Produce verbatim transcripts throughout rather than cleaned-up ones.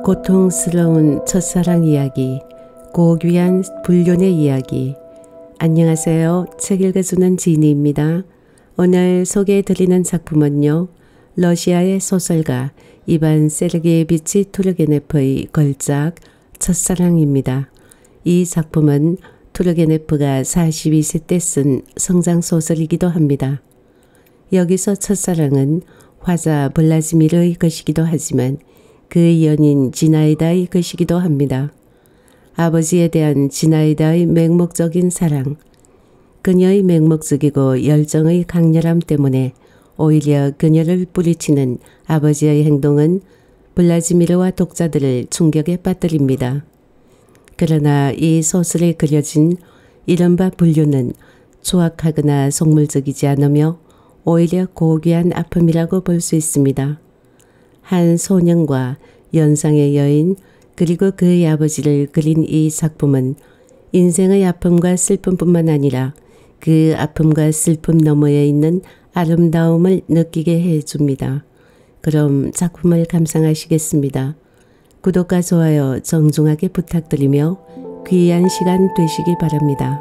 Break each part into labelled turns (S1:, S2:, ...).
S1: 고통스러운 첫사랑 이야기, 고귀한 불륜의 이야기. 안녕하세요. 책 읽어주는 지니입니다. 오늘 소개해드리는 작품은요, 러시아의 소설가 이반 세르게예비치 투르게네프의 걸작 첫사랑입니다. 이 작품은 투르게네프가 사십이 세 때 쓴 성장소설이기도 합니다. 여기서 첫사랑은 화자 블라지미르의 것이기도 하지만 그 연인 지나이다의 것이기도 합니다. 아버지에 대한 지나이다의 맹목적인 사랑, 그녀의 맹목적이고 열정의 강렬함 때문에 오히려 그녀를 뿌리치는 아버지의 행동은 블라지미르와 독자들을 충격에 빠뜨립니다. 그러나 이 소설에 그려진 이른바 불륜은 추악하거나 속물적이지 않으며 오히려 고귀한 아픔이라고 볼 수 있습니다. 한 소년과 연상의 여인 그리고 그의 아버지를 그린 이 작품은 인생의 아픔과 슬픔뿐만 아니라 그 아픔과 슬픔 너머에 있는 아름다움을 느끼게 해줍니다. 그럼 작품을 감상하시겠습니다. 구독과 좋아요 정중하게 부탁드리며 귀한 시간 되시기 바랍니다.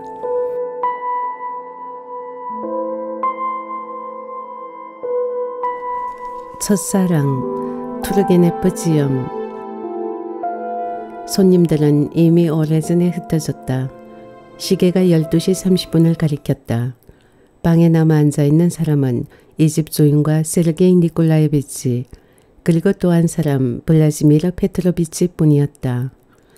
S1: 첫사랑, 투르게네프 지음. 손님들은 이미 오래전에 흩어졌다. 시계가 열두 시 삼십 분을 가리켰다. 방에 남아 앉아있는 사람은 이 집 주인과 세르게이 니콜라예비치, 그리고 또 한 사람 블라지미르 페트로비치 뿐이었다.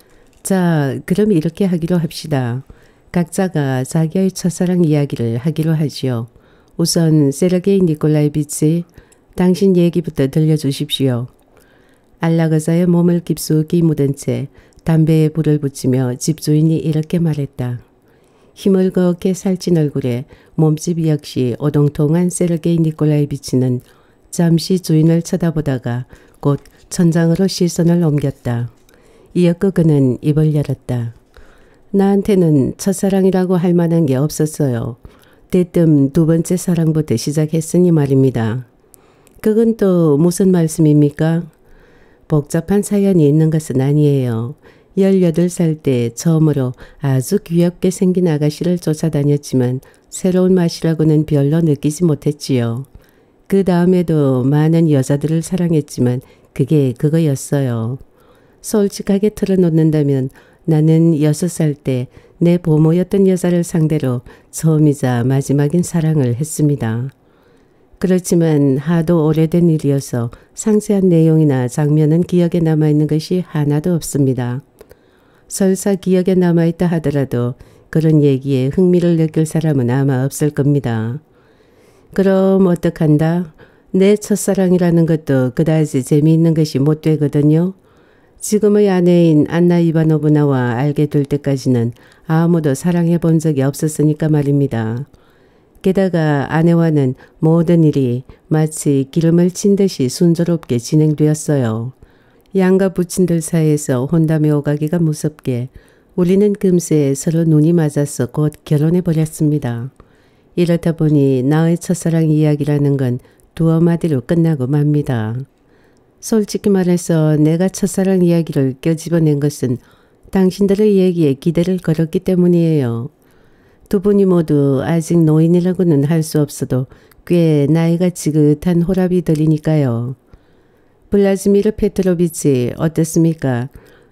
S1: 자, 그럼 이렇게 하기로 합시다. 각자가 자기의 첫사랑 이야기를 하기로 하지요. 우선 세르게이 니콜라예비치, 당신 얘기부터 들려주십시오. 안락의자의 몸을 깊숙이 묻은 채 담배에 불을 붙이며 집주인이 이렇게 말했다. 힘을 거게 살찐 얼굴에 몸집 역시 오동통한 세르게이 니콜라예비치는 잠시 주인을 쳐다보다가 곧 천장으로 시선을 옮겼다. 이었고 그는 입을 열었다. 나한테는 첫사랑이라고 할 만한 게 없었어요. 대뜸 두 번째 사랑부터 시작했으니 말입니다. 그건 또 무슨 말씀입니까? 복잡한 사연이 있는 것은 아니에요. 열여덟 살 때 처음으로 아주 귀엽게 생긴 아가씨를 쫓아다녔지만 새로운 맛이라고는 별로 느끼지 못했지요. 그 다음에도 많은 여자들을 사랑했지만 그게 그거였어요. 솔직하게 털어놓는다면 나는 여섯 살 때 내 보모였던 여자를 상대로 처음이자 마지막인 사랑을 했습니다. 그렇지만 하도 오래된 일이어서 상세한 내용이나 장면은 기억에 남아있는 것이 하나도 없습니다. 설사 기억에 남아있다 하더라도 그런 얘기에 흥미를 느낄 사람은 아마 없을 겁니다. 그럼 어떡한다? 내 첫사랑이라는 것도 그다지 재미있는 것이 못 되거든요. 지금의 아내인 안나 이바노브나와 알게 될 때까지는 아무도 사랑해 본 적이 없었으니까 말입니다. 게다가 아내와는 모든 일이 마치 기름을 친 듯이 순조롭게 진행되었어요. 양가 부친들 사이에서 혼담에 오가기가 무섭게 우리는 금세 서로 눈이 맞아서 곧 결혼해버렸습니다. 이렇다 보니 나의 첫사랑 이야기라는 건 두어 마디로 끝나고 맙니다. 솔직히 말해서 내가 첫사랑 이야기를 껴집어낸 것은 당신들의 얘기에 기대를 걸었기 때문이에요. 두 분이 모두 아직 노인이라고는 할 수 없어도 꽤 나이가 지긋한 호랍이들이니까요. 블라지미르 페트로비치 어떻습니까?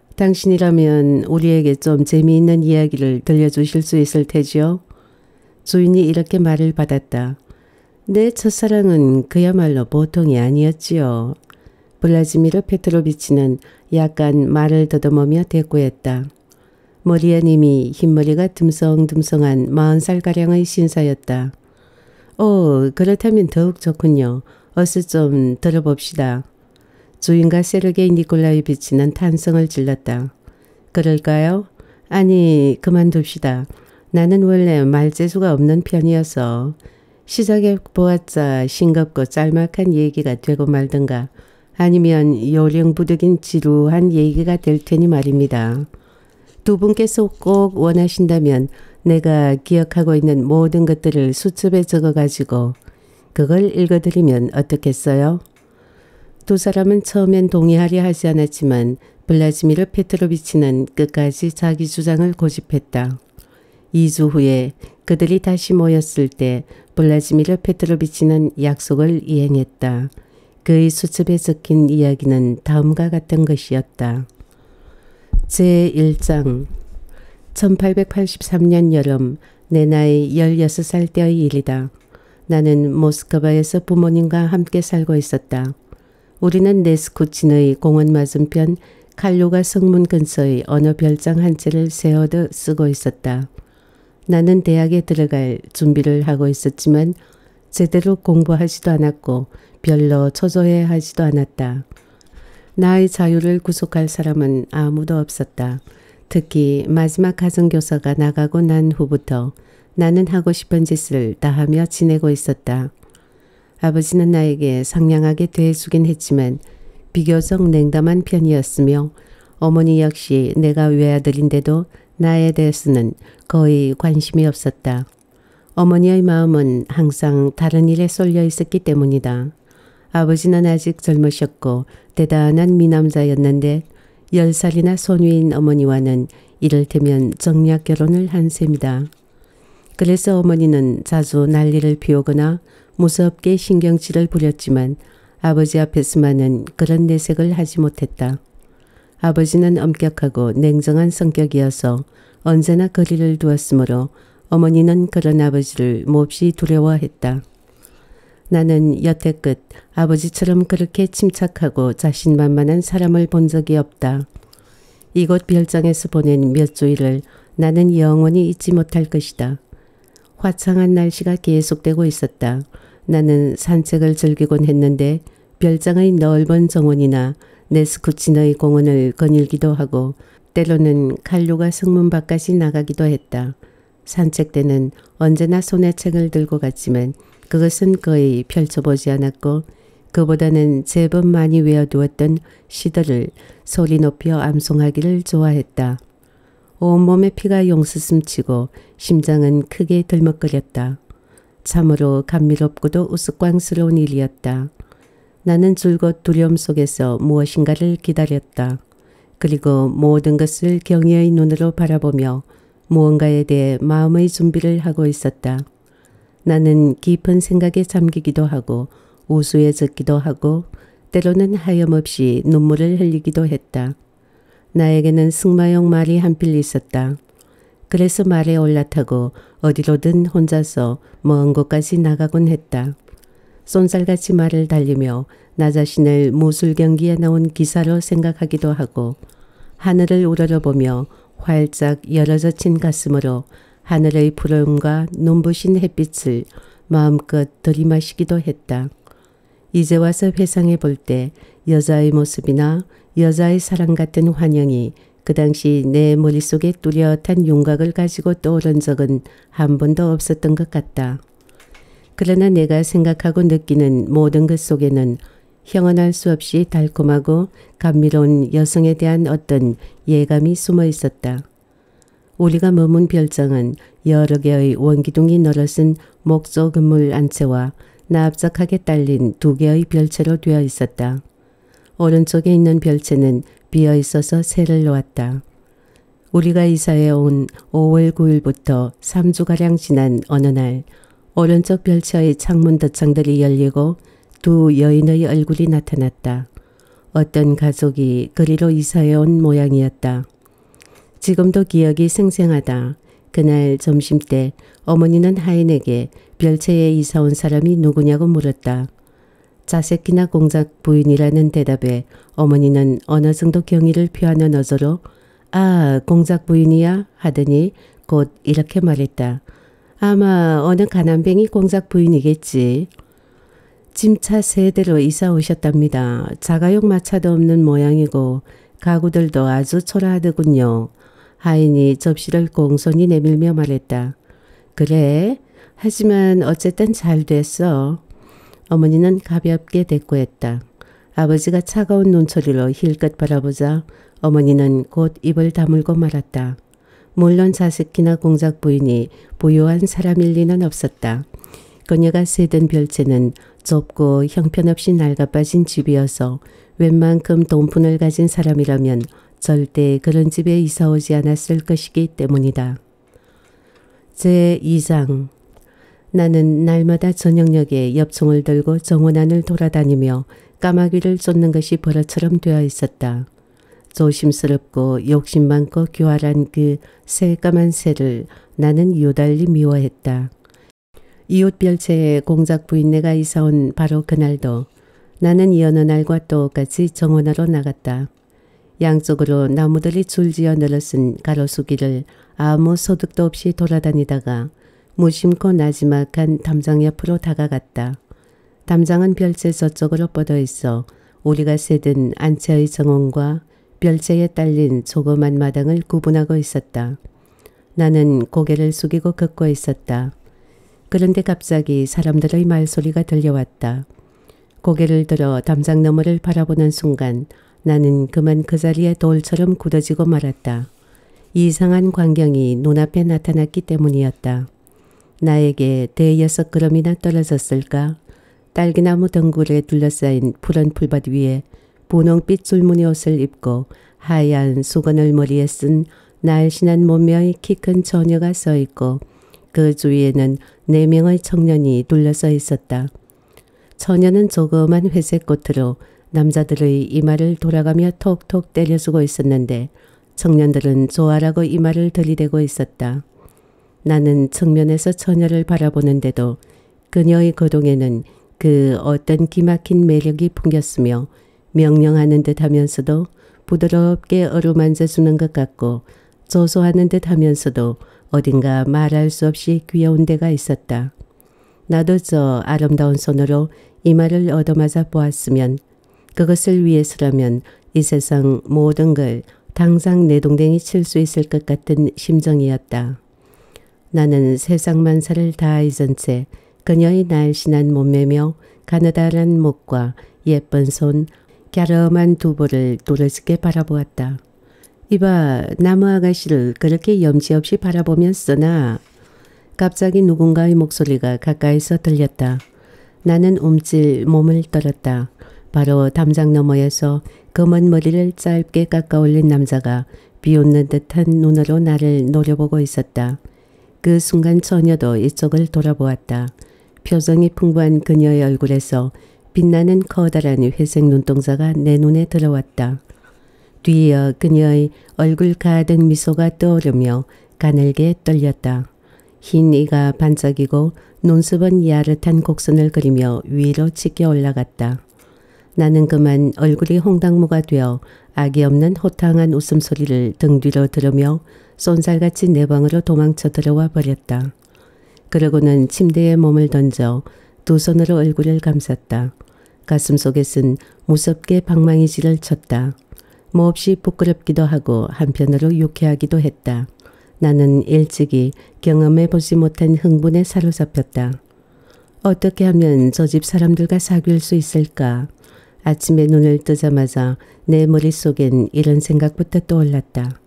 S1: 당신이라면 우리에게 좀 재미있는 이야기를 들려주실 수 있을 테지요? 주인이 이렇게 말을 받았다. 내 첫사랑은 그야말로 보통이 아니었지요. 블라지미르 페트로비치는 약간 말을 더듬으며 대꾸했다. 머리엔 이미 흰머리가 듬성듬성한 마흔 살가량의 신사였다. 오, 그렇다면 더욱 좋군요. 어서 좀 들어봅시다. 주인과 세르게이 니콜라예비치는 탄성을 질렀다. 그럴까요? 아니, 그만둡시다. 나는 원래 말재주가 없는 편이어서 시작해 보았자 싱겁고 짤막한 얘기가 되고 말든가 아니면 요령부득인 지루한 얘기가 될 테니 말입니다. 두 분께서 꼭 원하신다면 내가 기억하고 있는 모든 것들을 수첩에 적어가지고 그걸 읽어드리면 어떻겠어요? 두 사람은 처음엔 동의하려 하지 않았지만 블라지미르 페트로비치는 끝까지 자기 주장을 고집했다. 이 주 후에 그들이 다시 모였을 때 블라지미르 페트로비치는 약속을 이행했다. 그의 수첩에 적힌 이야기는 다음과 같은 것이었다. 제일 장 천팔백팔십삼 년 여름 내 나이 열여섯 살 때의 일이다. 나는 모스크바에서 부모님과 함께 살고 있었다. 우리는 네스쿠친의 공원 맞은편 칼루가 성문 근처의 어느 별장 한 채를 세어도 쓰고 있었다. 나는 대학에 들어갈 준비를 하고 있었지만 제대로 공부하지도 않았고 별로 초조해하지도 않았다. 나의 자유를 구속할 사람은 아무도 없었다. 특히 마지막 가정교사가 나가고 난 후부터 나는 하고 싶은 짓을 다 하며 지내고 있었다. 아버지는 나에게 상냥하게 대해주긴 했지만 비교적 냉담한 편이었으며 어머니 역시 내가 외아들인데도 나에 대해서는 거의 관심이 없었다. 어머니의 마음은 항상 다른 일에 쏠려 있었기 때문이다. 아버지는 아직 젊으셨고 대단한 미남자였는데 열 살이나 손위인 어머니와는 이를테면 정략 결혼을 한 셈이다. 그래서 어머니는 자주 난리를 피우거나 무섭게 신경질을 부렸지만 아버지 앞에서만은 그런 내색을 하지 못했다. 아버지는 엄격하고 냉정한 성격이어서 언제나 거리를 두었으므로 어머니는 그런 아버지를 몹시 두려워했다. 나는 여태껏 아버지처럼 그렇게 침착하고 자신만만한 사람을 본 적이 없다. 이곳 별장에서 보낸 몇 주일을 나는 영원히 잊지 못할 것이다. 화창한 날씨가 계속되고 있었다. 나는 산책을 즐기곤 했는데 별장의 넓은 정원이나 네스쿠친의 공원을 거닐기도 하고 때로는 칼루가 성문 밖까지 나가기도 했다. 산책 때는 언제나 손에 책을 들고 갔지만 그것은 거의 펼쳐보지 않았고 그보다는 제법 많이 외워두었던 시들을 소리 높여 암송하기를 좋아했다. 온몸에 피가 용스슴치고 심장은 크게 들먹거렸다. 참으로 감미롭고도 우스꽝스러운 일이었다. 나는 줄곧 두려움 속에서 무엇인가를 기다렸다. 그리고 모든 것을 경외의 눈으로 바라보며 무언가에 대해 마음의 준비를 하고 있었다. 나는 깊은 생각에 잠기기도 하고 우수해졌기도 하고 때로는 하염없이 눈물을 흘리기도 했다. 나에게는 승마용 말이 한 필 있었다. 그래서 말에 올라타고 어디로든 혼자서 먼 곳까지 나가곤 했다. 쏜살같이 말을 달리며 나 자신을 무술 경기에 나온 기사로 생각하기도 하고 하늘을 우러러보며 활짝 열어젖힌 가슴으로 하늘의 푸름과 눈부신 햇빛을 마음껏 들이마시기도 했다. 이제 와서 회상해 볼 때 여자의 모습이나 여자의 사랑 같은 환영이 그 당시 내 머릿속에 뚜렷한 윤곽을 가지고 떠오른 적은 한 번도 없었던 것 같다. 그러나 내가 생각하고 느끼는 모든 것 속에는 형언할 수 없이 달콤하고 감미로운 여성에 대한 어떤 예감이 숨어 있었다. 우리가 머문 별장은 여러 개의 원기둥이 늘어선 목조 건물 안채와 납작하게 딸린 두 개의 별채로 되어 있었다. 오른쪽에 있는 별채는 비어 있어서 새를 놓았다. 우리가 이사해 온 오월 구일부터 삼 주가량 지난 어느 날 오른쪽 별채의 창문 덧창들이 열리고 두 여인의 얼굴이 나타났다. 어떤 가족이 그리로 이사해 온 모양이었다. 지금도 기억이 생생하다. 그날 점심때 어머니는 하인에게 별채에 이사 온 사람이 누구냐고 물었다. 자세키나 공작 부인이라는 대답에 어머니는 어느 정도 경의를 표하는 어조로 아, 공작 부인이야? 하더니 곧 이렇게 말했다. 아마 어느 가난뱅이 공작 부인이겠지. 짐차 세 대로 이사 오셨답니다. 자가용 마차도 없는 모양이고 가구들도 아주 초라하더군요. 하인이 접시를 공손히 내밀며 말했다. 그래? 하지만 어쨌든 잘 됐어. 어머니는 가볍게 대꾸했다. 아버지가 차가운 눈초리로 힐끗 바라보자 어머니는 곧 입을 다물고 말았다. 물론 자스키나 공작 부인이 부유한 사람일 리는 없었다. 그녀가 세던 별채는 좁고 형편없이 낡아빠진 집이어서 웬만큼 돈푼을 가진 사람이라면 절대 그런 집에 이사오지 않았을 것이기 때문이다. 제이 장. 나는 날마다 저녁녘에 엽총을 들고 정원 안을 돌아다니며 까마귀를 쫓는 것이 버릇처럼 되어 있었다. 조심스럽고 욕심 많고 교활한 그 새까만 새를 나는 유달리 미워했다. 이웃 별채의 공작 부인네가 이사온 바로 그날도 나는 여느 날과 똑같이 정원으로 나갔다. 양쪽으로 나무들이 줄지어 늘어선 가로수길을 아무 소득도 없이 돌아다니다가 무심코 나지막한 담장 옆으로 다가갔다. 담장은 별채 저쪽으로 뻗어 있어 우리가 세든 안채의 정원과 별채에 딸린 조그만 마당을 구분하고 있었다. 나는 고개를 숙이고 걷고 있었다. 그런데 갑자기 사람들의 말소리가 들려왔다. 고개를 들어 담장 너머를 바라보는 순간 나는 그만 그 자리에 돌처럼 굳어지고 말았다. 이상한 광경이 눈앞에 나타났기 때문이었다. 나에게 대여섯 걸음이나 떨어졌을까? 딸기나무 덩굴에 둘러싸인 푸른 풀밭 위에 분홍빛 줄무늬 옷을 입고 하얀 수건을 머리에 쓴 날씬한 몸매의 키 큰 처녀가 서 있고 그 주위에는 네 명의 청년이 둘러서 있었다. 처녀는 조그만 회색 꽃으로 남자들의 이마를 돌아가며 톡톡 때려주고 있었는데 청년들은 좋아라고 이마를 들이대고 있었다. 나는 측면에서 처녀를 바라보는데도 그녀의 거동에는 그 어떤 기막힌 매력이 풍겼으며 명령하는 듯 하면서도 부드럽게 어루만져주는 것 같고 조소하는 듯 하면서도 어딘가 말할 수 없이 귀여운 데가 있었다. 나도 저 아름다운 손으로 이마를 얻어맞아 보았으면 그것을 위해서라면 이 세상 모든 걸 당장 내동댕이 칠 수 있을 것 같은 심정이었다. 나는 세상 만사를 다 잊은 채 그녀의 날씬한 몸매며 가느다란 목과 예쁜 손, 갸름한 두부를 두려지게 바라보았다. 이봐, 나무 아가씨를 그렇게 염치 없이 바라보면 쓰나. 갑자기 누군가의 목소리가 가까이서 들렸다. 나는 움찔 몸을 떨었다. 바로 담장 너머에서 검은 머리를 짧게 깎아 올린 남자가 비웃는 듯한 눈으로 나를 노려보고 있었다. 그 순간 처녀도 이쪽을 돌아보았다. 표정이 풍부한 그녀의 얼굴에서 빛나는 커다란 회색 눈동자가 내 눈에 들어왔다. 뒤이어 그녀의 얼굴 가득 미소가 떠오르며 가늘게 떨렸다. 흰 이가 반짝이고 눈썹은 야릇한 곡선을 그리며 위로 치켜 올라갔다. 나는 그만 얼굴이 홍당무가 되어 악이 없는 호탕한 웃음소리를 등 뒤로 들으며 쏜살같이 내 방으로 도망쳐 들어와 버렸다. 그러고는 침대에 몸을 던져 두 손으로 얼굴을 감쌌다. 가슴속에선 무섭게 방망이질을 쳤다. 몹시 부끄럽기도 하고 한편으로 유쾌하기도 했다. 나는 일찍이 경험해보지 못한 흥분에 사로잡혔다. 어떻게 하면 저 집 사람들과 사귈 수 있을까? 아침에 눈을 뜨자마자 내 머릿속엔 이런 생각부터 떠올랐다.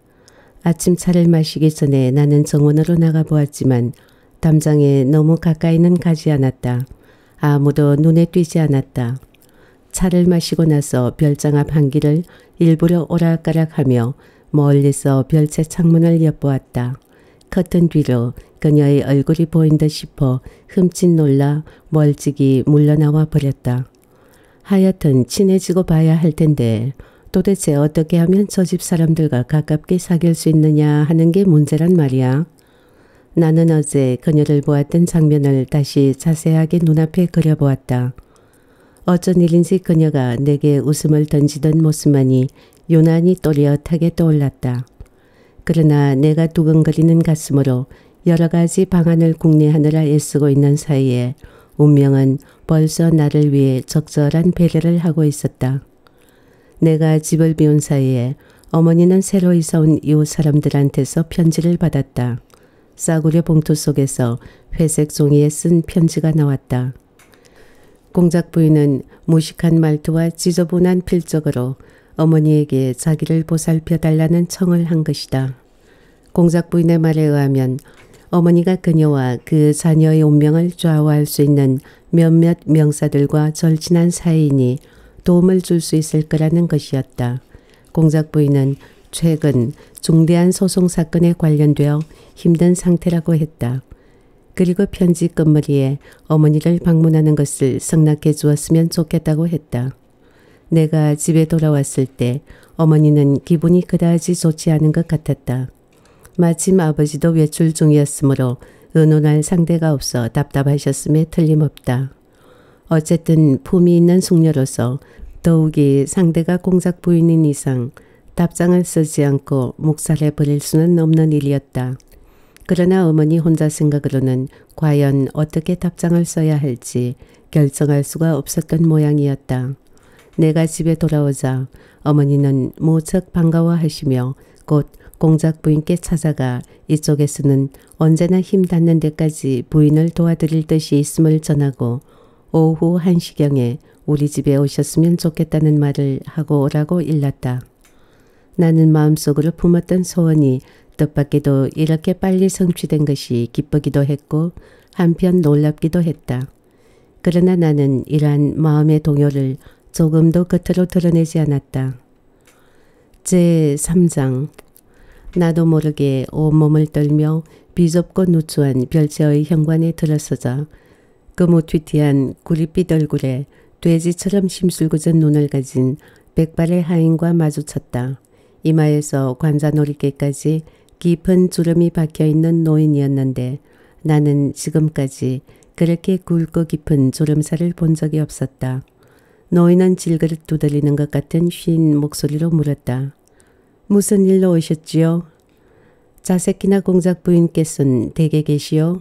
S1: 아침차를 마시기 전에 나는 정원으로 나가보았지만 담장에 너무 가까이는 가지 않았다. 아무도 눈에 띄지 않았다. 차를 마시고 나서 별장 앞 한길을 일부러 오락가락하며 멀리서 별채 창문을 엿보았다. 커튼 뒤로 그녀의 얼굴이 보인 듯 싶어 흠칫 놀라 멀찍이 물러나와 버렸다. 하여튼 친해지고 봐야 할 텐데 도대체 어떻게 하면 저 집 사람들과 가깝게 사귈 수 있느냐 하는 게 문제란 말이야. 나는 어제 그녀를 보았던 장면을 다시 자세하게 눈앞에 그려보았다. 어쩐 일인지 그녀가 내게 웃음을 던지던 모습만이 유난히 또렷하게 떠올랐다. 그러나 내가 두근거리는 가슴으로 여러 가지 방안을 궁리하느라 애쓰고 있는 사이에 운명은 벌써 나를 위해 적절한 배려를 하고 있었다. 내가 집을 비운 사이에 어머니는 새로 이사온 이웃 사람들한테서 편지를 받았다. 싸구려 봉투 속에서 회색 종이에 쓴 편지가 나왔다. 공작 부인은 무식한 말투와 지저분한 필적으로 어머니에게 자기를 보살펴 달라는 청을 한 것이다. 공작 부인의 말에 의하면 어머니가 그녀와 그 자녀의 운명을 좌우할 수 있는 몇몇 명사들과 절친한 사이인이 도움을 줄 수 있을 거라는 것이었다. 공작 부인은 최근 중대한 소송 사건에 관련되어 힘든 상태라고 했다. 그리고 편지 끝머리에 어머니를 방문하는 것을 승낙해 주었으면 좋겠다고 했다. 내가 집에 돌아왔을 때 어머니는 기분이 그다지 좋지 않은 것 같았다. 마침 아버지도 외출 중이었으므로 의논할 상대가 없어 답답하셨음에 틀림없다. 어쨌든 품이 있는 숙녀로서 더욱이 상대가 공작 부인인 이상 답장을 쓰지 않고 묵살해 버릴 수는 없는 일이었다. 그러나 어머니 혼자 생각으로는 과연 어떻게 답장을 써야 할지 결정할 수가 없었던 모양이었다. 내가 집에 돌아오자 어머니는 무척 반가워하시며 곧 공작 부인께 찾아가 이쪽에서는 언제나 힘 닿는 데까지 부인을 도와드릴 뜻이 있음을 전하고 오후 한 시경에 우리 집에 오셨으면 좋겠다는 말을 하고 오라고 일렀다. 나는 마음속으로 품었던 소원이 뜻밖에도 이렇게 빨리 성취된 것이 기쁘기도 했고 한편 놀랍기도 했다. 그러나 나는 이러한 마음의 동요를 조금도 겉으로 드러내지 않았다. 제삼 장. 나도 모르게 온몸을 떨며 비좁고 누추한 별채의 현관에 들어서자 그무튀튀한 구릿빛 얼굴에 돼지처럼 심술궂은 눈을 가진 백발의 하인과 마주쳤다. 이마에서 관자놀이개까지 깊은 주름이 박혀있는 노인이었는데 나는 지금까지 그렇게 굵고 깊은 주름살을 본 적이 없었다. 노인은 질그릇 두드리는 것 같은 쉰 목소리로 물었다. 무슨 일로 오셨지요? 자새끼나 공작 부인께서는 댁에 계시오?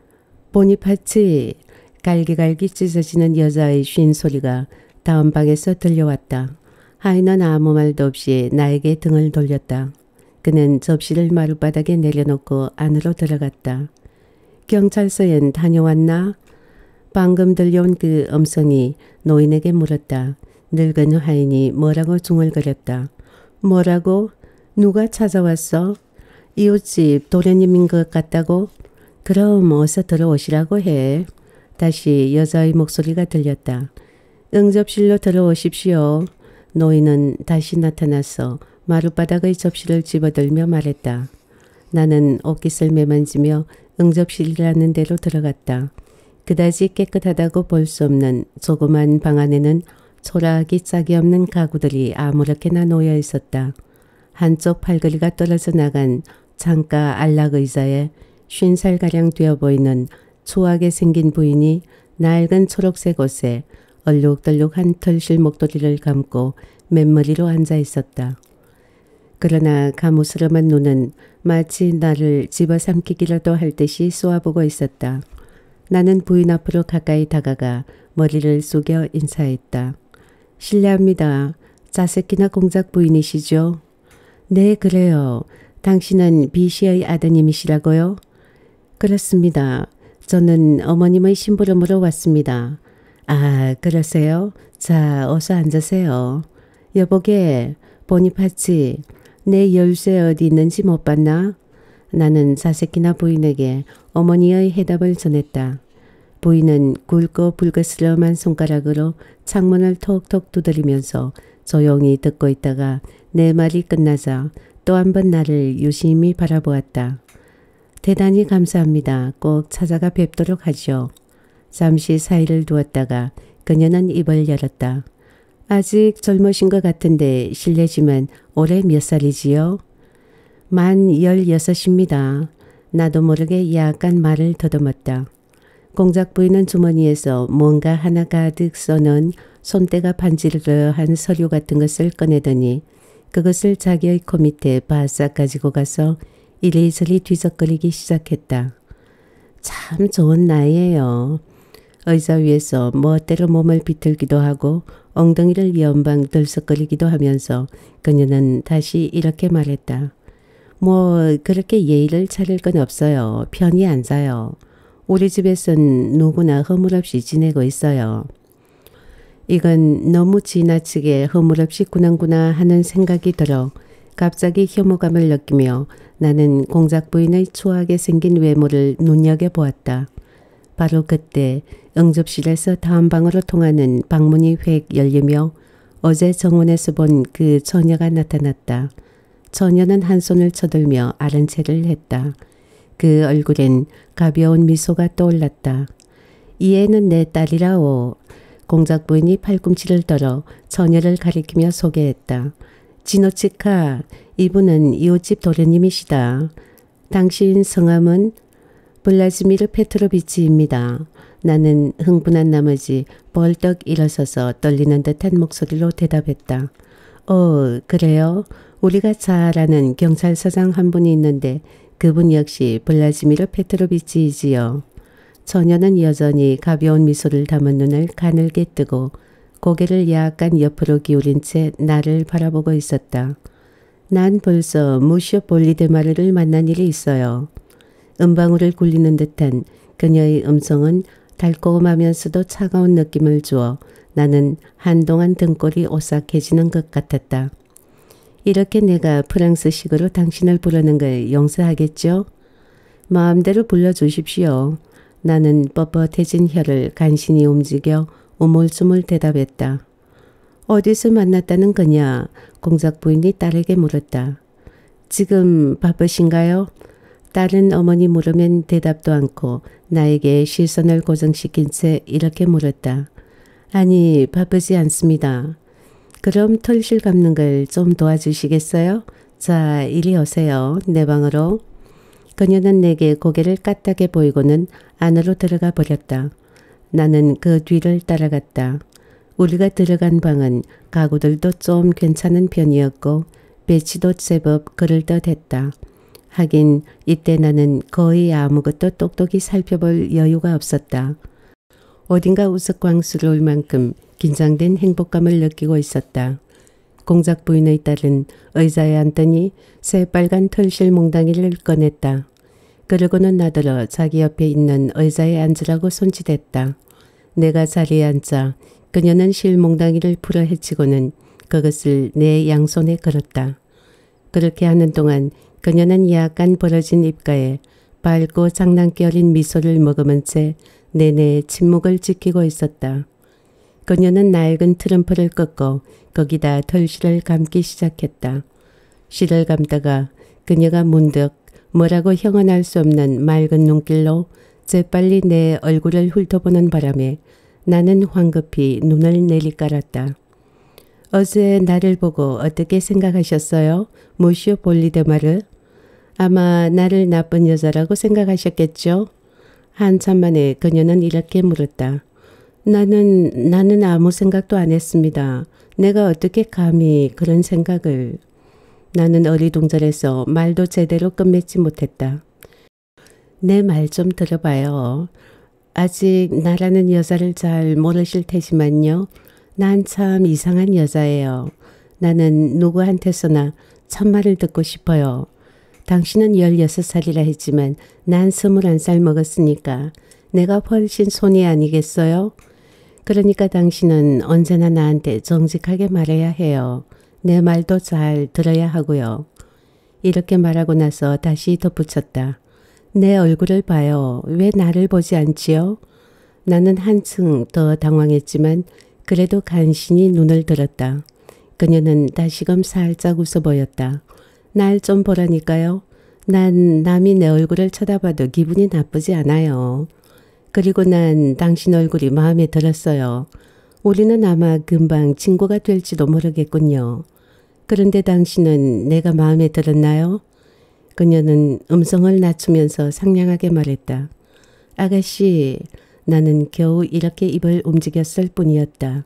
S1: 보니파치 갈기갈기 찢어지는 여자의 쉰 소리가 다음 방에서 들려왔다. 하인은 아무 말도 없이 나에게 등을 돌렸다. 그는 접시를 마룻바닥에 내려놓고 안으로 들어갔다. 경찰서엔 다녀왔나? 방금 들려온 그 음성이 노인에게 물었다. 늙은 하인이 뭐라고 중얼거렸다. 뭐라고? 누가 찾아왔어? 이웃집 도련님인 것 같다고? 그럼 어서 들어오시라고 해. 다시 여자의 목소리가 들렸다. 응접실로 들어오십시오. 노인은 다시 나타나서 마룻바닥의 접시를 집어들며 말했다. 나는 옷깃을 매만지며 응접실이라는 데로 들어갔다. 그다지 깨끗하다고 볼 수 없는 조그만 방 안에는 초라하기 짝이 없는 가구들이 아무렇게나 놓여 있었다. 한쪽 팔걸이가 떨어져 나간 창가 안락 의자에 쉰 살가량 되어 보이는 추하게 생긴 부인이 낡은 초록색 옷에 얼룩덜룩한 털실 목도리를 감고 맨머리로 앉아 있었다. 그러나 가무스름한 눈은 마치 나를 집어삼키기라도 할 듯이 쏘아보고 있었다. 나는 부인 앞으로 가까이 다가가 머리를 숙여 인사했다. 실례합니다. 자새끼나 공작 부인이시죠? 네, 그래요. 당신은 비시의 아드님이시라고요? 그렇습니다. 저는 어머님의 심부름으로 왔습니다. 아, 그러세요? 자, 어서 앉으세요. 여보게, 보니파치, 내 열쇠 어디 있는지 못 봤나? 나는 자새끼나 부인에게 어머니의 해답을 전했다. 부인은 굵고 불그스름한 손가락으로 창문을 톡톡 두드리면서 조용히 듣고 있다가 내 말이 끝나자 또 한 번 나를 유심히 바라보았다. 대단히 감사합니다. 꼭 찾아가 뵙도록 하죠. 잠시 사이를 두었다가 그녀는 입을 열었다. 아직 젊으신 것 같은데 실례지만 올해 몇 살이지요? 만 열여섯입니다. 나도 모르게 약간 말을 더듬었다. 공작 부인은 주머니에서 뭔가 하나 가득 써놓은 손때가 반지르르한 서류 같은 것을 꺼내더니 그것을 자기의 코 밑에 바싹 가지고 가서 이리저리 뒤적거리기 시작했다. 참 좋은 나이에요. 의자 위에서 멋대로 몸을 비틀기도 하고 엉덩이를 연방 들썩거리기도 하면서 그녀는 다시 이렇게 말했다. 뭐 그렇게 예의를 차릴 건 없어요. 편히 앉아요. 우리 집에선 누구나 허물없이 지내고 있어요. 이건 너무 지나치게 허물없이 구는구나 하는 생각이 들어 갑자기 혐오감을 느끼며 나는 공작 부인의 추하게 생긴 외모를 눈여겨보았다. 바로 그때 응접실에서 다음 방으로 통하는 방문이 획 열리며 어제 정원에서 본 그 처녀가 나타났다. 처녀는 한 손을 쳐들며 아른 체를 했다. 그 얼굴엔 가벼운 미소가 떠올랐다. 이 애는 내 딸이라오. 공작 부인이 팔꿈치를 떨어 처녀를 가리키며 소개했다. 지노치카, 이분은 이웃집 도련님이시다. 당신 성함은? 블라지미르 페트로비치입니다. 나는 흥분한 나머지 벌떡 일어서서 떨리는 듯한 목소리로 대답했다. 어, 그래요? 우리가 잘 아는 경찰서장 한 분이 있는데 그분 역시 블라지미르 페트로비치이지요. 처녀는 여전히 가벼운 미소를 담은 눈을 가늘게 뜨고 고개를 약간 옆으로 기울인 채 나를 바라보고 있었다. 난 벌써 무쇼 볼리데마르를 만난 일이 있어요. 음방울을 굴리는 듯한 그녀의 음성은 달콤하면서도 차가운 느낌을 주어 나는 한동안 등골이 오싹해지는 것 같았다. 이렇게 내가 프랑스식으로 당신을 부르는 걸 용서하겠죠? 마음대로 불러주십시오. 나는 뻣뻣해진 혀를 간신히 움직여 우물쭈물 대답했다. 어디서 만났다는 거냐? 공작 부인이 딸에게 물었다. 지금 바쁘신가요? 딸은 어머니 물으면 대답도 않고 나에게 시선을 고정시킨 채 이렇게 물었다. 아니, 바쁘지 않습니다. 그럼 털실 감는 걸 좀 도와주시겠어요? 자, 이리 오세요. 내 방으로. 그녀는 내게 고개를 까딱해 보이고는 안으로 들어가 버렸다. 나는 그 뒤를 따라갔다. 우리가 들어간 방은 가구들도 좀 괜찮은 편이었고 배치도 제법 그럴듯했다. 하긴 이때 나는 거의 아무것도 똑똑히 살펴볼 여유가 없었다. 어딘가 우스꽝스러울 만큼 긴장된 행복감을 느끼고 있었다. 공작 부인의 딸은 의자에 앉더니 새빨간 털실 몽땅이를 꺼냈다. 그러고는 나더러 자기 옆에 있는 의자에 앉으라고 손짓했다. 내가 자리에 앉자 그녀는 실몽땅이를 풀어 헤치고는 그것을 내 양손에 걸었다. 그렇게 하는 동안 그녀는 약간 벌어진 입가에 밝고 장난기 어린 미소를 머금은 채 내내 침묵을 지키고 있었다. 그녀는 낡은 트럼프를 꺾고 거기다 털실을 감기 시작했다. 실을 감다가 그녀가 문득 뭐라고 형언할 수 없는 맑은 눈길로 재빨리 내 얼굴을 훑어보는 바람에 나는 황급히 눈을 내리깔았다. 어제 나를 보고 어떻게 생각하셨어요? 무쇼 볼리데마르? 아마 나를 나쁜 여자라고 생각하셨겠죠? 한참 만에 그녀는 이렇게 물었다. 나는, 나는 아무 생각도 안 했습니다. 내가 어떻게 감히 그런 생각을. 나는 어리둥절해서 말도 제대로 끝맺지 못했다. 내 말 좀 들어봐요. 아직 나라는 여자를 잘 모르실 테지만요. 난 참 이상한 여자예요. 나는 누구한테서나 참말을 듣고 싶어요. 당신은 열여섯 살이라 했지만 난 스물한 살 먹었으니까 내가 훨씬 손이 아니겠어요? 그러니까 당신은 언제나 나한테 정직하게 말해야 해요. 내 말도 잘 들어야 하고요. 이렇게 말하고 나서 다시 덧붙였다. 내 얼굴을 봐요. 왜 나를 보지 않지요? 나는 한층 더 당황했지만 그래도 간신히 눈을 들었다. 그녀는 다시금 살짝 웃어 보였다. 날 좀 보라니까요. 난 남이 내 얼굴을 쳐다봐도 기분이 나쁘지 않아요. 그리고 난 당신 얼굴이 마음에 들었어요. 우리는 아마 금방 친구가 될지도 모르겠군요. 그런데 당신은 내가 마음에 들었나요? 그녀는 음성을 낮추면서 상냥하게 말했다. 아가씨, 나는 겨우 이렇게 입을 움직였을 뿐이었다.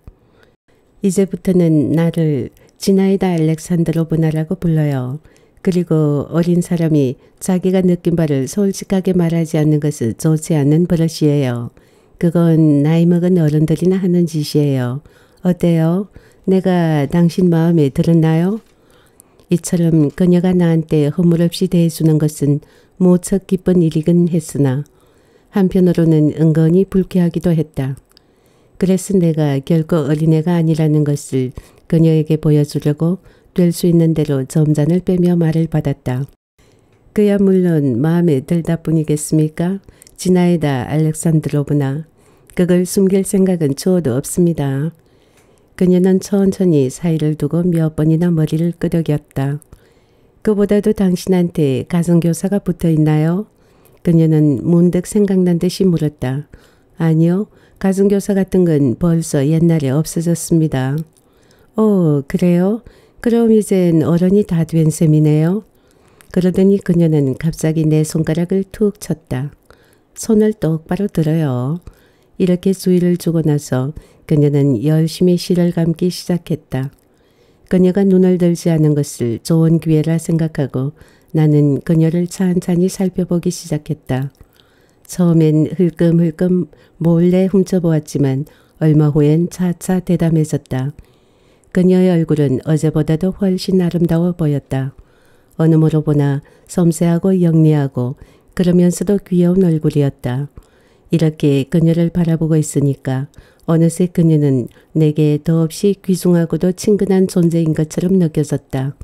S1: 이제부터는 나를 지나이다 알렉산드로브나라고 불러요. 그리고 어린 사람이 자기가 느낀 바를 솔직하게 말하지 않는 것은 좋지 않는 버릇이에요. 그건 나이 먹은 어른들이나 하는 짓이에요. 어때요? 내가 당신 마음에 들었나요? 이처럼 그녀가 나한테 허물없이 대해주는 것은 무척 기쁜 일이긴 했으나 한편으로는 은근히 불쾌하기도 했다. 그래서 내가 결코 어린애가 아니라는 것을 그녀에게 보여주려고 될 수 있는 대로 점잔을 빼며 말을 받았다. 그야 물론 마음에 들다 뿐이겠습니까? 지나이다 알렉산드로브나. 그걸 숨길 생각은 주어도 없습니다. 그녀는 천천히 사이를 두고 몇 번이나 머리를 끄덕였다. 그보다도 당신한테 가정교사가 붙어있나요? 그녀는 문득 생각난 듯이 물었다. 아니요. 가정교사 같은 건 벌써 옛날에 없어졌습니다. 오, 그래요? 그럼 이젠 어른이 다 된 셈이네요. 그러더니 그녀는 갑자기 내 손가락을 툭 쳤다. 손을 똑바로 들어요. 이렇게 주의를 주고 나서 그녀는 열심히 실을 감기 시작했다. 그녀가 눈을 들지 않은 것을 좋은 기회라 생각하고 나는 그녀를 찬찬히 살펴보기 시작했다. 처음엔 흘끔흘끔 몰래 훔쳐보았지만 얼마 후엔 차차 대담해졌다. 그녀의 얼굴은 어제보다도 훨씬 아름다워 보였다. 어느 모로 보나 섬세하고 영리하고 그러면서도 귀여운 얼굴이었다. 이렇게 그녀를 바라보고 있으니까 어느새 그녀는 내게 더없이 귀중하고도 친근한 존재인 것처럼 느껴졌다.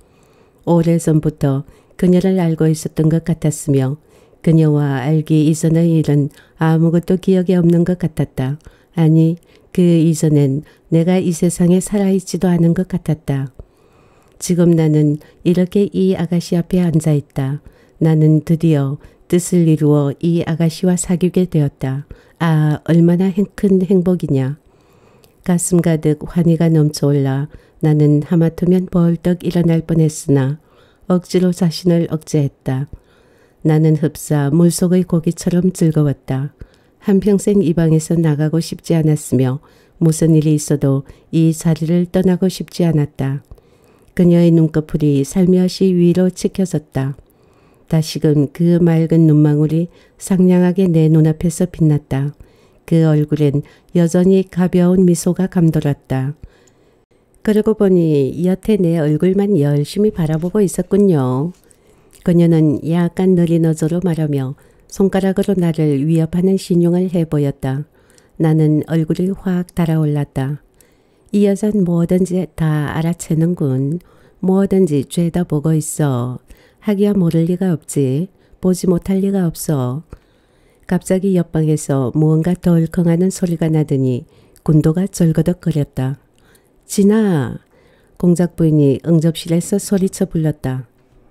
S1: 오래전부터 그녀를 알고 있었던 것 같았으며 그녀와 알기 이전의 일은 아무것도 기억에 없는 것 같았다. 아니, 그 이전엔 내가 이 세상에 살아있지도 않은 것 같았다. 지금 나는 이렇게 이 아가씨 앞에 앉아있다. 나는 드디어 뜻을 이루어 이 아가씨와 사귀게 되었다. 아, 얼마나 큰 행복이냐. 가슴 가득 환희가 넘쳐올라 나는 하마터면 벌떡 일어날 뻔했으나 억지로 자신을 억제했다. 나는 흡사 물속의 고기처럼 즐거웠다. 한평생 이 방에서 나가고 싶지 않았으며 무슨 일이 있어도 이 자리를 떠나고 싶지 않았다. 그녀의 눈꺼풀이 살며시 위로 치켜졌다. 다시금 그 맑은 눈망울이 상냥하게 내 눈앞에서 빛났다. 그 얼굴엔 여전히 가벼운 미소가 감돌았다. 그러고 보니 여태 내 얼굴만 열심히 바라보고 있었군요. 그녀는 약간 느린 어조로 말하며 손가락으로 나를 위협하는 신용을 해보였다. 나는 얼굴이 확 달아올랐다. 이 여잔 뭐든지 다 알아채는군. 뭐든지 죄다 보고 있어. 하기야 모를 리가 없지. 보지 못할 리가 없어. 갑자기 옆방에서 무언가 덜컹하는 소리가 나더니 군도가 절거덕거렸다. 진아! 공작 부인이 응접실에서 소리쳐 불렀다.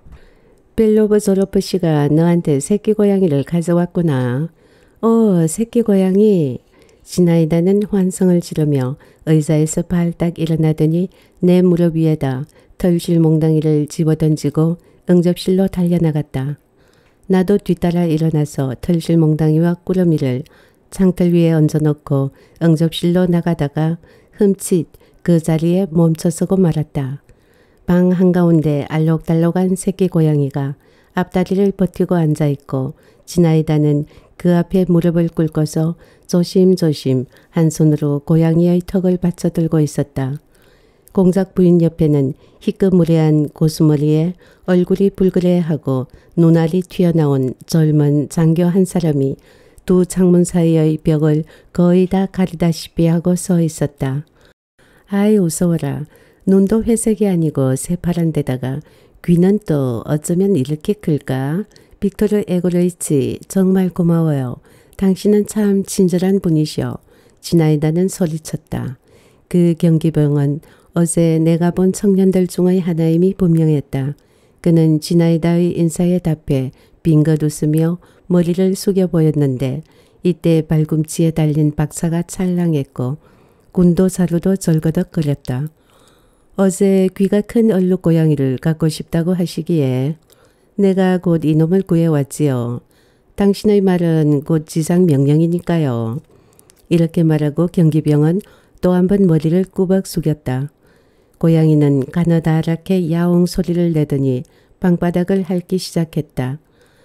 S1: 벨로브 조로프 씨가 너한테 새끼 고양이를 가져왔구나. 어, 새끼 고양이. 지나이다는 환성을 지르며 의자에서 발딱 일어나더니 내 무릎 위에다 털실 몽덩이를 집어던지고 응접실로 달려나갔다. 나도 뒤따라 일어나서 털실 몽덩이와 꾸러미를 창틀 위에 얹어놓고 응접실로 나가다가 흠칫 그 자리에 멈춰서고 말았다. 방 한가운데 알록달록한 새끼 고양이가 앞다리를 버티고 앉아있고 지나이다는 그 앞에 무릎을 꿇고서 조심조심 한 손으로 고양이의 턱을 받쳐들고 있었다. 공작 부인 옆에는 희끗무례한 고수머리에 얼굴이 불그레하고 눈알이 튀어나온 젊은 장교 한 사람이 두 창문 사이의 벽을 거의 다 가리다시피 하고 서 있었다. 아이 무서워라. 눈도 회색이 아니고 새파란 데다가 귀는 또 어쩌면 이렇게 클까? 빅토르 에고르이치 정말 고마워요. 당신은 참 친절한 분이시오. 지나이다는 소리쳤다. 그 경기병은 어제 내가 본 청년들 중의 하나임이 분명했다. 그는 지나이다의 인사에 답해 빙긋 웃으며 머리를 숙여 보였는데 이때 발꿈치에 달린 박사가 찰랑했고 군도 사루도 절거덕거렸다. 어제 귀가 큰 얼룩 고양이를 갖고 싶다고 하시기에 내가 곧 이놈을 구해왔지요. 당신의 말은 곧 지상 명령이니까요. 이렇게 말하고 경기병은 또 한 번 머리를 꾸벅 숙였다. 고양이는 가느다랗게 야옹 소리를 내더니 방바닥을 핥기 시작했다.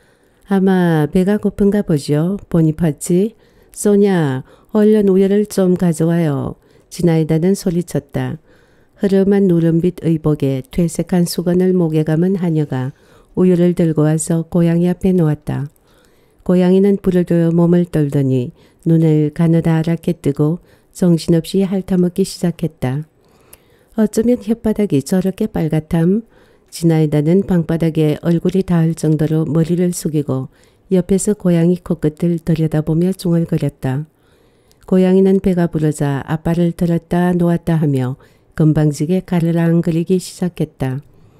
S1: 아마 배가 고픈가 보죠. 보니파치. 소냐, 얼른 우유를 좀 가져와요. 지나이다는 소리쳤다. 흐름한 누름빛 의복에 퇴색한 수건을 목에 감은 하녀가 우유를 들고 와서 고양이 앞에 놓았다. 고양이는 부르르 몸을 떨더니 눈을 가느다랗게 뜨고 정신없이 핥아먹기 시작했다. 어쩌면 혓바닥이 저렇게 빨갛담. 지나이다는 방바닥에 얼굴이 닿을 정도로 머리를 숙이고 옆에서 고양이 코끝을 들여다보며 중얼거렸다. 고양이는 배가 부르자 앞발을 들었다 놓았다 하며 금방지게 가르랑거리기 시작했다.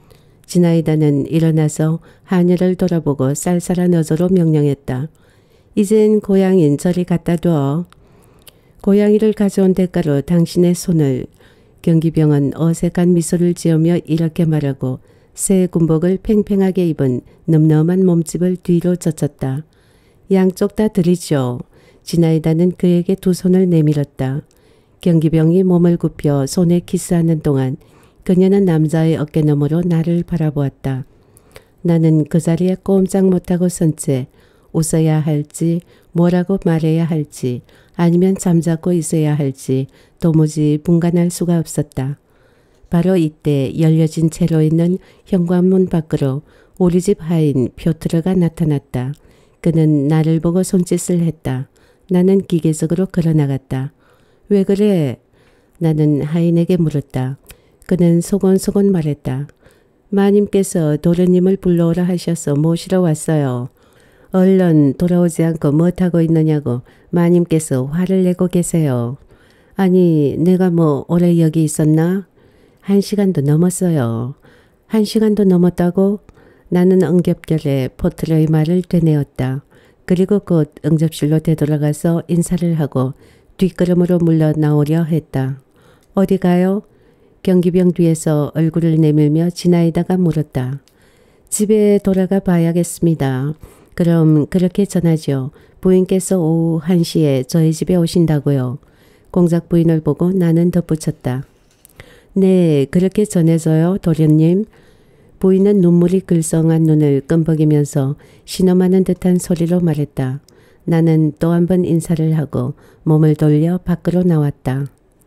S1: 지나이다는 일어나서 하늘을 돌아보고 쌀쌀한 어조로 명령했다. 이젠 고양이는 저리 갖다 둬. 고양이를 가져온 대가로 당신의 손을. 경기병은 어색한 미소를 지으며 이렇게 말하고 새 군복을 팽팽하게 입은 늠름한 몸집을 뒤로 젖혔다. 양쪽 다 들이죠. 지나이다는 그에게 두 손을 내밀었다. 경기병이 몸을 굽혀 손에 키스하는 동안 그녀는 남자의 어깨너머로 나를 바라보았다. 나는 그 자리에 꼼짝 못하고 선 채 웃어야 할지 뭐라고 말해야 할지 아니면 잠자코 있어야 할지 도무지 분간할 수가 없었다. 바로 이때 열려진 채로 있는 현관문 밖으로 우리 집 하인 표트르가 나타났다. 그는 나를 보고 손짓을 했다. 나는 기계적으로 걸어나갔다. 왜 그래? 나는 하인에게 물었다. 그는 소곤소곤 말했다. 마님께서 도련님을 불러오라 하셔서 모시러 왔어요. 얼른 돌아오지 않고 뭐하고 있느냐고 마님께서 화를 내고 계세요. 아니 내가 뭐 오래 여기 있었나? 한 시간도 넘었어요. 한 시간도 넘었다고? 나는 응겹결에 포트르의 말을 되뇌었다. 그리고 곧 응접실로 되돌아가서 인사를 하고 뒷걸음으로 물러나오려 했다. 어디 가요? 경기병 뒤에서 얼굴을 내밀며 지나이다가 물었다. 집에 돌아가 봐야겠습니다. 그럼 그렇게 전하죠. 부인께서 오후 한 시에 저희 집에 오신다고요. 공작 부인을 보고 나는 덧붙였다. 네, 그렇게 전해줘요, 도련님. 부인은 눈물이 글썽한 눈을 끔벅이면서 신음하는 듯한 소리로 말했다. 나는 또 한 번 인사를 하고 몸을 돌려 밖으로 나왔다.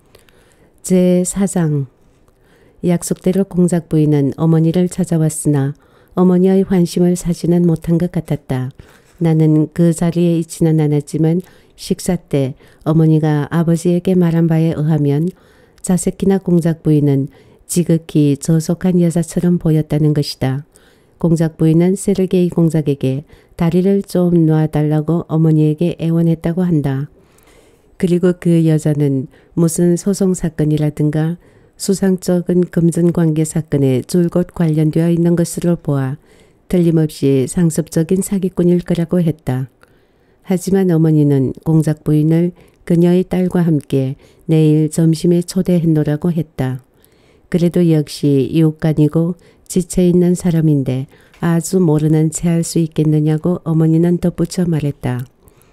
S1: 제사 장. 약속대로 공작 부인은 어머니를 찾아왔으나 어머니의 환심을 사지는 못한 것 같았다. 나는 그 자리에 있지는 않았지만 식사 때 어머니가 아버지에게 말한 바에 의하면 자세키나 공작 부인은 지극히 저속한 여자처럼 보였다는 것이다. 공작 부인은 세르게이 공작에게 다리를 좀 놔달라고 어머니에게 애원했다고 한다. 그리고 그 여자는 무슨 소송 사건이라든가 수상쩍은 금전관계 사건에 줄곧 관련되어 있는 것으로 보아 틀림없이 상습적인 사기꾼일 거라고 했다. 하지만 어머니는 공작 부인을 그녀의 딸과 함께 내일 점심에 초대했노라고 했다. 그래도 역시 이웃간이고 지쳐있는 사람인데 아주 모르는 체 할 수 있겠느냐고 어머니는 덧붙여 말했다.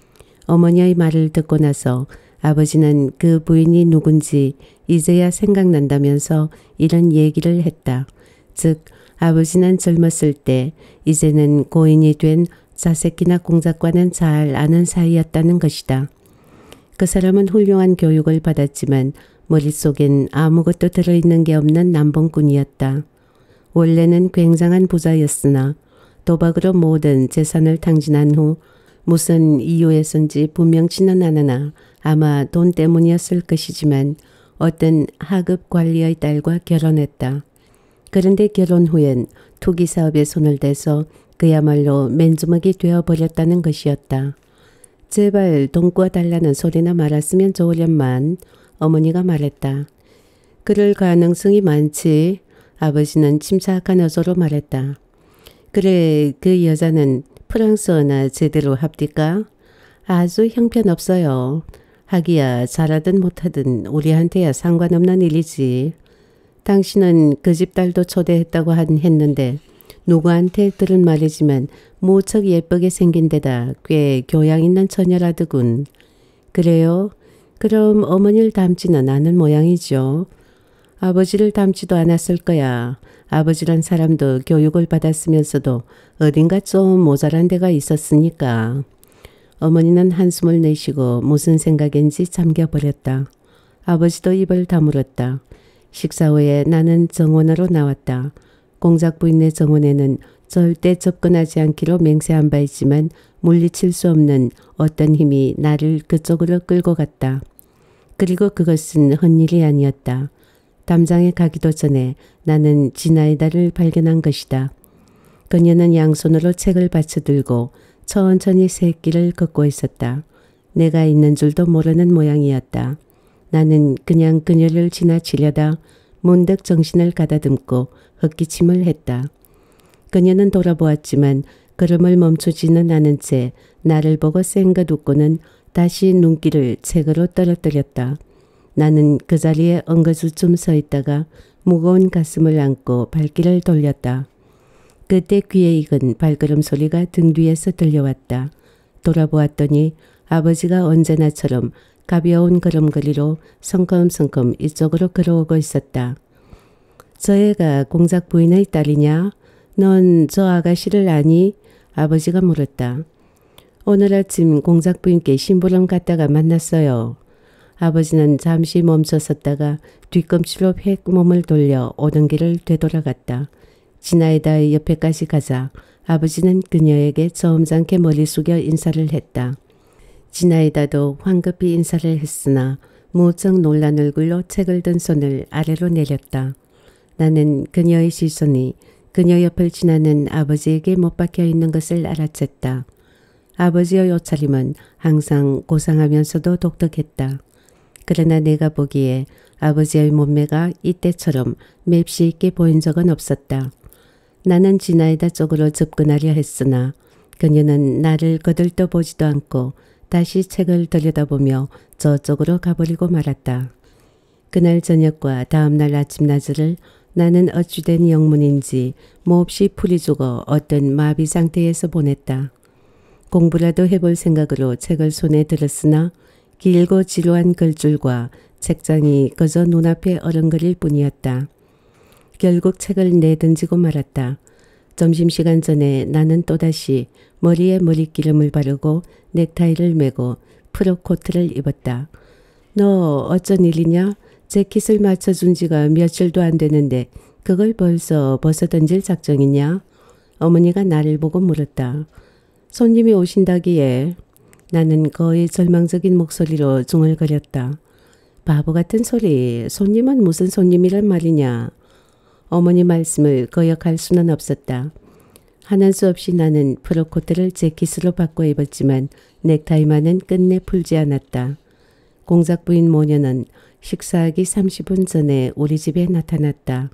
S1: 어머니의 말을 듣고 나서 아버지는 그 부인이 누군지 이제야 생각난다면서 이런 얘기를 했다. 즉 아버지는 젊었을 때 이제는 고인이 된 자세키나 공작과는 잘 아는 사이였다는 것이다. 그 사람은 훌륭한 교육을 받았지만 머릿속엔 아무것도 들어있는 게 없는 남봉꾼이었다. 원래는 굉장한 부자였으나 도박으로 모든 재산을 탕진한 후 무슨 이유에선지 분명치는 않으나 아마 돈 때문이었을 것이지만 어떤 하급 관리의 딸과 결혼했다. 그런데 결혼 후엔 투기 사업에 손을 대서 그야말로 맨주먹이 되어버렸다는 것이었다. 제발 돈 꿔달라는 소리나 말았으면 좋으련만 어머니가 말했다. 그럴 가능성이 많지. 아버지는 침착한 어조로 말했다. 그래 그 여자는 프랑스어나 제대로 합디까? 아주 형편없어요. 하기야 잘하든 못하든 우리한테야 상관없는 일이지. 당신은 그 집 딸도 초대했다고 한 했는데 누구한테 들은 말이지만 무척 예쁘게 생긴 데다 꽤 교양 있는 처녀라더군. 그래요? 그럼 어머니를 닮지는 않은 모양이죠. 아버지를 닮지도 않았을 거야. 아버지란 사람도 교육을 받았으면서도 어딘가 좀 모자란 데가 있었으니까. 어머니는 한숨을 내쉬고 무슨 생각인지 잠겨버렸다. 아버지도 입을 다물었다. 식사 후에 나는 정원으로 나왔다. 공작 부인의 정원에는 절대 접근하지 않기로 맹세한 바 있지만 물리칠 수 없는 어떤 힘이 나를 그쪽으로 끌고 갔다. 그리고 그것은 헛일이 아니었다. 담장에 가기도 전에 나는 지나이다를 발견한 것이다. 그녀는 양손으로 책을 받쳐들고 천천히 새길을 걷고 있었다. 내가 있는 줄도 모르는 모양이었다. 나는 그냥 그녀를 지나치려다 문득 정신을 가다듬고 헛기침을 했다. 그녀는 돌아보았지만 걸음을 멈추지는 않은 채 나를 보고 쌩긋 웃고는 다시 눈길을 책으로 떨어뜨렸다. 나는 그 자리에 엉거주춤 서 있다가 무거운 가슴을 안고 발길을 돌렸다. 그때 귀에 익은 발걸음 소리가 등 뒤에서 들려왔다. 돌아보았더니 아버지가 언제나처럼 가벼운 걸음걸이로 성큼성큼 이쪽으로 걸어오고 있었다. 저 애가 공작 부인의 딸이냐? 넌 저 아가씨를 아니? 아버지가 물었다. 오늘 아침 공작 부인께 심부름 갔다가 만났어요. 아버지는 잠시 멈춰 섰다가 뒤꿈치로 획 몸을 돌려 오던 길을 되돌아갔다. 지나이다의 옆에까지 가자 아버지는 그녀에게 점잖게 머리 숙여 인사를 했다. 지나이다도 황급히 인사를 했으나 무척 놀란 얼굴로 책을 든 손을 아래로 내렸다. 나는 그녀의 시선이 그녀 옆을 지나는 아버지에게 못 박혀 있는 것을 알아챘다. 아버지의 옷차림은 항상 고상하면서도 독특했다. 그러나 내가 보기에 아버지의 몸매가 이때처럼 맵시 있게 보인 적은 없었다. 나는 지나이다 쪽으로 접근하려 했으나 그녀는 나를 거들떠 보지도 않고 다시 책을 들여다보며 저쪽으로 가버리고 말았다. 그날 저녁과 다음날 아침낮을 나는 어찌된 영문인지 몹시 풀이 죽어 어떤 마비 상태에서 보냈다. 공부라도 해볼 생각으로 책을 손에 들었으나 길고 지루한 글줄과 책장이 그저 눈앞에 어른거릴 뿐이었다. 결국 책을 내던지고 말았다. 점심시간 전에 나는 또다시 머리에 머리기름을 바르고 넥타이를 메고 프로코트를 입었다. 너 어쩐 일이냐? 재킷을 맞춰준 지가 며칠도 안 되는데 그걸 벌써 벗어던질 작정이냐? 어머니가 나를 보고 물었다. 손님이 오신다기에. 나는 거의 절망적인 목소리로 중얼거렸다. 바보 같은 소리. 손님은 무슨 손님이란 말이냐. 어머니 말씀을 거역할 수는 없었다. 하는 수 없이 나는 프로코트를 재킷으로 바꿔 입었지만 넥타이만은 끝내 풀지 않았다. 공작 부인 모녀는 식사하기 삼십 분 전에 우리 집에 나타났다.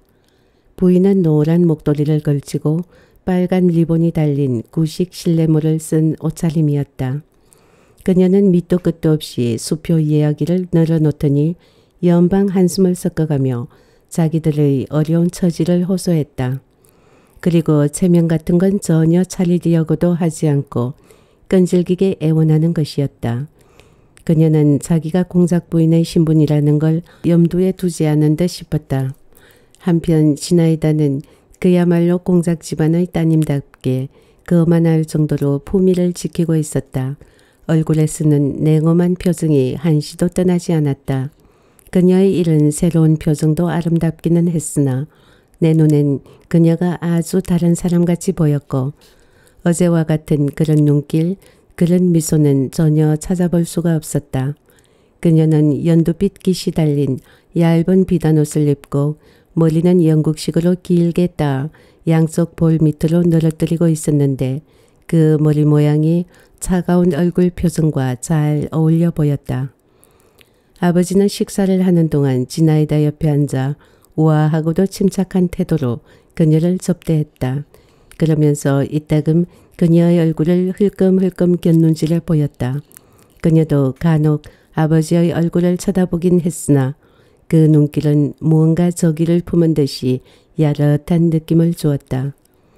S1: 부인은 노란 목도리를 걸치고 빨간 리본이 달린 구식 실내모를 쓴 옷차림이었다. 그녀는 밑도 끝도 없이 수표 이야기를 늘어놓더니 연방 한숨을 섞어가며 자기들의 어려운 처지를 호소했다. 그리고 체면 같은 건 전혀 차리려고도 하지 않고 끈질기게 애원하는 것이었다. 그녀는 자기가 공작 부인의 신분이라는 걸 염두에 두지 않은 듯 싶었다. 한편 지나이다는 그야말로 공작 집안의 따님답게 그만할 정도로 품위를 지키고 있었다. 얼굴에 쓰는 냉엄한 표정이 한시도 떠나지 않았다. 그녀의 이런 새로운 표정도 아름답기는 했으나 내 눈엔 그녀가 아주 다른 사람같이 보였고 어제와 같은 그런 눈길, 그런 미소는 전혀 찾아볼 수가 없었다. 그녀는 연두빛 깃이 달린 얇은 비단옷을 입고 머리는 영국식으로 길게 따 양쪽 볼 밑으로 늘어뜨리고 있었는데 그 머리 모양이 차가운 얼굴 표정과 잘 어울려 보였다. 아버지는 식사를 하는 동안 지나이다 옆에 앉아 우아하고도 침착한 태도로 그녀를 접대했다. 그러면서 이따금 그녀의 얼굴을 흘끔흘끔 곁눈질해 보였다. 그녀도 간혹 아버지의 얼굴을 쳐다보긴 했으나 그 눈길은 무언가 저기를 품은 듯이 야릇한 느낌을 주었다.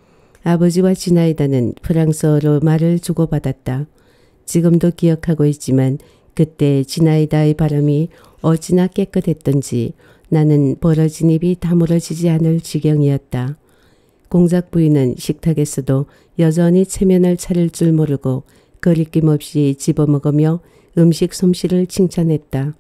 S1: 아버지와 지나이다는 프랑스어로 말을 주고받았다. 지금도 기억하고 있지만 그때 지나이다의 발음이 어찌나 깨끗했던지 나는 벌어진 입이 다물어지지 않을 지경이었다. 공작 부인은 식탁에서도 여전히 체면을 차릴 줄 모르고 거리낌 없이 집어먹으며 음식 솜씨를 칭찬했다.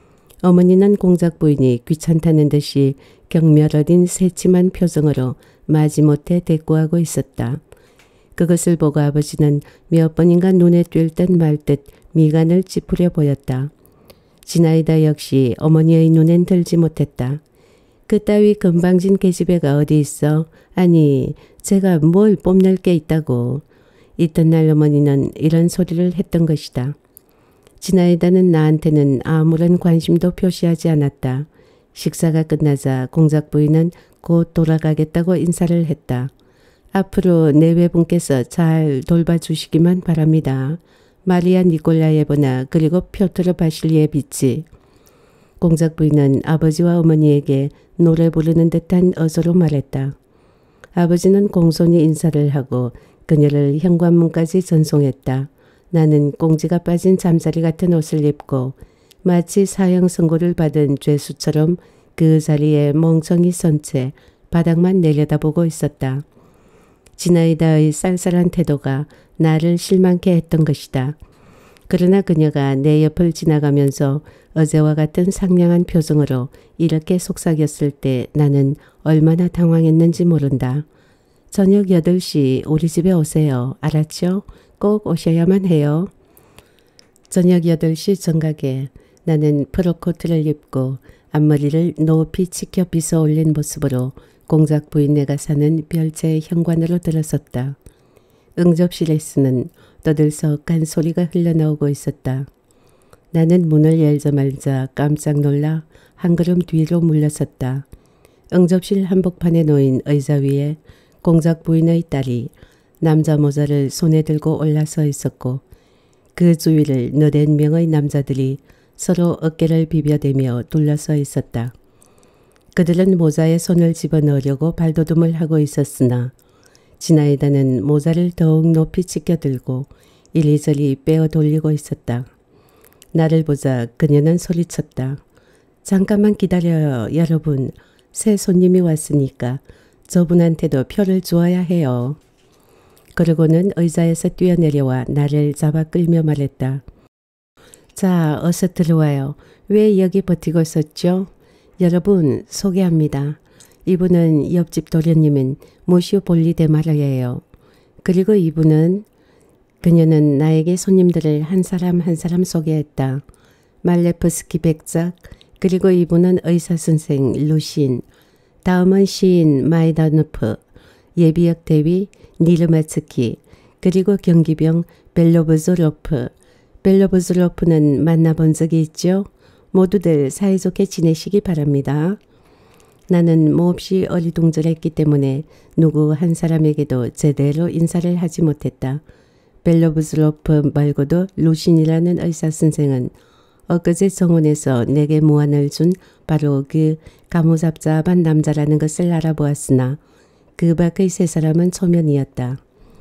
S1: 어머니는 공작 부인이 귀찮다는 듯이 경멸어린 새침한 표정으로 마지못해 대꾸하고 있었다. 그것을 보고 아버지는 몇 번인가 눈에 띌 듯 말 듯 미간을 찌푸려 보였다. 지나이다 역시 어머니의 눈엔 들지 못했다. 그따위 건방진 계집애가 어디 있어? 아니, 제가 뭘 뽐낼 게 있다고. 이튿날 어머니는 이런 소리를 했던 것이다. 지나이다는 나한테는 아무런 관심도 표시하지 않았다. 식사가 끝나자 공작 부인은 곧 돌아가겠다고 인사를 했다. 앞으로 내 외분께서 잘 돌봐주시기만 바랍니다. 마리아 니콜라예브나 그리고 표트르 바실리에비치. 공작 부인은 아버지와 어머니에게 노래 부르는 듯한 어조로 말했다. 아버지는 공손히 인사를 하고 그녀를 현관문까지 전송했다. 나는 꽁지가 빠진 잠자리 같은 옷을 입고 마치 사형 선고를 받은 죄수처럼 그 자리에 멍청이 선 채 바닥만 내려다보고 있었다. 지나이다의 쌀쌀한 태도가 나를 실망케 했던 것이다. 그러나 그녀가 내 옆을 지나가면서 어제와 같은 상냥한 표정으로 이렇게 속삭였을 때 나는 얼마나 당황했는지 모른다. 저녁 여덟 시 우리 집에 오세요. 알았죠? 꼭 오셔야만 해요. 저녁 여덟 시 정각에 나는 프로코트를 입고 앞머리를 높이 치켜 빗어 올린 모습으로 공작 부인네가 사는 별채 현관으로 들어섰다. 응접실에서는 떠들썩한 소리가 흘러나오고 있었다. 나는 문을 열자마자 깜짝 놀라 한 걸음 뒤로 물러섰다. 응접실 한복판에 놓인 의자 위에 공작 부인의 딸이 남자 모자를 손에 들고 올라서 있었고 그 주위를 너댓 명의 남자들이 서로 어깨를 비벼대며 둘러서 있었다. 그들은 모자에 손을 집어넣으려고 발돋움을 하고 있었으나 지나이다는 모자를 더욱 높이 치켜들고 이리저리 빼어 돌리고 있었다. 나를 보자 그녀는 소리쳤다. 잠깐만 기다려요 여러분. 새 손님이 왔으니까 저분한테도 표를 주어야 해요. 그러고는 의자에서 뛰어내려와 나를 잡아 끌며 말했다. 자, 어서 들어와요. 왜 여기 버티고 있었죠? 여러분 소개합니다. 이분은 옆집 도련님인 무시오 볼리데마르예요. 그리고 이분은 그녀는 나에게 손님들을 한 사람 한 사람 소개했다. 말레프스키 백작, 그리고 이분은 의사선생 루신, 다음은 시인 마이다노프, 예비역 대위 니르마츠키, 그리고 경기병 벨로브즈로프. 벨로브즈로프는 만나본 적이 있죠? 모두들 사이좋게 지내시기 바랍니다. 나는 몹시 어리둥절했기 때문에 누구 한 사람에게도 제대로 인사를 하지 못했다. 벨로브즈로프 말고도 루신이라는 의사선생은 엊그제 정원에서 내게 무안을 준 바로 그 가무잡잡한 남자라는 것을 알아보았으나 그 밖의 세 사람은 초면이었다.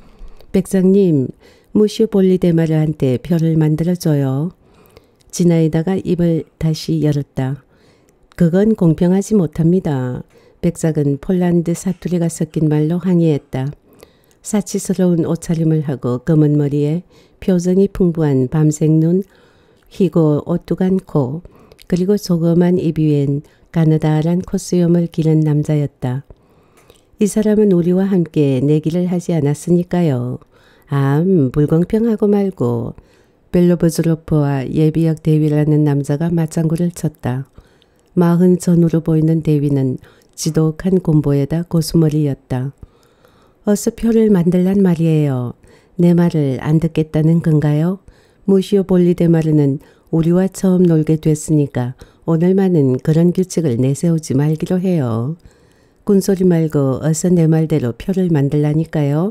S1: 백장님, 무시오 볼리데마르한테 표를 만들어줘요. 지나이다가 입을 다시 열었다. 그건 공평하지 못합니다. 백작은 폴란드 사투리가 섞인 말로 항의했다. 사치스러운 옷차림을 하고 검은 머리에 표정이 풍부한 밤색 눈, 희고 오뚜간 코, 그리고 조그만 입 위엔 가느다란 콧수염을 기른 남자였다. 이 사람은 우리와 함께 내기를 하지 않았으니까요. 암, 불공평하고 말고. 벨로브즈로프와 예비역 대위라는 남자가 맞장구를 쳤다. 마흔 전후로 보이는 대위는 지독한 곰보에다 고수머리였다. 어서 표를 만들란 말이에요. 내 말을 안 듣겠다는 건가요? 무시오 볼리데마르는 우리와 처음 놀게 됐으니까 오늘만은 그런 규칙을 내세우지 말기로 해요. 군소리 말고 어서 내 말대로 표를 만들라니까요.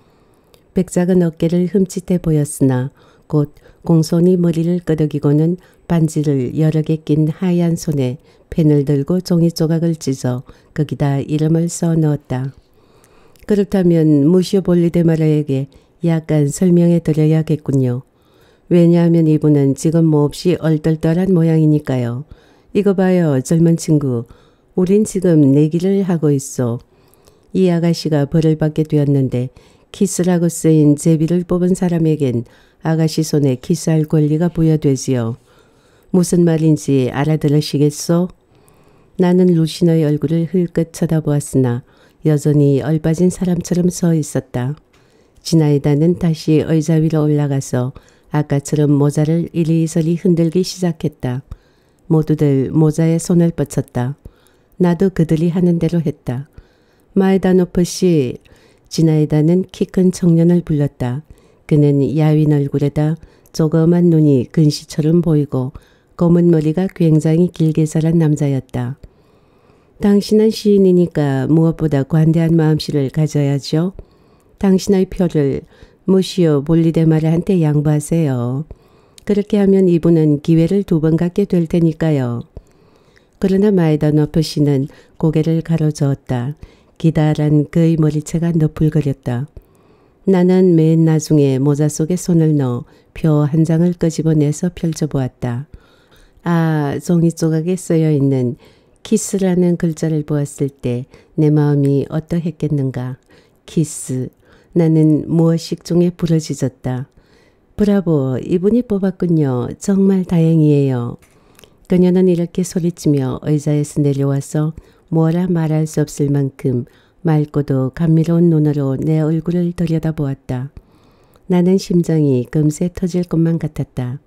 S1: 백작은 어깨를 흠칫해 보였으나 곧 공손히 머리를 끄덕이고는 반지를 여러 개 낀 하얀 손에 펜을 들고 종이 조각을 찢어 거기다 이름을 써 넣었다. 그렇다면 무시오 볼리데마르에게 약간 설명해 드려야겠군요. 왜냐하면 이분은 지금 몹시 얼떨떨한 모양이니까요. 이거 봐요, 젊은 친구. 우린 지금 내기를 하고 있어. 이 아가씨가 벌을 받게 되었는데 키스라고 쓰인 제비를 뽑은 사람에겐 아가씨 손에 키스할 권리가 부여되지요. 무슨 말인지 알아들으시겠소? 나는 루신의 얼굴을 흘끗 쳐다보았으나 여전히 얼빠진 사람처럼 서 있었다. 지나이다는 다시 의자 위로 올라가서 아까처럼 모자를 이리저리 흔들기 시작했다. 모두들 모자에 손을 뻗쳤다. 나도 그들이 하는 대로 했다. 마에다노프 씨. 지나이다는 키 큰 청년을 불렀다. 그는 야윈 얼굴에다 조그만 눈이 근시처럼 보이고 검은 머리가 굉장히 길게 자란 남자였다. 당신은 시인이니까 무엇보다 관대한 마음씨를 가져야죠. 당신의 표를 무시오 볼리데마르한테 양보하세요. 그렇게 하면 이분은 기회를 두 번 갖게 될 테니까요. 그러나 마에다노프 씨는 고개를 가로저었다. 기다란 그의 머리채가 너풀거렸다. 나는 맨 나중에 모자 속에 손을 넣어 표 한 장을 끄집어내서 펼쳐보았다. 아, 종이 조각에 쓰여있는 키스라는 글자를 보았을 때 내 마음이 어떠했겠는가. 키스. 나는 무엇식 중에 부러지졌다. 브라보, 이분이 뽑았군요. 정말 다행이에요. 그녀는 이렇게 소리치며 의자에서 내려와서 뭐라 말할 수 없을 만큼 맑고도 감미로운 눈으로 내 얼굴을 들여다보았다. 나는 심장이 금세 터질 것만 같았다.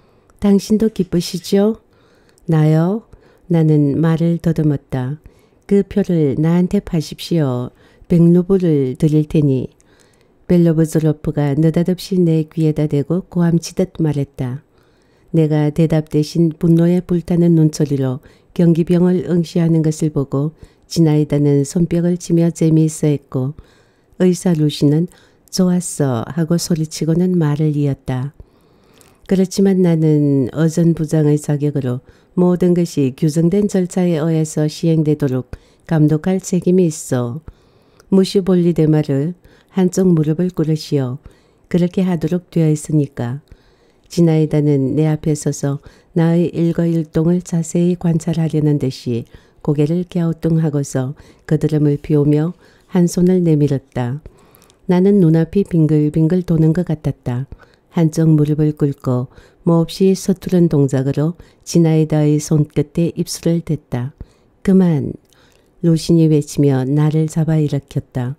S1: 당신도 기쁘시죠? 나요? 나는 말을 더듬었다. 그 표를 나한테 파십시오. 백루블을 드릴 테니. 벨로브즈로프가 느닷없이 내 귀에다 대고 고함치듯 말했다. 내가 대답 대신 분노에 불타는 눈초리로 경기병을 응시하는 것을 보고 지나이다는 손뼉을 치며 재미있어 했고 의사 루시는 좋았어 하고 소리치고는 말을 이었다. 그렇지만 나는 어전부장의 자격으로 모든 것이 규정된 절차에 의해서 시행되도록 감독할 책임이 있어. 무시 볼리데마르 한쪽 무릎을 꿇으시오. 그렇게 하도록 되어 있으니까. 지나이다는 내 앞에 서서 나의 일거일동을 자세히 관찰하려는 듯이 고개를 갸우뚱하고서 그드름을 피우며 한 손을 내밀었다. 나는 눈앞이 빙글빙글 도는 것 같았다. 한쪽 무릎을 꿇고 몹시 서투른 동작으로 지나이다의 손끝에 입술을 댔다. 그만! 루신이 외치며 나를 잡아 일으켰다.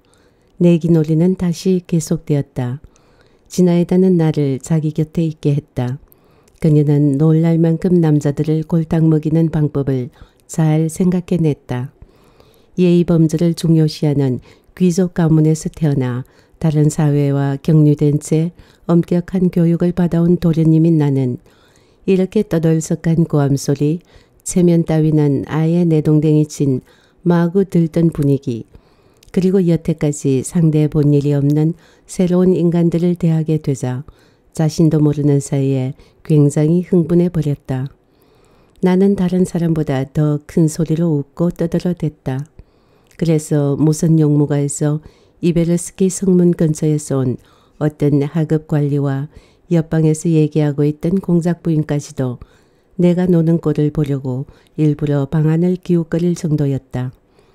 S1: 내기놀이는 다시 계속되었다. 지나이다는 나를 자기 곁에 있게 했다. 그녀는 놀랄 만큼 남자들을 골탕 먹이는 방법을 잘 생각해냈다. 예의범절을 중요시하는 귀족 가문에서 태어나 다른 사회와 격류된 채 엄격한 교육을 받아온 도련님인 나는 이렇게 떠들썩한 고함소리, 체면 따위는 아예 내동댕이 친 마구 들뜬 분위기, 그리고 여태까지 상대해 본 일이 없는 새로운 인간들을 대하게 되자 자신도 모르는 사이에 굉장히 흥분해 버렸다. 나는 다른 사람보다 더 큰 소리로 웃고 떠들어댔다. 그래서 무슨 용무가에서 이베르스키 성문 근처에서 온 어떤 하급 관리와 옆방에서 얘기하고 있던 공작 부인까지도 내가 노는 꼴을 보려고 일부러 방안을 기웃거릴 정도였다.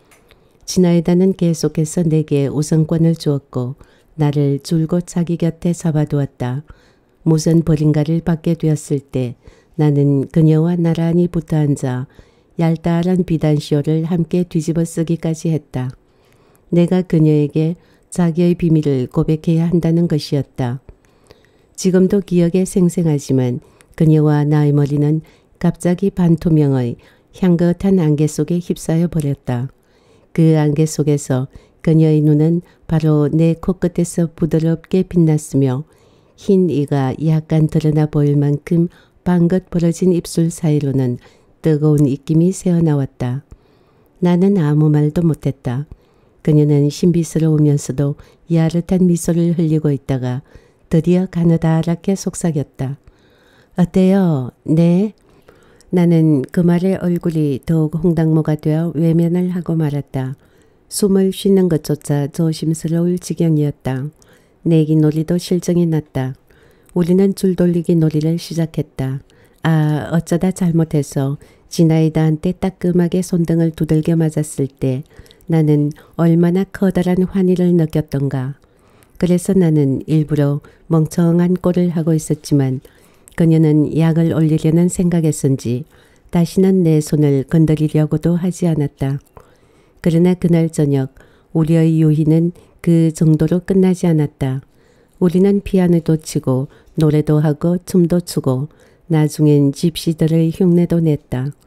S1: 지나이다는 계속해서 내게 우선권을 주었고 나를 줄곧 자기 곁에 잡아두었다. 무슨 버림가를 받게 되었을 때 나는 그녀와 나란히 붙어앉아 얄따란 비단쇼를 함께 뒤집어 쓰기까지 했다. 내가 그녀에게 자기의 비밀을 고백해야 한다는 것이었다. 지금도 기억에 생생하지만 그녀와 나의 머리는 갑자기 반투명의 향긋한 안개 속에 휩싸여 버렸다. 그 안개 속에서 그녀의 눈은 바로 내 코끝에서 부드럽게 빛났으며 흰 이가 약간 드러나 보일 만큼 방긋 벌어진 입술 사이로는 뜨거운 입김이 새어나왔다. 나는 아무 말도 못했다. 그녀는 신비스러우면서도 야릇한 미소를 흘리고 있다가 드디어 가느다랗게 속삭였다. 어때요? 네? 나는 그 말에 얼굴이 더욱 홍당무가 되어 외면을 하고 말았다. 숨을 쉬는 것조차 조심스러울 지경이었다. 내기 놀이도 실정이 났다. 우리는 줄돌리기 놀이를 시작했다. 아, 어쩌다 잘못해서 지나이다한테 따끔하게 손등을 두들겨 맞았을 때 나는 얼마나 커다란 환희를 느꼈던가. 그래서 나는 일부러 멍청한 꼴을 하고 있었지만 그녀는 약을 올리려는 생각에선지 다시는 내 손을 건드리려고도 하지 않았다. 그러나 그날 저녁 우리의 유희는 그 정도로 끝나지 않았다. 우리는 피아노도 치고 노래도 하고 춤도 추고 나중엔 집시들의 흉내도 냈다.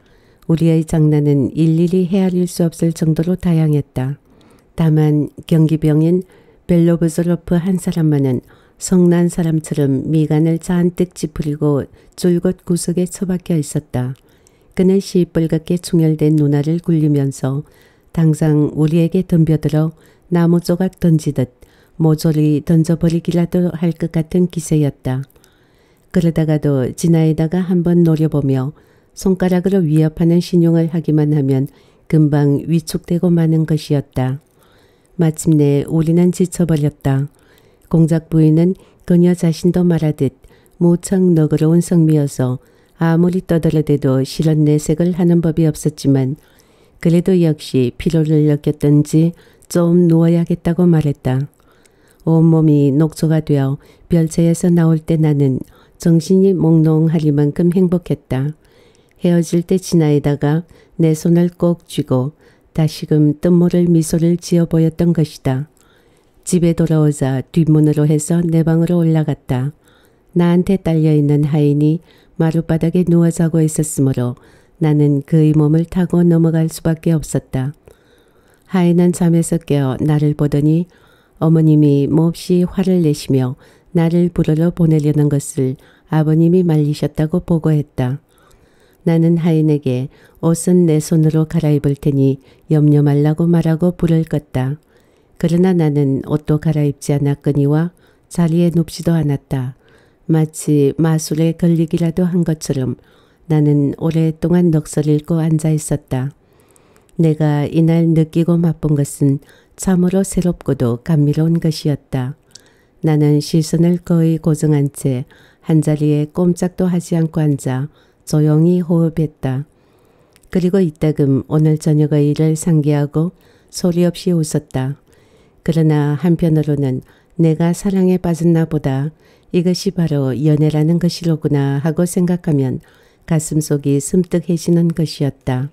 S1: 우리의 장난은 일일이 헤아릴 수 없을 정도로 다양했다. 다만 경기병인 벨로브즈로프 한 사람만은 성난 사람처럼 미간을 잔뜩 찌푸리고 줄곧 구석에 처박혀 있었다. 그는 시뻘겋게 충혈된 눈알을 굴리면서 당장 우리에게 덤벼들어 나무 조각 던지듯 모조리 던져버리기라도 할 것 같은 기세였다. 그러다가도 지나이다가 한번 노려보며 손가락으로 위협하는 신용을 하기만 하면 금방 위축되고 마는 것이었다. 마침내 우리는 지쳐버렸다. 공작 부인은 그녀 자신도 말하듯 무척 너그러운 성미여서 아무리 떠들어대도 실은 내색을 하는 법이 없었지만 그래도 역시 피로를 느꼈던지 좀 누워야겠다고 말했다. 온몸이 녹초가 되어 별채에서 나올 때 나는 정신이 몽롱하리만큼 행복했다. 헤어질 때 지나이다가 내 손을 꼭 쥐고 다시금 뜻모를 미소를 지어 보였던 것이다. 집에 돌아오자 뒷문으로 해서 내 방으로 올라갔다. 나한테 딸려있는 하인이 마룻바닥에 누워 자고 있었으므로 나는 그의 몸을 타고 넘어갈 수밖에 없었다. 하인은 잠에서 깨어 나를 보더니 어머님이 몹시 화를 내시며 나를 부르러 보내려는 것을 아버님이 말리셨다고 보고했다. 나는 하인에게 옷은 내 손으로 갈아입을 테니 염려 말라고 말하고 불을 껐다. 그러나 나는 옷도 갈아입지 않았거니와 자리에 눕지도 않았다. 마치 마술에 걸리기라도 한 것처럼 나는 오랫동안 넋을 잃고 앉아 있었다. 내가 이날 느끼고 맛본 것은 참으로 새롭고도 감미로운 것이었다. 나는 시선을 거의 고정한 채 한자리에 꼼짝도 하지 않고 앉아 조용히 호흡했다. 그리고 이따금 오늘 저녁의 일을 상기하고 소리 없이 웃었다. 그러나 한편으로는 내가 사랑에 빠졌나 보다 이것이 바로 연애라는 것이로구나 하고 생각하면 가슴속이 섬뜩해지는 것이었다.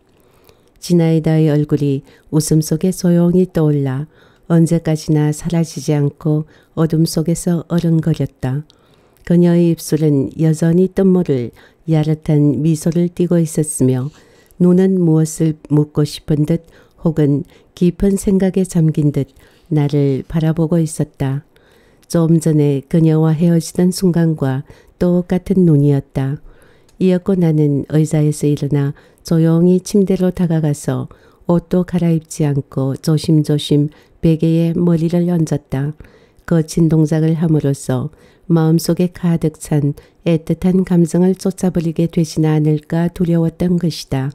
S1: 지나이다의 얼굴이 웃음 속에 조용히 떠올라 언제까지나 사라지지 않고 어둠 속에서 어른거렸다. 그녀의 입술은 여전히 뜻모를 야릇한 미소를 띠고 있었으며 눈은 무엇을 묻고 싶은 듯 혹은 깊은 생각에 잠긴 듯 나를 바라보고 있었다. 좀 전에 그녀와 헤어지던 순간과 똑같은 눈이었다. 이었고 나는 의자에서 일어나 조용히 침대로 다가가서 옷도 갈아입지 않고 조심조심 베개에 머리를 얹었다. 거친 동작을 함으로써 마음속에 가득 찬 애틋한 감정을 쫓아버리게 되지는 않을까 두려웠던 것이다.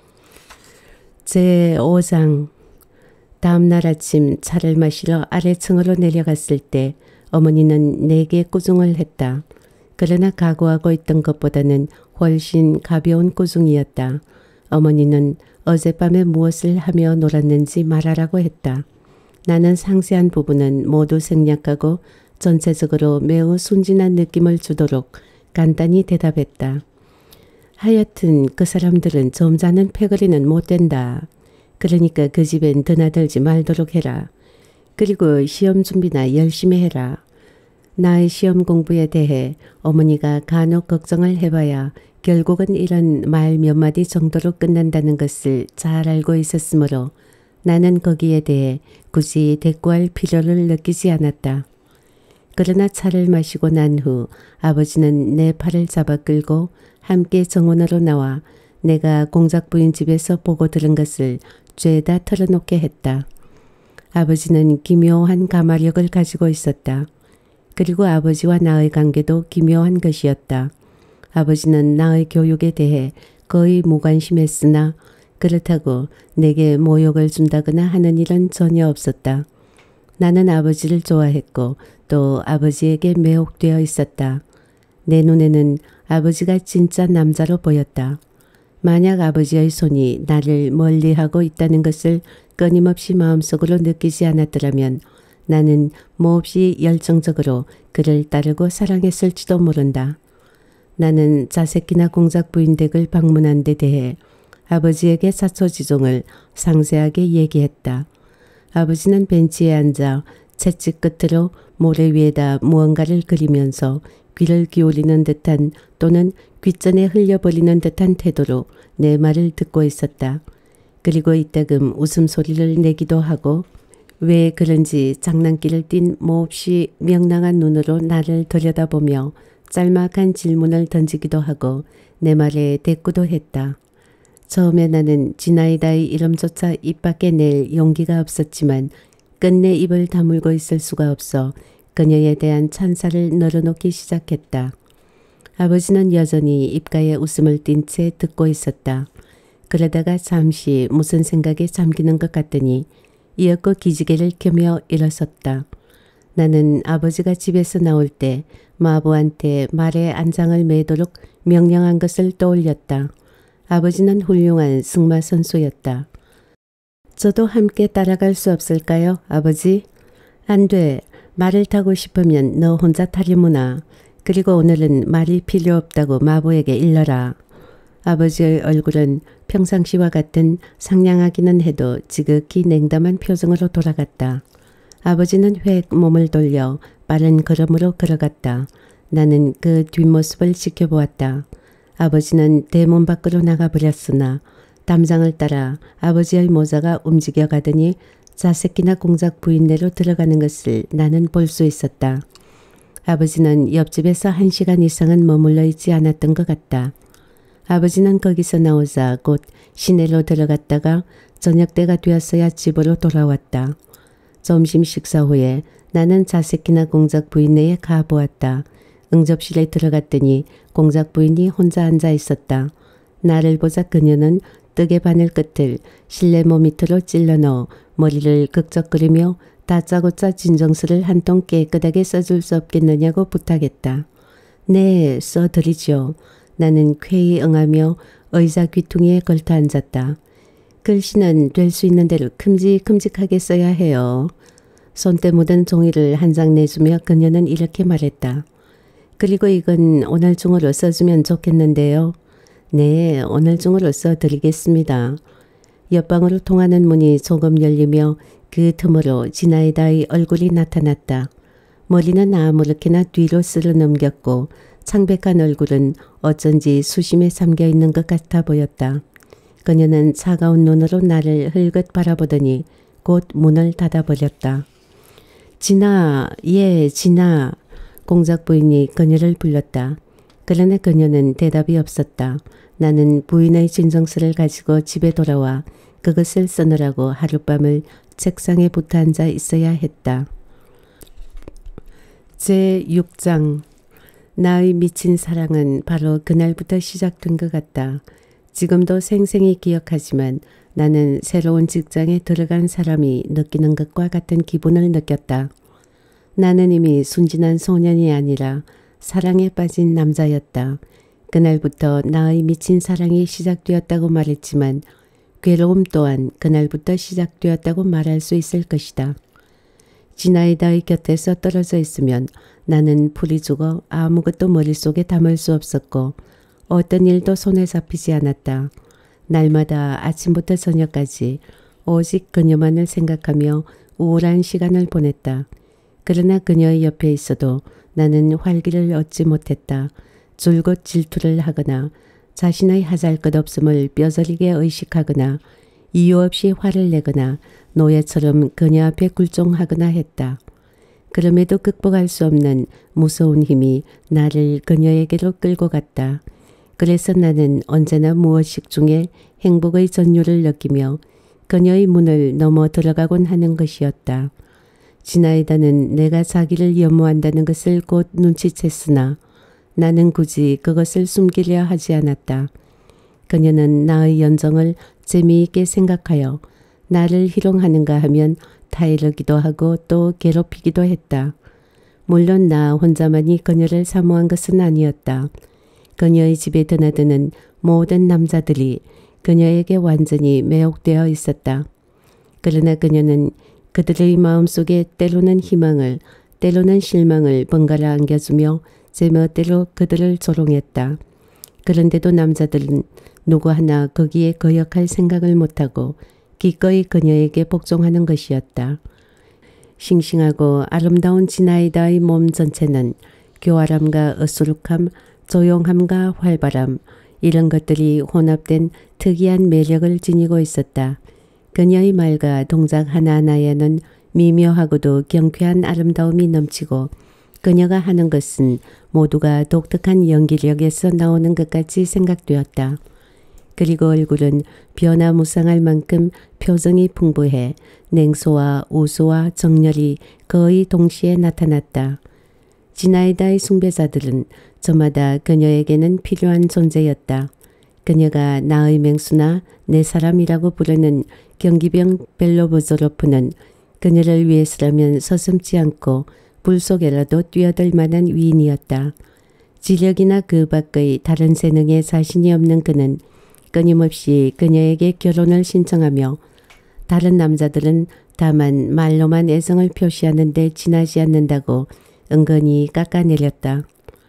S1: 제오 장. 다음날 아침 차를 마시러 아래층으로 내려갔을 때 어머니는 내게 꾸중을 했다. 그러나 각오하고 있던 것보다는 훨씬 가벼운 꾸중이었다. 어머니는 어젯밤에 무엇을 하며 놀았는지 말하라고 했다. 나는 상세한 부분은 모두 생략하고 전체적으로 매우 순진한 느낌을 주도록 간단히 대답했다. 하여튼 그 사람들은 점잖은 패거리는 못 된다. 그러니까 그 집엔 드나들지 말도록 해라. 그리고 시험 준비나 열심히 해라. 나의 시험 공부에 대해 어머니가 간혹 걱정을 해봐야 결국은 이런 말 몇 마디 정도로 끝난다는 것을 잘 알고 있었으므로 나는 거기에 대해 굳이 대꾸할 필요를 느끼지 않았다. 그러나 차를 마시고 난 후 아버지는 내 팔을 잡아 끌고 함께 정원으로 나와 내가 공작 부인 집에서 보고 들은 것을 죄다 털어놓게 했다. 아버지는 기묘한 가마력을 가지고 있었다. 그리고 아버지와 나의 관계도 기묘한 것이었다. 아버지는 나의 교육에 대해 거의 무관심했으나 그렇다고 내게 모욕을 준다거나 하는 일은 전혀 없었다. 나는 아버지를 좋아했고 또 아버지에게 매혹되어 있었다. 내 눈에는 아버지가 진짜 남자로 보였다. 만약 아버지의 손이 나를 멀리하고 있다는 것을 끊임없이 마음속으로 느끼지 않았더라면 나는 몹시 열정적으로 그를 따르고 사랑했을지도 모른다. 나는 자새끼나 공작 부인 댁을 방문한 데 대해 아버지에게 사초지종을 상세하게 얘기했다. 아버지는 벤치에 앉아 채찍 끝으로 모래 위에다 무언가를 그리면서 귀를 기울이는 듯한 또는 귓전에 흘려버리는 듯한 태도로 내 말을 듣고 있었다. 그리고 이따금 웃음소리를 내기도 하고 왜 그런지 장난기를 띤 몹시 명랑한 눈으로 나를 들여다보며 짤막한 질문을 던지기도 하고 내 말에 대꾸도 했다. 처음에 나는 지나이다의 이름조차 입 밖에 낼 용기가 없었지만 끝내 입을 다물고 있을 수가 없어 그녀에 대한 찬사를 늘어놓기 시작했다. 아버지는 여전히 입가에 웃음을 띤 채 듣고 있었다. 그러다가 잠시 무슨 생각에 잠기는 것 같더니 이윽고 기지개를 켜며 일어섰다. 나는 아버지가 집에서 나올 때 마부한테 말에 안장을 매도록 명령한 것을 떠올렸다. 아버지는 훌륭한 승마 선수였다. 저도 함께 따라갈 수 없을까요, 아버지? 안 돼. 말을 타고 싶으면 너 혼자 타려무나. 그리고 오늘은 말이 필요 없다고 마부에게 일러라. 아버지의 얼굴은 평상시와 같은 상냥하기는 해도 지극히 냉담한 표정으로 돌아갔다. 아버지는 획 몸을 돌려 빠른 걸음으로 걸어갔다. 나는 그 뒷모습을 지켜보았다. 아버지는 대문 밖으로 나가버렸으나 담장을 따라 아버지의 모자가 움직여 가더니 자새끼나 공작 부인네로 들어가는 것을 나는 볼 수 있었다. 아버지는 옆집에서 한 시간 이상은 머물러 있지 않았던 것 같다. 아버지는 거기서 나오자 곧 시내로 들어갔다가 저녁때가 되었어야 집으로 돌아왔다. 점심 식사 후에 나는 자새끼나 공작 부인네에 가보았다. 응접실에 들어갔더니 공작 부인이 혼자 앉아 있었다. 나를 보자 그녀는 뜨개 바늘 끝을 실내모 밑으로 찔러 넣어 머리를 극적거리며 다짜고짜 진정서를 한 통 깨끗하게 써줄 수 없겠느냐고 부탁했다. 네, 써드리죠. 나는 쾌히 응하며 의자 귀퉁이에 걸터 앉았다. 글씨는 될 수 있는 대로 큼직큼직하게 써야 해요. 손때 묻은 종이를 한 장 내주며 그녀는 이렇게 말했다. 그리고 이건 오늘 중으로 써주면 좋겠는데요. 네, 오늘 중으로 써드리겠습니다. 옆방으로 통하는 문이 조금 열리며 그 틈으로 지나이다의 얼굴이 나타났다. 머리는 아무렇게나 뒤로 쓸어 넘겼고 창백한 얼굴은 어쩐지 수심에 잠겨있는 것 같아 보였다. 그녀는 차가운 눈으로 나를 흘긋 바라보더니 곧 문을 닫아버렸다. 진아, 예, 진아. 공작 부인이 그녀를 불렀다. 그러나 그녀는 대답이 없었다. 나는 부인의 진정서를 가지고 집에 돌아와 그것을 쓰느라고 하룻밤을 책상에 붙어 앉아 있어야 했다. 제육 장. 나의 미친 사랑은 바로 그날부터 시작된 것 같다. 지금도 생생히 기억하지만 나는 새로운 직장에 들어간 사람이 느끼는 것과 같은 기분을 느꼈다. 나는 이미 순진한 소년이 아니라 사랑에 빠진 남자였다. 그날부터 나의 미친 사랑이 시작되었다고 말했지만 괴로움 또한 그날부터 시작되었다고 말할 수 있을 것이다. 지나이다의 곁에서 떨어져 있으면 나는 풀이 죽어 아무것도 머릿속에 담을 수 없었고 어떤 일도 손에 잡히지 않았다. 날마다 아침부터 저녁까지 오직 그녀만을 생각하며 우울한 시간을 보냈다. 그러나 그녀의 옆에 있어도 나는 활기를 얻지 못했다. 줄곧 질투를 하거나 자신의 하잘것없음을 뼈저리게 의식하거나 이유 없이 화를 내거나 노예처럼 그녀 앞에 굴종하거나 했다. 그럼에도 극복할 수 없는 무서운 힘이 나를 그녀에게로 끌고 갔다. 그래서 나는 언제나 무엇식 중에 행복의 전율을 느끼며 그녀의 문을 넘어 들어가곤 하는 것이었다. 지나이다는 내가 자기를 연모한다는 것을 곧 눈치챘으나 나는 굳이 그것을 숨기려 하지 않았다. 그녀는 나의 연정을 재미있게 생각하여 나를 희롱하는가 하면 타이르기도 하고 또 괴롭히기도 했다. 물론 나 혼자만이 그녀를 사모한 것은 아니었다. 그녀의 집에 드나드는 모든 남자들이 그녀에게 완전히 매혹되어 있었다. 그러나 그녀는 그들의 마음속에 때로는 희망을 때로는 실망을 번갈아 안겨주며 제멋대로 그들을 조롱했다. 그런데도 남자들은 누구 하나 거기에 거역할 생각을 못하고 기꺼이 그녀에게 복종하는 것이었다. 싱싱하고 아름다운 지나이다의 몸 전체는 교활함과 어수룩함, 조용함과 활발함, 이런 것들이 혼합된 특이한 매력을 지니고 있었다. 그녀의 말과 동작 하나하나에는 미묘하고도 경쾌한 아름다움이 넘치고 그녀가 하는 것은 모두가 독특한 연기력에서 나오는 것 같이 생각되었다. 그리고 얼굴은 변화무쌍할 만큼 표정이 풍부해 냉소와 우수와 정열이 거의 동시에 나타났다. 지나이다의 숭배자들은 저마다 그녀에게는 필요한 존재였다. 그녀가 나의 맹수나 내 사람이라고 부르는 경기병 벨로브조로프는 그녀를 위해서라면 서슴지 않고 불 속에라도 뛰어들 만한 위인이었다. 지력이나 그 밖의 다른 재능에 자신이 없는 그는 끊임없이 그녀에게 결혼을 신청하며 다른 남자들은 다만 말로만 애정을 표시하는데 지나지 않는다고 은근히 깎아내렸다.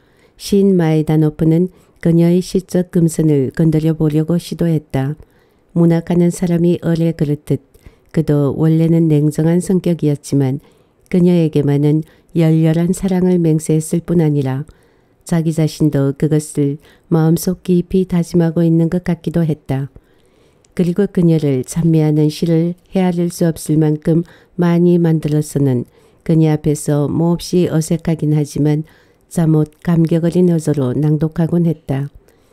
S1: 시인 마에다노프는 그녀의 시적 금선을 건드려 보려고 시도했다. 문학하는 사람이 얼에 그렇듯 그도 원래는 냉정한 성격이었지만 그녀에게만은 열렬한 사랑을 맹세했을 뿐 아니라 자기 자신도 그것을 마음속 깊이 다짐하고 있는 것 같기도 했다. 그리고 그녀를 찬미하는 시를 헤아릴 수 없을 만큼 많이 만들어서는 그녀 앞에서 몹시 어색하긴 하지만 잠옷 감격 어린 어조로 낭독하곤 했다.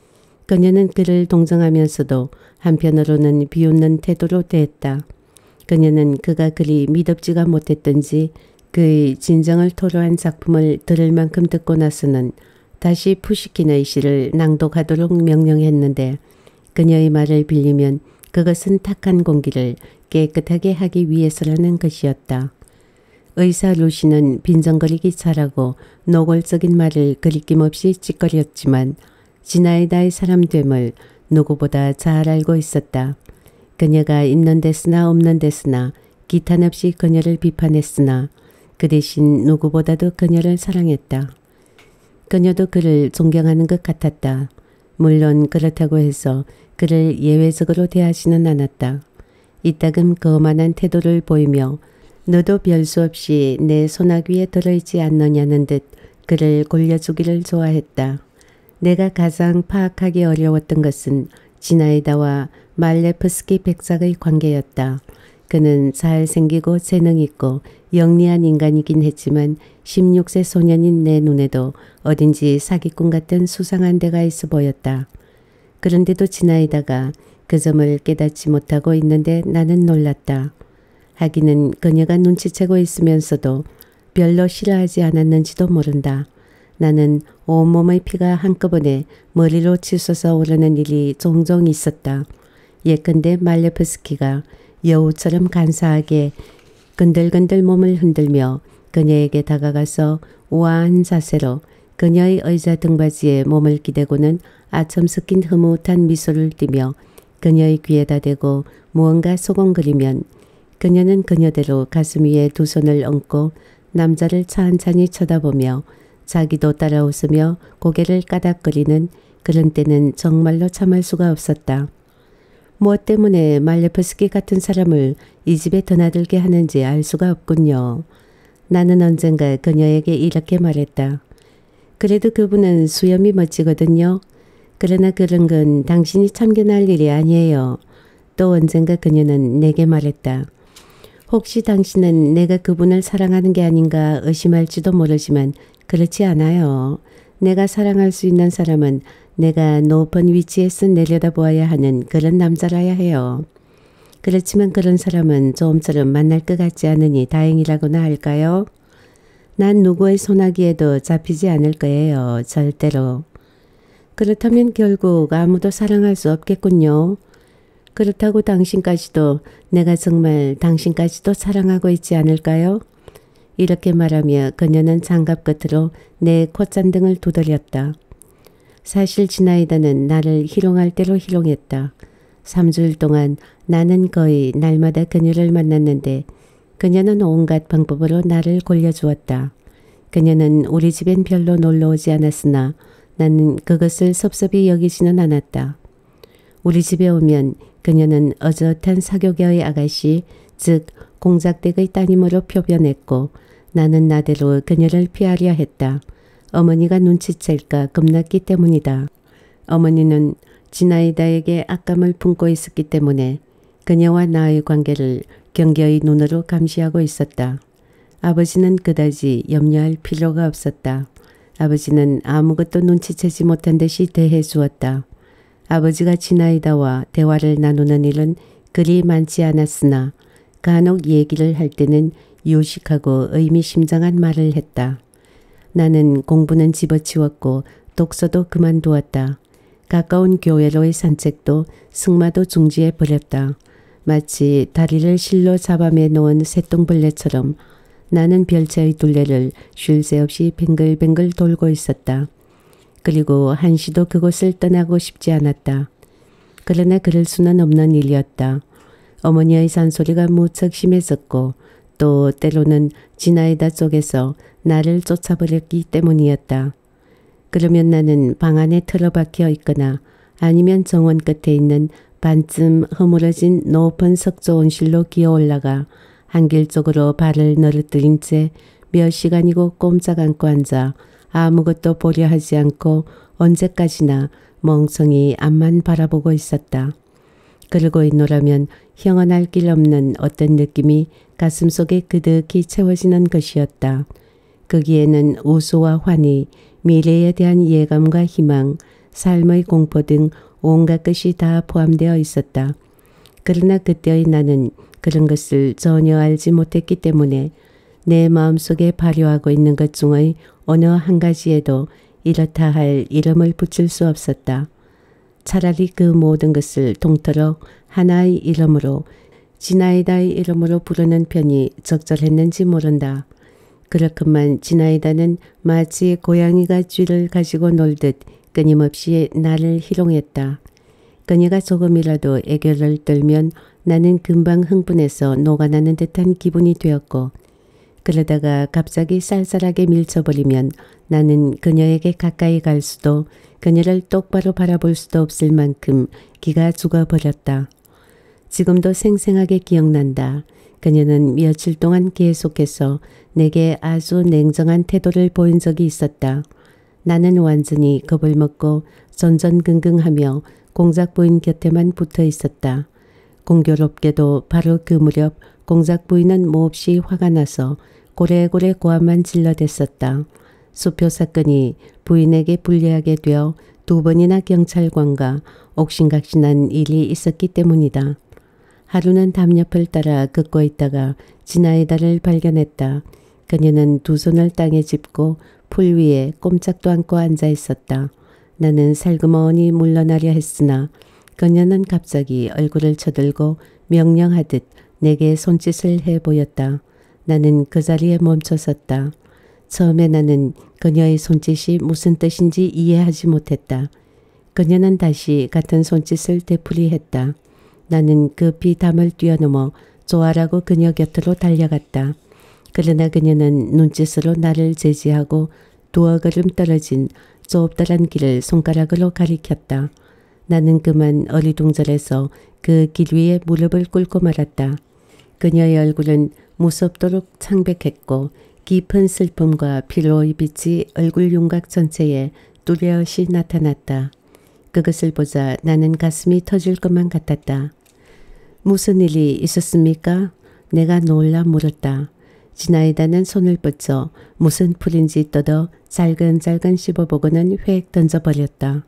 S1: 그녀는 그를 동정하면서도 한편으로는 비웃는 태도로 대했다. 그녀는 그가 그리 미덥지가 못했던지 그의 진정을 토로한 작품을 들을 만큼 듣고 나서는 다시 푸시킨의 시를 낭독하도록 명령했는데 그녀의 말을 빌리면 그것은 탁한 공기를 깨끗하게 하기 위해서라는 것이었다. 의사 루시는 빈정거리기 잘하고 노골적인 말을 그리낌없이 찌꺼렸지만 지나이다의 사람됨을 누구보다 잘 알고 있었다. 그녀가 있는 데서나 없는 데서나 기탄 없이 그녀를 비판했으나 그 대신 누구보다도 그녀를 사랑했다. 그녀도 그를 존경하는 것 같았다. 물론 그렇다고 해서 그를 예외적으로 대하지는 않았다. 이따금 거만한 태도를 보이며 너도 별 수 없이 내 손아귀에 들어있지 않느냐는 듯 그를 골려주기를 좋아했다. 내가 가장 파악하기 어려웠던 것은 지나이다와 말레프스키 백작의 관계였다. 그는 잘생기고 재능있고 영리한 인간이긴 했지만 십육 세 소년인 내 눈에도 어딘지 사기꾼 같은 수상한 데가 있어 보였다. 그런데도 지나이다가 그 점을 깨닫지 못하고 있는데 나는 놀랐다. 하기는 그녀가 눈치채고 있으면서도 별로 싫어하지 않았는지도 모른다. 나는 온몸의 피가 한꺼번에 머리로 치솟아 오르는 일이 종종 있었다. 예컨대 말레프스키가 여우처럼 간사하게 근들근들 몸을 흔들며 그녀에게 다가가서 우아한 자세로 그녀의 의자 등받이에 몸을 기대고는 아첨 섞인 흐뭇한 미소를 띠며 그녀의 귀에다 대고 무언가 소곤거리면 그녀는 그녀대로 가슴 위에 두 손을 얹고 남자를 찬찬히 쳐다보며 자기도 따라 웃으며 고개를 까닥거리는 그런 때는 정말로 참을 수가 없었다. 무엇 때문에 말레프스키 같은 사람을 이 집에 드나들게 하는지 알 수가 없군요. 나는 언젠가 그녀에게 이렇게 말했다. 그래도 그분은 수염이 멋지거든요. 그러나 그런 건 당신이 참견할 일이 아니에요. 또 언젠가 그녀는 내게 말했다. 혹시 당신은 내가 그분을 사랑하는 게 아닌가 의심할지도 모르지만 그렇지 않아요. 내가 사랑할 수 있는 사람은 내가 높은 위치에서 내려다보아야 하는 그런 남자라야 해요. 그렇지만 그런 사람은 좀처럼 만날 것 같지 않으니 다행이라고나 할까요? 난 누구의 손아귀에도 잡히지 않을 거예요. 절대로. 그렇다면 결국 아무도 사랑할 수 없겠군요. 그렇다고 당신까지도 내가 정말 당신까지도 사랑하고 있지 않을까요? 이렇게 말하며 그녀는 장갑 끝으로 내 콧잔등을 두드렸다. 사실 지나이다는 나를 희롱할 대로 희롱했다. 삼 주일 동안 나는 거의 날마다 그녀를 만났는데 그녀는 온갖 방법으로 나를 골려주었다. 그녀는 우리 집엔 별로 놀러 오지 않았으나 나는 그것을 섭섭히 여기지는 않았다. 우리 집에 오면 그녀는 어젓한 사교계의 아가씨, 즉 공작댁의 따님으로 표변했고 나는 나대로 그녀를 피하려 했다. 어머니가 눈치챌까 겁났기 때문이다. 어머니는 지나이다에게 악감을 품고 있었기 때문에 그녀와 나의 관계를 경계의 눈으로 감시하고 있었다. 아버지는 그다지 염려할 필요가 없었다. 아버지는 아무것도 눈치채지 못한 듯이 대해 주었다. 아버지가 지나이다와 대화를 나누는 일은 그리 많지 않았으나 간혹 얘기를 할 때는 유식하고 의미심장한 말을 했다. 나는 공부는 집어치웠고 독서도 그만두었다. 가까운 교회로의 산책도 승마도 중지해 버렸다. 마치 다리를 실로 잡아매 놓은 새똥벌레처럼 나는 별채의 둘레를 쉴 새 없이 뱅글뱅글 돌고 있었다. 그리고 한시도 그곳을 떠나고 싶지 않았다. 그러나 그럴 수는 없는 일이었다. 어머니의 잔소리가 무척 심해졌고 또 때로는 지나이다 쪽에서 나를 쫓아버렸기 때문이었다. 그러면 나는 방 안에 틀어박혀 있거나 아니면 정원 끝에 있는 반쯤 허물어진 높은 석조 온실로 기어 올라가 한길 쪽으로 발을 늘어뜨린 채 몇 시간이고 꼼짝 않고 앉아 아무것도 보려 하지 않고 언제까지나 멍청이 앞만 바라보고 있었다. 그러고 있노라면 형언할 길 없는 어떤 느낌이 가슴속에 그득히 채워지는 것이었다. 거기에는 우수와 환희, 미래에 대한 예감과 희망, 삶의 공포 등 온갖 것이 다 포함되어 있었다. 그러나 그때의 나는 그런 것을 전혀 알지 못했기 때문에 내 마음속에 발효하고 있는 것 중의 어느 한 가지에도 이렇다 할 이름을 붙일 수 없었다. 차라리 그 모든 것을 통틀어 하나의 이름으로, 지나이다의 이름으로 부르는 편이 적절했는지 모른다. 그렇건만 지나이다는 마치 고양이가 쥐를 가지고 놀듯 끊임없이 나를 희롱했다. 그녀가 조금이라도 애교를 떨면 나는 금방 흥분해서 녹아나는 듯한 기분이 되었고, 그러다가 갑자기 쌀쌀하게 밀쳐버리면 나는 그녀에게 가까이 갈 수도 그녀를 똑바로 바라볼 수도 없을 만큼 기가 죽어버렸다. 지금도 생생하게 기억난다. 그녀는 며칠 동안 계속해서 내게 아주 냉정한 태도를 보인 적이 있었다. 나는 완전히 겁을 먹고 전전긍긍하며 공작 부인 곁에만 붙어 있었다. 공교롭게도 바로 그 무렵 공작 부인은 몹시 화가 나서 고래고래 고함만 질러댔었다. 수표 사건이 부인에게 불리하게 되어 두 번이나 경찰관과 옥신각신한 일이 있었기 때문이다. 하루는 담옆을 따라 걷고 있다가 지나이다를 발견했다. 그녀는 두 손을 땅에 짚고 풀 위에 꼼짝도 않고 앉아 있었다. 나는 살그머니 물러나려 했으나 그녀는 갑자기 얼굴을 쳐들고 명령하듯 내게 손짓을 해 보였다. 나는 그 자리에 멈춰섰다. 처음에 나는 그녀의 손짓이 무슨 뜻인지 이해하지 못했다. 그녀는 다시 같은 손짓을 되풀이했다. 나는 급히 담을 뛰어넘어 좋아라고 그녀 곁으로 달려갔다. 그러나 그녀는 눈짓으로 나를 제지하고 두어 걸음 떨어진 좁다란 길을 손가락으로 가리켰다. 나는 그만 어리둥절해서 그 길 위에 무릎을 꿇고 말았다. 그녀의 얼굴은 무섭도록 창백했고 깊은 슬픔과 피로의 빛이 얼굴 윤곽 전체에 뚜렷이 나타났다. 그것을 보자 나는 가슴이 터질 것만 같았다. 무슨 일이 있었습니까? 내가 놀라 물었다. 지나이다는 손을 뻗쳐 무슨 풀인지 뜯어 잘근잘근 씹어보고는 휙 던져버렸다.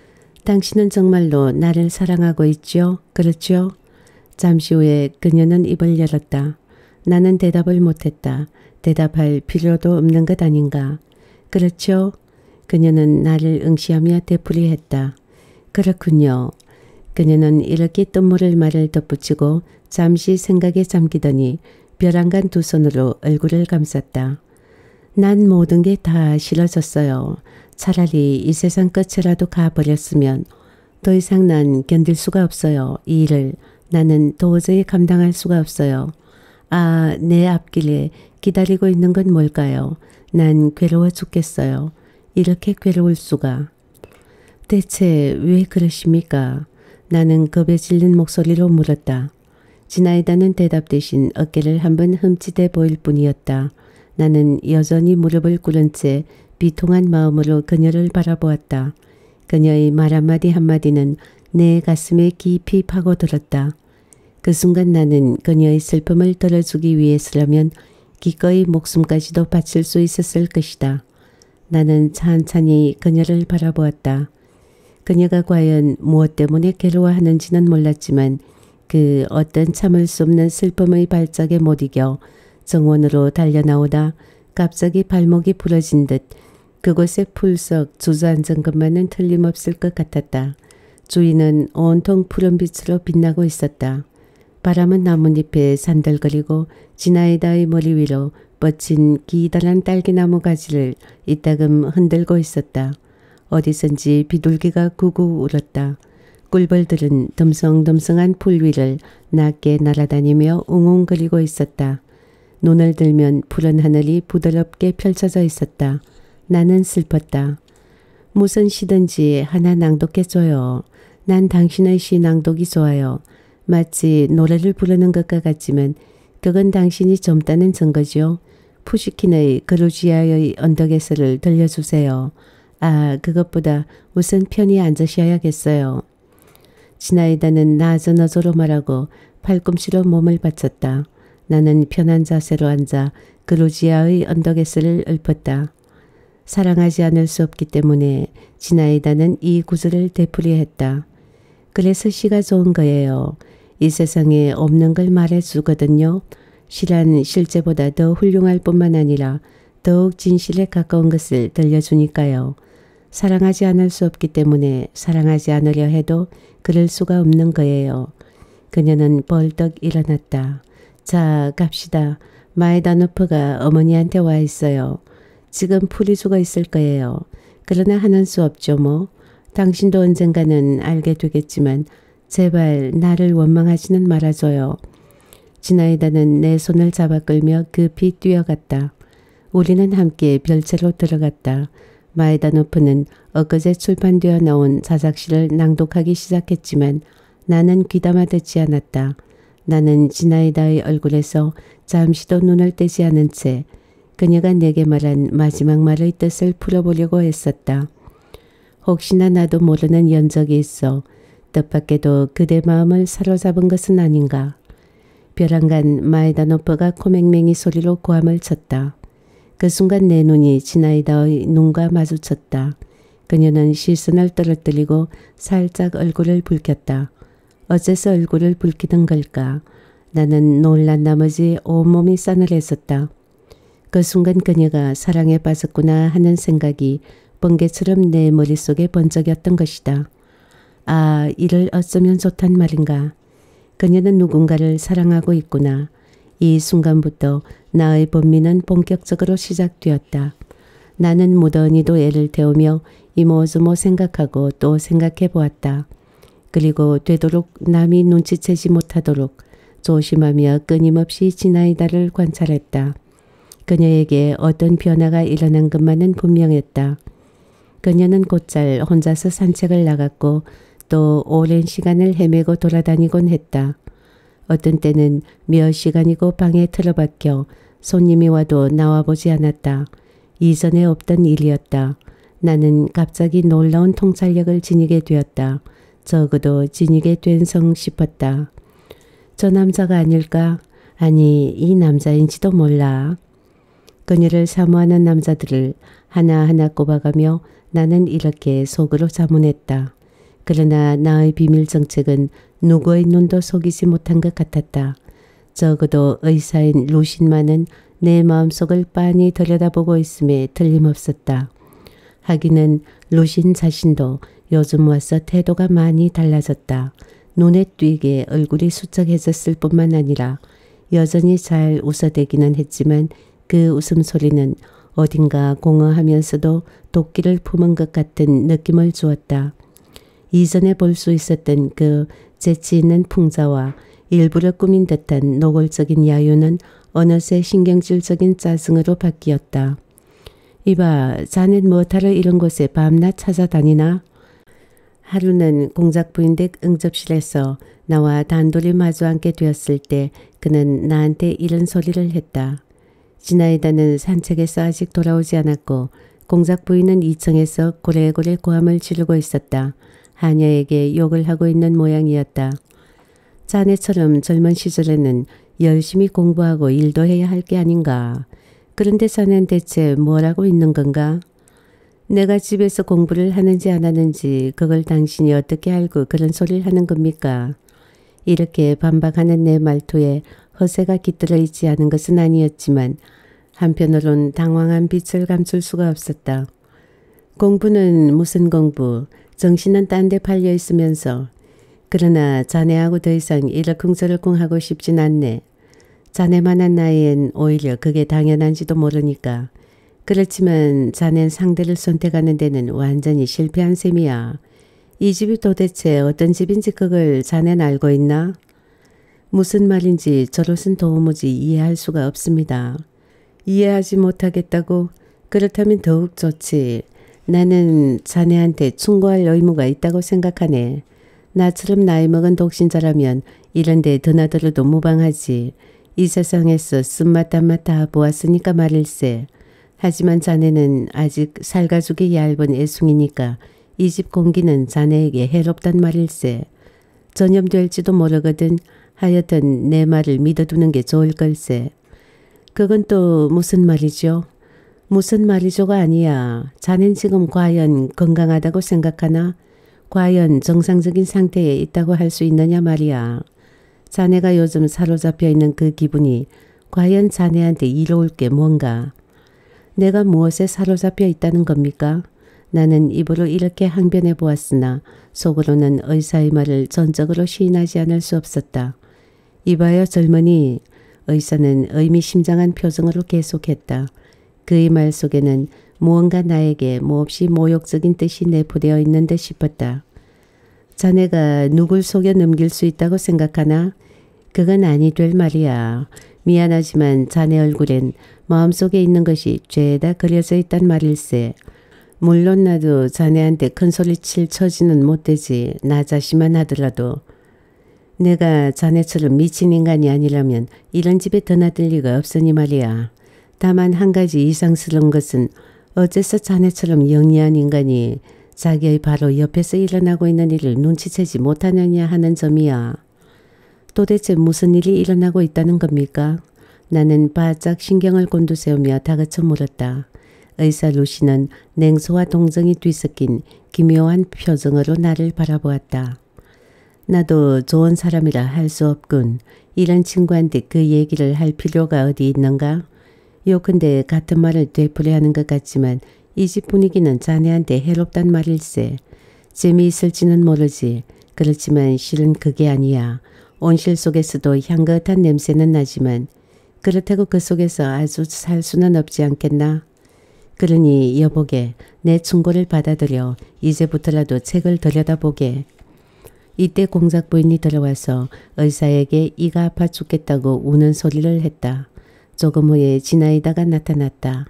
S1: 당신은 정말로 나를 사랑하고 있죠? 그렇죠? 잠시 후에 그녀는 입을 열었다. 나는 대답을 못했다. 대답할 필요도 없는 것 아닌가. 그렇죠? 그녀는 나를 응시하며 되풀이했다. 그렇군요. 그녀는 이렇게 뜻모를 말을 덧붙이고 잠시 생각에 잠기더니 벼랑간 두 손으로 얼굴을 감쌌다. 난 모든 게 다 싫어졌어요. 차라리 이 세상 끝이라도 가버렸으면. 더 이상 난 견딜 수가 없어요. 이 일을. 나는 도저히 감당할 수가 없어요. 아, 내 앞길에 기다리고 있는 건 뭘까요? 난 괴로워 죽겠어요. 이렇게 괴로울 수가. 대체 왜 그러십니까? 나는 겁에 질린 목소리로 물었다. 지나이다는 대답 대신 어깨를 한번 흠칫해 보일 뿐이었다. 나는 여전히 무릎을 꿇은 채 비통한 마음으로 그녀를 바라보았다. 그녀의 말 한마디 한마디는 내 가슴에 깊이 파고들었다. 그 순간 나는 그녀의 슬픔을 덜어주기 위해서라면 기꺼이 목숨까지도 바칠 수 있었을 것이다. 나는 찬찬히 그녀를 바라보았다. 그녀가 과연 무엇 때문에 괴로워하는지는 몰랐지만 그 어떤 참을 수 없는 슬픔의 발작에 못 이겨 정원으로 달려나오다 갑자기 발목이 부러진 듯 그곳에 풀썩 주저앉은 것만은 틀림없을 것 같았다. 주위는 온통 푸른 빛으로 빛나고 있었다. 바람은 나뭇잎에 산들거리고 지나이다의 머리 위로 뻗친 기다란 딸기나무 가지를 이따금 흔들고 있었다. 어디선지 비둘기가 구구 울었다. 꿀벌들은 듬성듬성한 풀 위를 낮게 날아다니며 웅웅거리고 있었다. 눈을 들면 푸른 하늘이 부드럽게 펼쳐져 있었다. 나는 슬펐다. 무슨 시든지 하나 낭독해줘요. 난 당신의 시 낭독이 좋아요. 마치 노래를 부르는 것과 같지만 그건 당신이 젊다는 증거죠. 푸시킨의 그루지아의 언덕에서를 들려주세요. 아, 그것보다 우선 편히 앉으셔야겠어요. 지나이다는 낮은 어조로 말하고 팔꿈치로 몸을 받쳤다. 나는 편한 자세로 앉아 그루지아의 언덕에서를 읊었다. 사랑하지 않을 수 없기 때문에 지나이다는 이 구절을 되풀이했다. 그래서 시가 좋은 거예요. 이 세상에 없는 걸 말해주거든요. 시란 실제보다 더 훌륭할 뿐만 아니라 더욱 진실에 가까운 것을 들려주니까요. 사랑하지 않을 수 없기 때문에 사랑하지 않으려 해도 그럴 수가 없는 거예요. 그녀는 벌떡 일어났다. 자, 갑시다. 마에다노프가 어머니한테 와 있어요. 지금 풀이 죽어 있을 거예요. 그러나 하는 수 없죠 뭐. 당신도 언젠가는 알게 되겠지만 제발 나를 원망하지는 말아줘요. 지나이다는 내 손을 잡아 끌며 급히 뛰어갔다. 우리는 함께 별채로 들어갔다. 마에다노프는 엊그제 출판되어 나온 자작시를 낭독하기 시작했지만 나는 귀담아 듣지 않았다. 나는 지나이다의 얼굴에서 잠시도 눈을 떼지 않은 채 그녀가 내게 말한 마지막 말의 뜻을 풀어보려고 했었다. 혹시나 나도 모르는 연적이 있어 뜻밖에도 그대 마음을 사로잡은 것은 아닌가. 벼랑간 마에다노프가 코맹맹이 소리로 고함을 쳤다. 그 순간 내 눈이 지나이다의 눈과 마주쳤다. 그녀는 시선을 떨어뜨리고 살짝 얼굴을 붉혔다. 어째서 얼굴을 붉히던 걸까? 나는 놀란 나머지 온몸이 싸늘했었다. 그 순간 그녀가 사랑에 빠졌구나 하는 생각이 번개처럼 내 머릿속에 번쩍였던 것이다. 아, 이를 어쩌면 좋단 말인가. 그녀는 누군가를 사랑하고 있구나. 이 순간부터 나의 번민은 본격적으로 시작되었다. 나는 무던히도 애를 태우며 이모저모 생각하고 또 생각해 보았다. 그리고 되도록 남이 눈치채지 못하도록 조심하며 끊임없이 지나이다를 관찰했다. 그녀에게 어떤 변화가 일어난 것만은 분명했다. 그녀는 곧잘 혼자서 산책을 나갔고 또 오랜 시간을 헤매고 돌아다니곤 했다. 어떤 때는 몇 시간이고 방에 틀어박혀 손님이 와도 나와보지 않았다. 이전에 없던 일이었다. 나는 갑자기 놀라운 통찰력을 지니게 되었다. 적어도 지니게 된 성 싶었다. 저 남자가 아닐까? 아니, 이 남자인지도 몰라. 그녀를 사모하는 남자들을 하나하나 꼽아가며 나는 이렇게 속으로 자문했다. 그러나 나의 비밀 정책은 누구의 눈도 속이지 못한 것 같았다. 적어도 의사인 루신만은 내 마음속을 빤히 들여다보고 있음에 틀림없었다. 하기는 루신 자신도 요즘 와서 태도가 많이 달라졌다. 눈에 띄게 얼굴이 수척해졌을 뿐만 아니라 여전히 잘 웃어대기는 했지만 그 웃음소리는 어딘가 공허하면서도 도끼를 품은 것 같은 느낌을 주었다. 이전에 볼 수 있었던 그 재치 있는 풍자와 일부러 꾸민 듯한 노골적인 야유는 어느새 신경질적인 짜증으로 바뀌었다. 이봐, 자넨 뭐하러 이런 곳에 밤낮 찾아다니나? 하루는 공작 부인댁 응접실에서 나와 단둘이 마주 앉게 되었을 때 그는 나한테 이런 소리를 했다. 지나이다는 산책에서 아직 돌아오지 않았고 공작 부인은 이 층에서 고래고래 고함을 지르고 있었다. 하녀에게 욕을 하고 있는 모양이었다. 자네처럼 젊은 시절에는 열심히 공부하고 일도 해야 할 게 아닌가. 그런데 자넨 대체 뭘 하고 있는 건가? 내가 집에서 공부를 하는지 안 하는지 그걸 당신이 어떻게 알고 그런 소리를 하는 겁니까? 이렇게 반박하는 내 말투에 허세가 깃들어 있지 않은 것은 아니었지만 한편으론 당황한 빛을 감출 수가 없었다. 공부는 무슨 공부, 정신은 딴 데 팔려 있으면서. 그러나 자네하고 더 이상 이러쿵저러쿵 하고 싶진 않네. 자네만한 나이엔 오히려 그게 당연한지도 모르니까. 그렇지만 자넨 상대를 선택하는 데는 완전히 실패한 셈이야. 이 집이 도대체 어떤 집인지 그걸 자넨 알고 있나? 무슨 말인지 저로선 도무지 이해할 수가 없습니다. 이해하지 못하겠다고? 그렇다면 더욱 좋지. 나는 자네한테 충고할 의무가 있다고 생각하네. 나처럼 나이 먹은 독신자라면 이런 데 드나들어도 무방하지. 이 세상에서 쓴맛 단맛 다 보았으니까 말일세. 하지만 자네는 아직 살가죽이 얇은 애송이니까 이 집 공기는 자네에게 해롭단 말일세. 전염될지도 모르거든. 하여튼 내 말을 믿어두는 게 좋을 걸세. 그건 또 무슨 말이죠? 무슨 말이죠가 아니야. 자넨 지금 과연 건강하다고 생각하나? 과연 정상적인 상태에 있다고 할 수 있느냐 말이야. 자네가 요즘 사로잡혀 있는 그 기분이 과연 자네한테 이로울 게 뭔가? 내가 무엇에 사로잡혀 있다는 겁니까? 나는 입으로 이렇게 항변해 보았으나 속으로는 의사의 말을 전적으로 시인하지 않을 수 없었다. 이봐요 젊은이. 의사는 의미심장한 표정으로 계속했다. 그의 말 속에는 무언가 나에게 몹시 모욕적인 뜻이 내포되어 있는 듯 싶었다. 자네가 누굴 속여 넘길 수 있다고 생각하나? 그건 아니 될 말이야. 미안하지만 자네 얼굴엔 마음속에 있는 것이 죄다 그려져 있단 말일세. 물론 나도 자네한테 큰소리 칠 처지는 못 되지. 나 자신만 하더라도. 내가 자네처럼 미친 인간이 아니라면 이런 집에 드나들 리가 없으니 말이야. 다만 한 가지 이상스러운 것은 어째서 자네처럼 영리한 인간이 자기의 바로 옆에서 일어나고 있는 일을 눈치채지 못하느냐 하는 점이야. 도대체 무슨 일이 일어나고 있다는 겁니까? 나는 바짝 신경을 곤두세우며 다그쳐 물었다. 의사 루시는 냉소와 동정이 뒤섞인 기묘한 표정으로 나를 바라보았다. 나도 좋은 사람이라 할 수 없군. 이런 친구한테 그 얘기를 할 필요가 어디 있는가? 요컨대 같은 말을 되풀이하는 것 같지만 이 집 분위기는 자네한테 해롭단 말일세. 재미있을지는 모르지. 그렇지만 실은 그게 아니야. 온실 속에서도 향긋한 냄새는 나지만 그렇다고 그 속에서 아주 살 수는 없지 않겠나? 그러니 여보게 내 충고를 받아들여 이제부터라도 책을 들여다보게. 이때 공작 부인이 들어와서 의사에게 이가 아파 죽겠다고 우는 소리를 했다. 조금 후에 지나이다가 나타났다.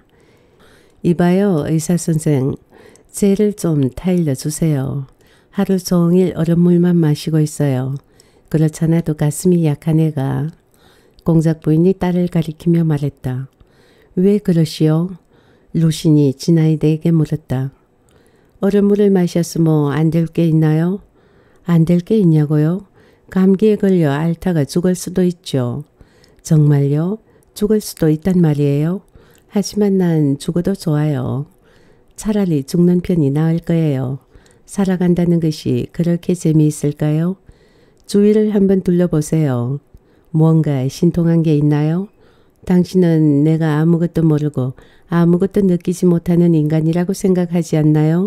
S1: 이봐요 의사 선생. 쟤를 좀 타일러 주세요. 하루 종일 얼음물만 마시고 있어요. 그렇잖아도 가슴이 약한 애가. 공작 부인이 딸을 가리키며 말했다. 왜 그러시오? 루신이 지나이다에게 물었다. 얼음물을 마셨으면 안 될 게 있나요? 안 될 게 있냐고요? 감기에 걸려 앓다가 죽을 수도 있죠. 정말요? 죽을 수도 있단 말이에요? 하지만 난 죽어도 좋아요. 차라리 죽는 편이 나을 거예요. 살아간다는 것이 그렇게 재미있을까요? 주위를 한번 둘러보세요. 무언가 신통한 게 있나요? 당신은 내가 아무것도 모르고 아무것도 느끼지 못하는 인간이라고 생각하지 않나요?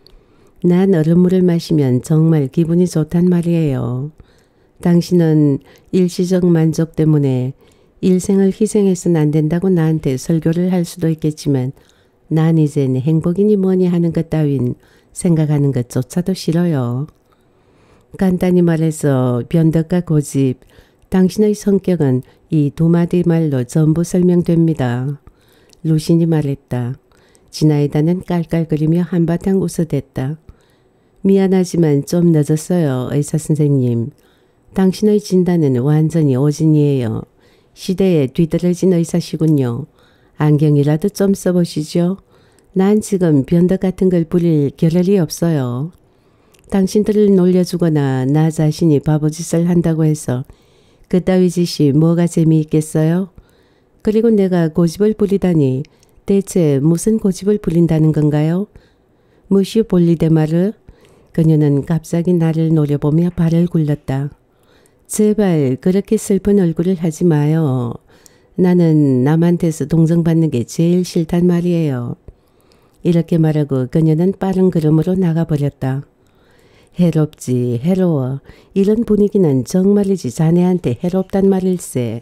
S1: 난 얼음물을 마시면 정말 기분이 좋단 말이에요. 당신은 일시적 만족 때문에 일생을 희생해서는 안 된다고 나한테 설교를 할 수도 있겠지만 난 이젠 행복이니 뭐니 하는 것 따윈 생각하는 것조차도 싫어요. 간단히 말해서 변덕과 고집, 당신의 성격은 이 두 마디 말로 전부 설명됩니다. 루신이 말했다. 지나이다는 깔깔거리며 한바탕 웃어댔다. 미안하지만 좀 늦었어요, 의사 선생님. 당신의 진단은 완전히 오진이에요. 시대에 뒤떨어진 의사시군요. 안경이라도 좀 써보시죠. 난 지금 변덕 같은 걸 부릴 겨를이 없어요. 당신들을 놀려주거나 나 자신이 바보짓을 한다고 해서 그따위 짓이 뭐가 재미있겠어요? 그리고 내가 고집을 부리다니 대체 무슨 고집을 부린다는 건가요? 무슈 볼리데마르? 그녀는 갑자기 나를 노려보며 발을 굴렀다. 제발 그렇게 슬픈 얼굴을 하지 마요. 나는 남한테서 동정받는 게 제일 싫단 말이에요. 이렇게 말하고 그녀는 빠른 걸음으로 나가버렸다. 해롭지 해로워. 이런 분위기는 정말이지 자네한테 해롭단 말일세.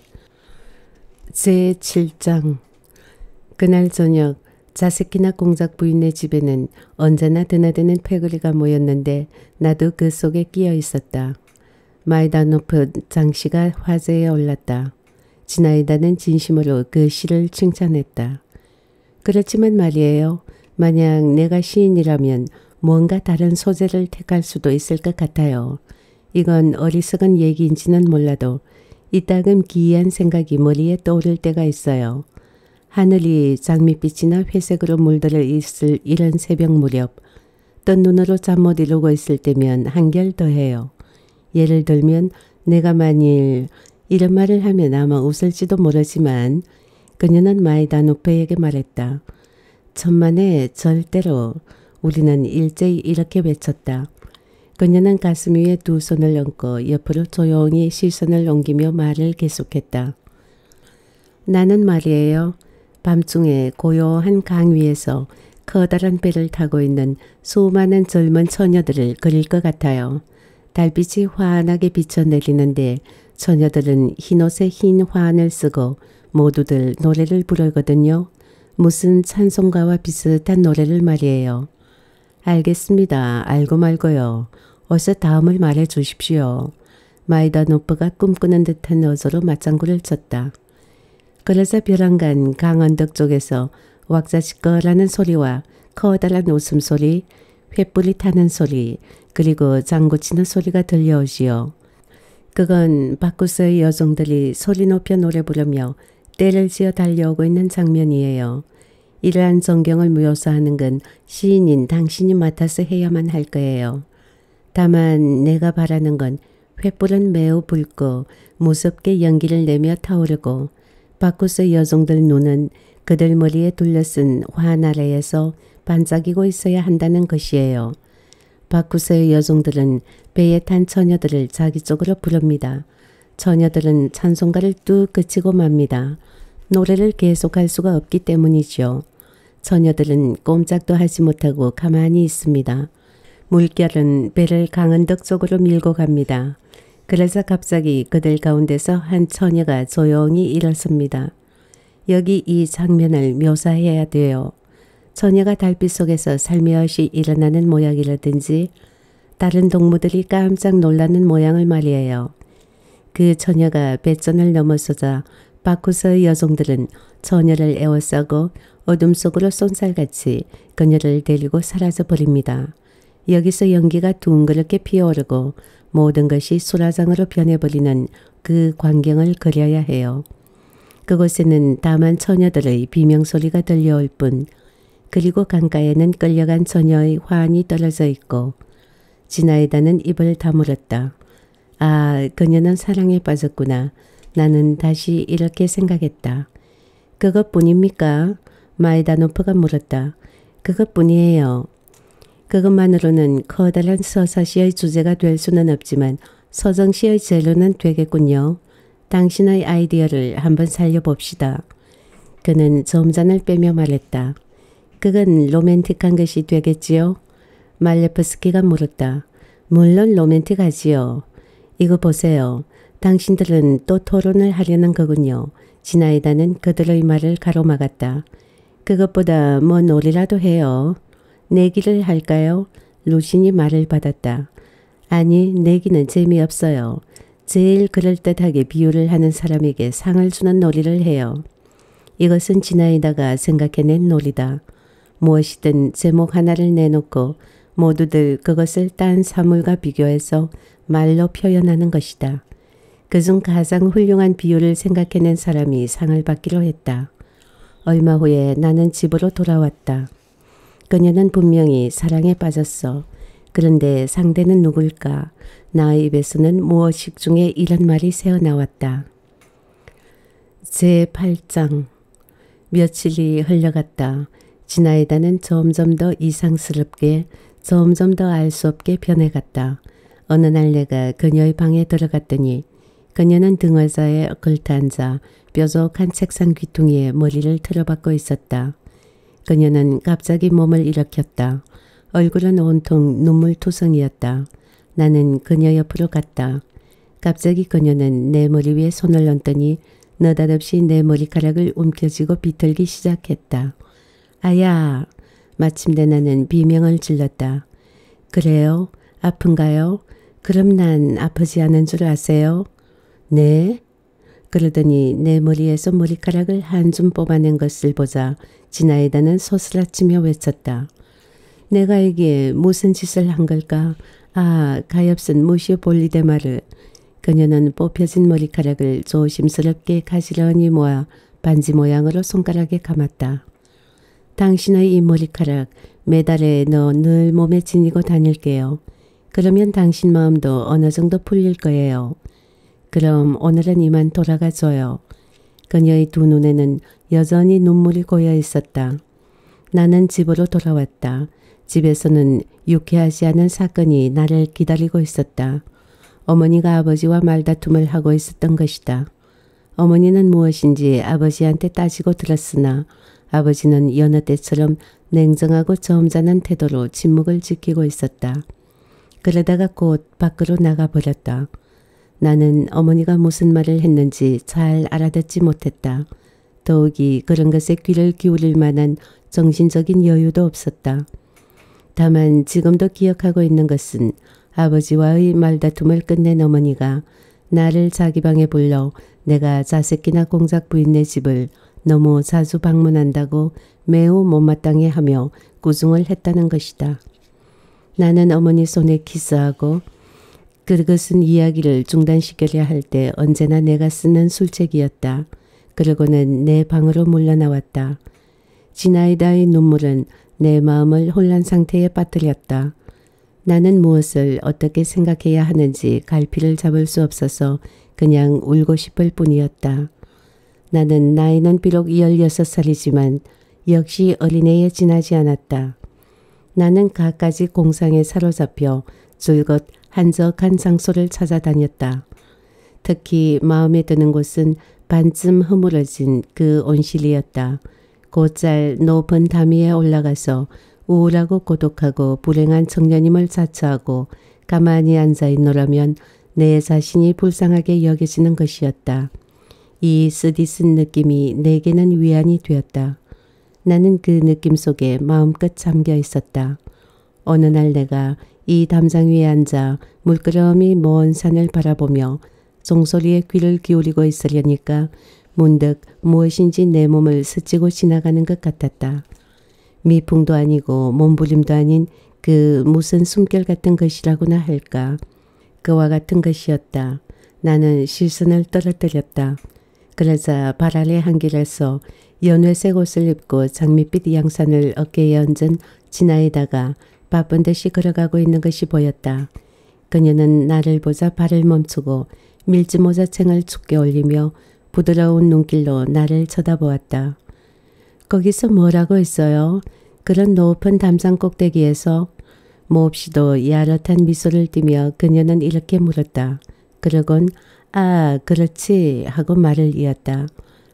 S1: 제칠 장. 그날 저녁 자스키나 공작 부인네 집에는 언제나 드나드는 패거리가 모였는데 나도 그 속에 끼어 있었다. 마이다노프 장씨가 화제에 올랐다. 지나이다는 진심으로 그 시를 칭찬했다. 그렇지만 말이에요. 만약 내가 시인이라면 뭔가 다른 소재를 택할 수도 있을 것 같아요. 이건 어리석은 얘기인지는 몰라도 이따금 기이한 생각이 머리에 떠오를 때가 있어요. 하늘이 장밋빛이나 회색으로 물들어 있을 이런 새벽 무렵 뜬 눈으로 잠 못 이루고 있을 때면 한결 더해요. 예를 들면 내가 만일 이런 말을 하면 아마 웃을지도 모르지만 그녀는 마이다노프에게 말했다. 천만에 절대로. 우리는 일제히 이렇게 외쳤다. 그녀는 가슴 위에 두 손을 얹고 옆으로 조용히 시선을 옮기며 말을 계속했다. 나는 말이에요. 밤중에 고요한 강 위에서 커다란 배를 타고 있는 수많은 젊은 처녀들을 그릴 것 같아요. 달빛이 환하게 비쳐내리는데 처녀들은 흰옷에 흰 화환을 쓰고 모두들 노래를 부르거든요. 무슨 찬송가와 비슷한 노래를 말이에요. 알겠습니다. 알고 말고요. 어서 다음을 말해 주십시오. 마이다노프가 꿈꾸는 듯한 어조로 맞장구를 쳤다. 그러자 벼랑간 강언덕 쪽에서 왁자지껄하는 소리와 커다란 웃음소리, 횃불이 타는 소리, 그리고 장구치는 소리가 들려오지요. 그건 밭구서의 여종들이 소리 높여 노래 부르며 떼를 지어 달려오고 있는 장면이에요. 이러한 전경을 묘사하는 건 시인인 당신이 맡아서 해야만 할 거예요. 다만 내가 바라는 건 횃불은 매우 붉고 무섭게 연기를 내며 타오르고 밭구서 여종들 눈은 그들 머리에 둘러쓴 환 아래에서 반짝이고 있어야 한다는 것이에요. 밭구서의 여종들은 배에 탄 처녀들을 자기 쪽으로 부릅니다. 처녀들은 찬송가를 뚝 그치고 맙니다. 노래를 계속할 수가 없기 때문이죠. 처녀들은 꼼짝도 하지 못하고 가만히 있습니다. 물결은 배를 강언덕 쪽으로 밀고 갑니다. 그래서 갑자기 그들 가운데서 한 처녀가 조용히 일어섭니다. 여기 이 장면을 묘사해야 돼요. 처녀가 달빛 속에서 살며시 일어나는 모양이라든지 다른 동무들이 깜짝 놀라는 모양을 말이에요. 그 처녀가 배전을 넘어서자 밭구서의 여종들은 처녀를 에워싸고 어둠 속으로 쏜살같이 그녀를 데리고 사라져 버립니다. 여기서 연기가 둥그렇게 피어오르고 모든 것이 수라장으로 변해버리는 그 광경을 그려야 해요. 그곳에는 다만 처녀들의 비명소리가 들려올 뿐 그리고 강가에는 끌려간 처녀의 화환이 떨어져 있고 지나이다는 입을 다물었다. 아, 그녀는 사랑에 빠졌구나. 나는 다시 이렇게 생각했다. 그것뿐입니까? 마이다노프가 물었다. 그것뿐이에요. 그것만으로는 커다란 서사시의 주제가 될 수는 없지만 서정시의 재료는 되겠군요. 당신의 아이디어를 한번 살려봅시다. 그는 점잔을 빼며 말했다. 그건 로맨틱한 것이 되겠지요? 말레프스키가 물었다. 물론 로맨틱하지요. 이거 보세요. 당신들은 또 토론을 하려는 거군요. 지나이다는 그들의 말을 가로막았다. 그것보다 뭐 놀이라도 해요. 내기를 할까요? 루신이 말을 받았다. 아니, 내기는 재미없어요. 제일 그럴듯하게 비유를 하는 사람에게 상을 주는 놀이를 해요. 이것은 지나이다가 생각해낸 놀이다. 무엇이든 제목 하나를 내놓고 모두들 그것을 딴 사물과 비교해서 말로 표현하는 것이다. 그중 가장 훌륭한 비유를 생각해낸 사람이 상을 받기로 했다. 얼마 후에 나는 집으로 돌아왔다. 그녀는 분명히 사랑에 빠졌어. 그런데 상대는 누굴까? 나의 입에서는 무엇식 중에 이런 말이 새어나왔다. 제팔 장. 며칠이 흘러갔다. 지나이다는 점점 더 이상스럽게, 점점 더 알 수 없게 변해갔다. 어느 날 내가 그녀의 방에 들어갔더니 그녀는 등의자에 얽을떠앉아 뾰족한 책상 귀퉁이에 머리를 틀어박고 있었다. 그녀는 갑자기 몸을 일으켰다. 얼굴은 온통 눈물투성이었다. 나는 그녀 옆으로 갔다. 갑자기 그녀는 내 머리 위에 손을 얹더니 느닷없이 내 머리카락을 움켜쥐고 비틀기 시작했다. 아야! 마침내 나는 비명을 질렀다. 그래요? 아픈가요? 그럼 난 아프지 않은 줄 아세요? 네? 그러더니 내 머리에서 머리카락을 한 줌 뽑아낸 것을 보자 지나이다는 소스라치며 외쳤다. 내가 이게 무슨 짓을 한 걸까? 아, 가엾은 무시오 볼리데마르. 그녀는 뽑혀진 머리카락을 조심스럽게 가지런히 모아 반지 모양으로 손가락에 감았다. 당신의 이 머리카락 매달에 넣어 늘 몸에 지니고 다닐게요. 그러면 당신 마음도 어느 정도 풀릴 거예요. 그럼 오늘은 이만 돌아가줘요. 그녀의 두 눈에는 여전히 눈물이 고여 있었다. 나는 집으로 돌아왔다. 집에서는 유쾌하지 않은 사건이 나를 기다리고 있었다. 어머니가 아버지와 말다툼을 하고 있었던 것이다. 어머니는 무엇인지 아버지한테 따지고 들었으나 아버지는 여느 때처럼 냉정하고 점잖은 태도로 침묵을 지키고 있었다. 그러다가 곧 밖으로 나가버렸다. 나는 어머니가 무슨 말을 했는지 잘 알아듣지 못했다. 더욱이 그런 것에 귀를 기울일 만한 정신적인 여유도 없었다. 다만 지금도 기억하고 있는 것은 아버지와의 말다툼을 끝낸 어머니가 나를 자기 방에 불러 내가 자식이나 공작 부인네 집을 너무 자주 방문한다고 매우 못마땅해 하며 꾸중을 했다는 것이다. 나는 어머니 손에 키스하고 그것은 이야기를 중단시키려 할 때 언제나 내가 쓰는 술책이었다. 그러고는 내 방으로 물러나왔다. 지나이다의 눈물은 내 마음을 혼란 상태에 빠뜨렸다. 나는 무엇을 어떻게 생각해야 하는지 갈피를 잡을 수 없어서 그냥 울고 싶을 뿐이었다. 나는 나이는 비록 열여섯 살이지만 역시 어린애에 지나지 않았다. 나는 갖가지 공상에 사로잡혀 줄곧 한적한 장소를 찾아다녔다. 특히 마음에 드는 곳은 반쯤 허물어진 그 온실이었다. 곧잘 높은 담 위에 올라가서 우울하고 고독하고 불행한 청년임을 자처하고 가만히 앉아있노라면 내 자신이 불쌍하게 여겨지는 것이었다. 이 쓰디쓴 느낌이 내게는 위안이 되었다. 나는 그 느낌 속에 마음껏 잠겨 있었다. 어느 날 내가 이 담장 위에 앉아 물끄러미 먼 산을 바라보며 종소리에 귀를 기울이고 있으려니까 문득 무엇인지 내 몸을 스치고 지나가는 것 같았다. 미풍도 아니고 몸부림도 아닌 그 무슨 숨결 같은 것이라고나 할까. 그와 같은 것이었다. 나는 실선을 떨어뜨렸다. 그러자 발 아래 한 길에서 연회색 옷을 입고 장밋빛 양산을 어깨에 얹은 지나이다가 바쁜 듯이 걸어가고 있는 것이 보였다. 그녀는 나를 보자 발을 멈추고 밀짚모자챙을 춥게 올리며 부드러운 눈길로 나를 쳐다보았다. 거기서 뭐라고 했어요? 그런 높은 담장 꼭대기에서 몹시도 야릇한 미소를 띠며 그녀는 이렇게 물었다. 그러곤 아 그렇지 하고 말을 이었다.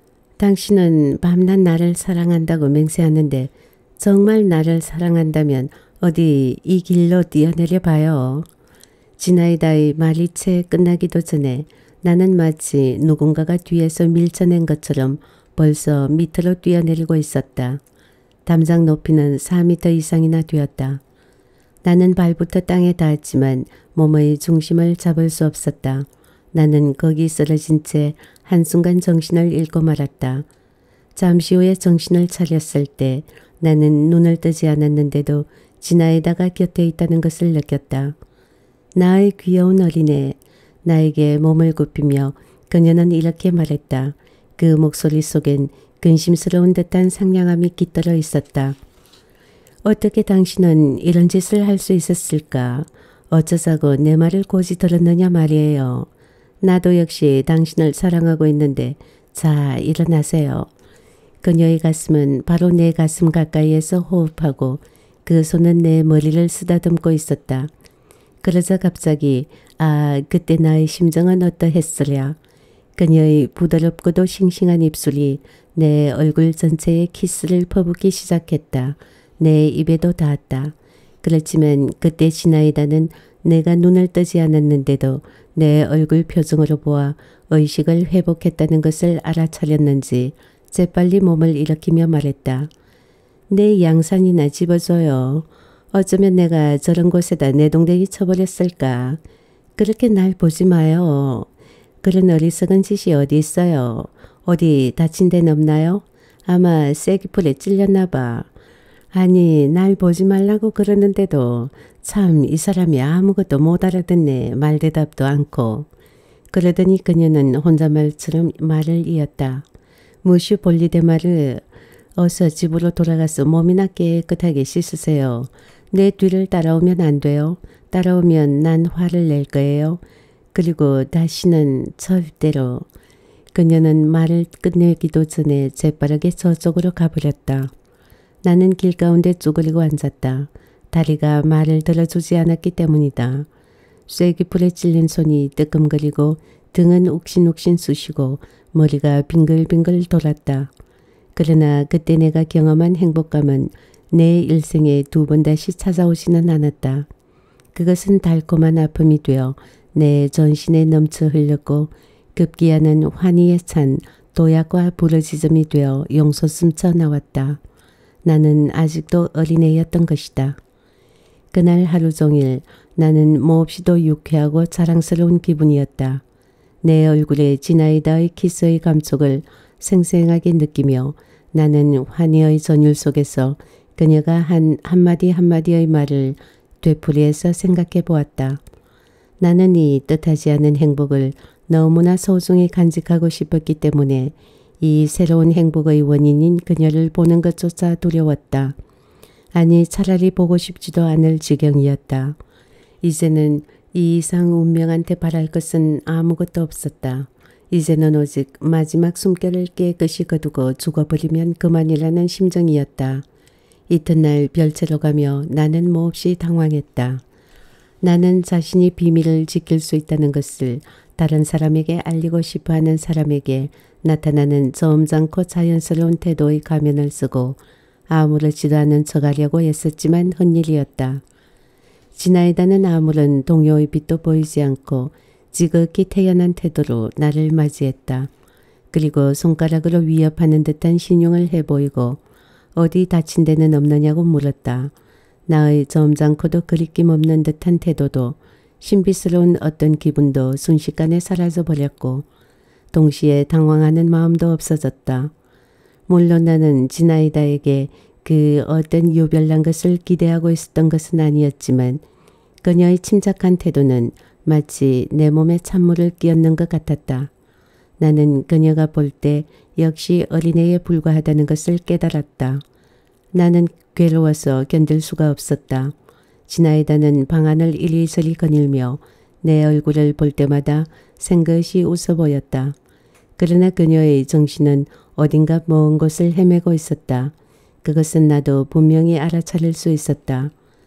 S1: 당신은 밤낮 나를 사랑한다고 맹세하는데 정말 나를 사랑한다면 어디 이 길로 뛰어내려 봐요. 지나이다의 말이 채 끝나기도 전에 나는 마치 누군가가 뒤에서 밀쳐낸 것처럼 벌써 밑으로 뛰어내리고 있었다. 담장 높이는 사 미터 이상이나 되었다. 나는 발부터 땅에 닿았지만 몸의 중심을 잡을 수 없었다. 나는 거기 쓰러진 채 한순간 정신을 잃고 말았다. 잠시 후에 정신을 차렸을 때 나는 눈을 뜨지 않았는데도 지나이다가 곁에 있다는 것을 느꼈다. 나의 귀여운 어린애, 나에게 몸을 굽히며 그녀는 이렇게 말했다. 그 목소리 속엔 근심스러운 듯한 상냥함이 깃들어 있었다. 어떻게 당신은 이런 짓을 할 수 있었을까? 어쩌자고 내 말을 고지 들었느냐 말이에요. 나도 역시 당신을 사랑하고 있는데 자 일어나세요. 그녀의 가슴은 바로 내 가슴 가까이에서 호흡하고 그 손은 내 머리를 쓰다듬고 있었다. 그러자 갑자기 아 그때 나의 심정은 어떠했으랴. 그녀의 부드럽고도 싱싱한 입술이 내 얼굴 전체에 키스를 퍼붓기 시작했다. 내 입에도 닿았다. 그렇지만 그때 지나이다는 내가 눈을 뜨지 않았는데도 내 얼굴 표정으로 보아 의식을 회복했다는 것을 알아차렸는지 재빨리 몸을 일으키며 말했다. 내 양산이나 집어줘요. 어쩌면 내가 저런 곳에다 내동댕이 쳐버렸을까. 그렇게 날 보지 마요. 그런 어리석은 짓이 어디 있어요. 어디 다친 데는 없나요? 아마 쐐기풀에 찔렸나 봐. 아니 날 보지 말라고 그러는데도 참 이 사람이 아무것도 못 알아듣네. 말대답도 않고. 그러더니 그녀는 혼잣말처럼 말을 이었다. 무슈 볼리데마르 어서 집으로 돌아가서 몸이나 깨끗하게 씻으세요. 내 뒤를 따라오면 안 돼요. 따라오면 난 화를 낼 거예요. 그리고 다시는 절대로. 그녀는 말을 끝내기도 전에 재빠르게 저쪽으로 가버렸다. 나는 길 가운데 쭈그리고 앉았다. 다리가 말을 들어주지 않았기 때문이다. 쐐기풀에 찔린 손이 뜨끔거리고 등은 욱신욱신 쑤시고 머리가 빙글빙글 돌았다. 그러나 그때 내가 경험한 행복감은 내 일생에 두 번 다시 찾아오지는 않았다. 그것은 달콤한 아픔이 되어 내 전신에 넘쳐 흘렸고 급기야는 환희에 찬 도약과 부러지점이 되어 용솟 스쳐 나왔다. 나는 아직도 어린애였던 것이다. 그날 하루 종일 나는 몹시도 유쾌하고 자랑스러운 기분이었다. 내 얼굴에 지나이다의 키스의 감촉을 생생하게 느끼며 나는 환희의 전율 속에서 그녀가 한 한마디 한마디의 말을 되풀이해서 생각해 보았다. 나는 이 뜻하지 않은 행복을 너무나 소중히 간직하고 싶었기 때문에 이 새로운 행복의 원인인 그녀를 보는 것조차 두려웠다. 아니 차라리 보고 싶지도 않을 지경이었다. 이제는 이 이상 운명한테 바랄 것은 아무것도 없었다. 이제는 오직 마지막 숨결을 깨끗이 거두고 죽어버리면 그만이라는 심정이었다. 이튿날 별채로 가며 나는 몹시 당황했다. 나는 자신이 비밀을 지킬 수 있다는 것을 다른 사람에게 알리고 싶어하는 사람에게 나타나는 점잖고 자연스러운 태도의 가면을 쓰고 아무렇지도 않은 척하려고 애썼지만 헛일이었다. 지나이다는 아무런 동요의 빛도 보이지 않고 지극히 태연한 태도로 나를 맞이했다. 그리고 손가락으로 위협하는 듯한 신용을 해보이고 어디 다친 데는 없느냐고 물었다. 나의 점잖고도 그리낌 없는 듯한 태도도 신비스러운 어떤 기분도 순식간에 사라져버렸고 동시에 당황하는 마음도 없어졌다. 물론 나는 지나이다에게 그 어떤 유별난 것을 기대하고 있었던 것은 아니었지만 그녀의 침착한 태도는 마치 내 몸에 찬물을 끼얹는 것 같았다. 나는 그녀가 볼 때 역시 어린애에 불과하다는 것을 깨달았다. 나는 괴로워서 견딜 수가 없었다. 지나이다는 방안을 이리저리 거닐며 내 얼굴을 볼 때마다 생긋이 웃어 보였다. 그러나 그녀의 정신은 어딘가 먼 곳을 헤매고 있었다. 그것은 나도 분명히 알아차릴 수 있었다.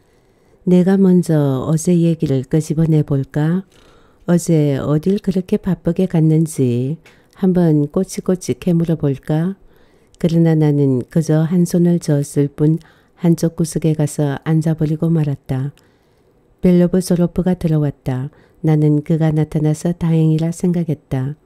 S1: 내가 먼저 어제 얘기를 끄집어내 볼까? 어제 어딜 그렇게 바쁘게 갔는지 한번 꼬치꼬치 캐물어 볼까? 그러나 나는 그저 한 손을 저었을 뿐 한쪽 구석에 가서 앉아버리고 말았다. 벨로브 소로프가 들어왔다. 나는 그가 나타나서 다행이라 생각했다.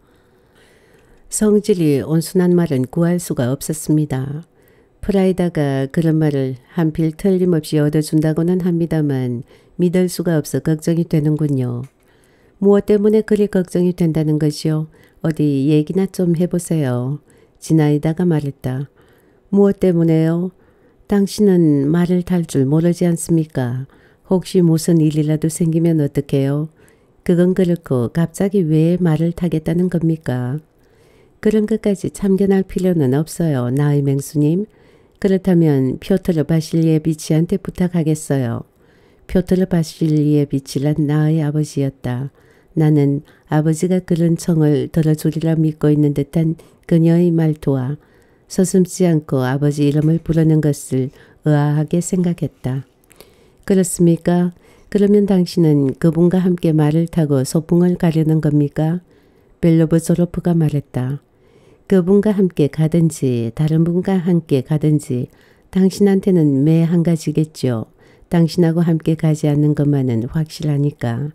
S1: 성질이 온순한 말은 구할 수가 없었습니다. 프라이다가 그런 말을 한필 틀림없이 얻어준다고는 합니다만 믿을 수가 없어 걱정이 되는군요. 무엇 때문에 그리 걱정이 된다는 것이요? 어디 얘기나 좀 해보세요. 지나이다가 말했다. 무엇 때문에요? 당신은 말을 탈 줄 모르지 않습니까? 혹시 무슨 일이라도 생기면 어떡해요? 그건 그렇고 갑자기 왜 말을 타겠다는 겁니까? 그런 것까지 참견할 필요는 없어요. 나의 맹수님. 그렇다면 표트르 바실리에비치한테 부탁하겠어요. 표트르 바실리에비치란 나의 아버지였다. 나는 아버지가 그런 청을 들어주리라 믿고 있는 듯한 그녀의 말투와 서슴지 않고 아버지 이름을 부르는 것을 의아하게 생각했다. 그렇습니까? 그러면 당신은 그분과 함께 말을 타고 소풍을 가려는 겁니까? 벨로브 조로프가 말했다. 그분과 함께 가든지 다른 분과 함께 가든지 당신한테는 매 한 가지겠죠. 당신하고 함께 가지 않는 것만은 확실하니까.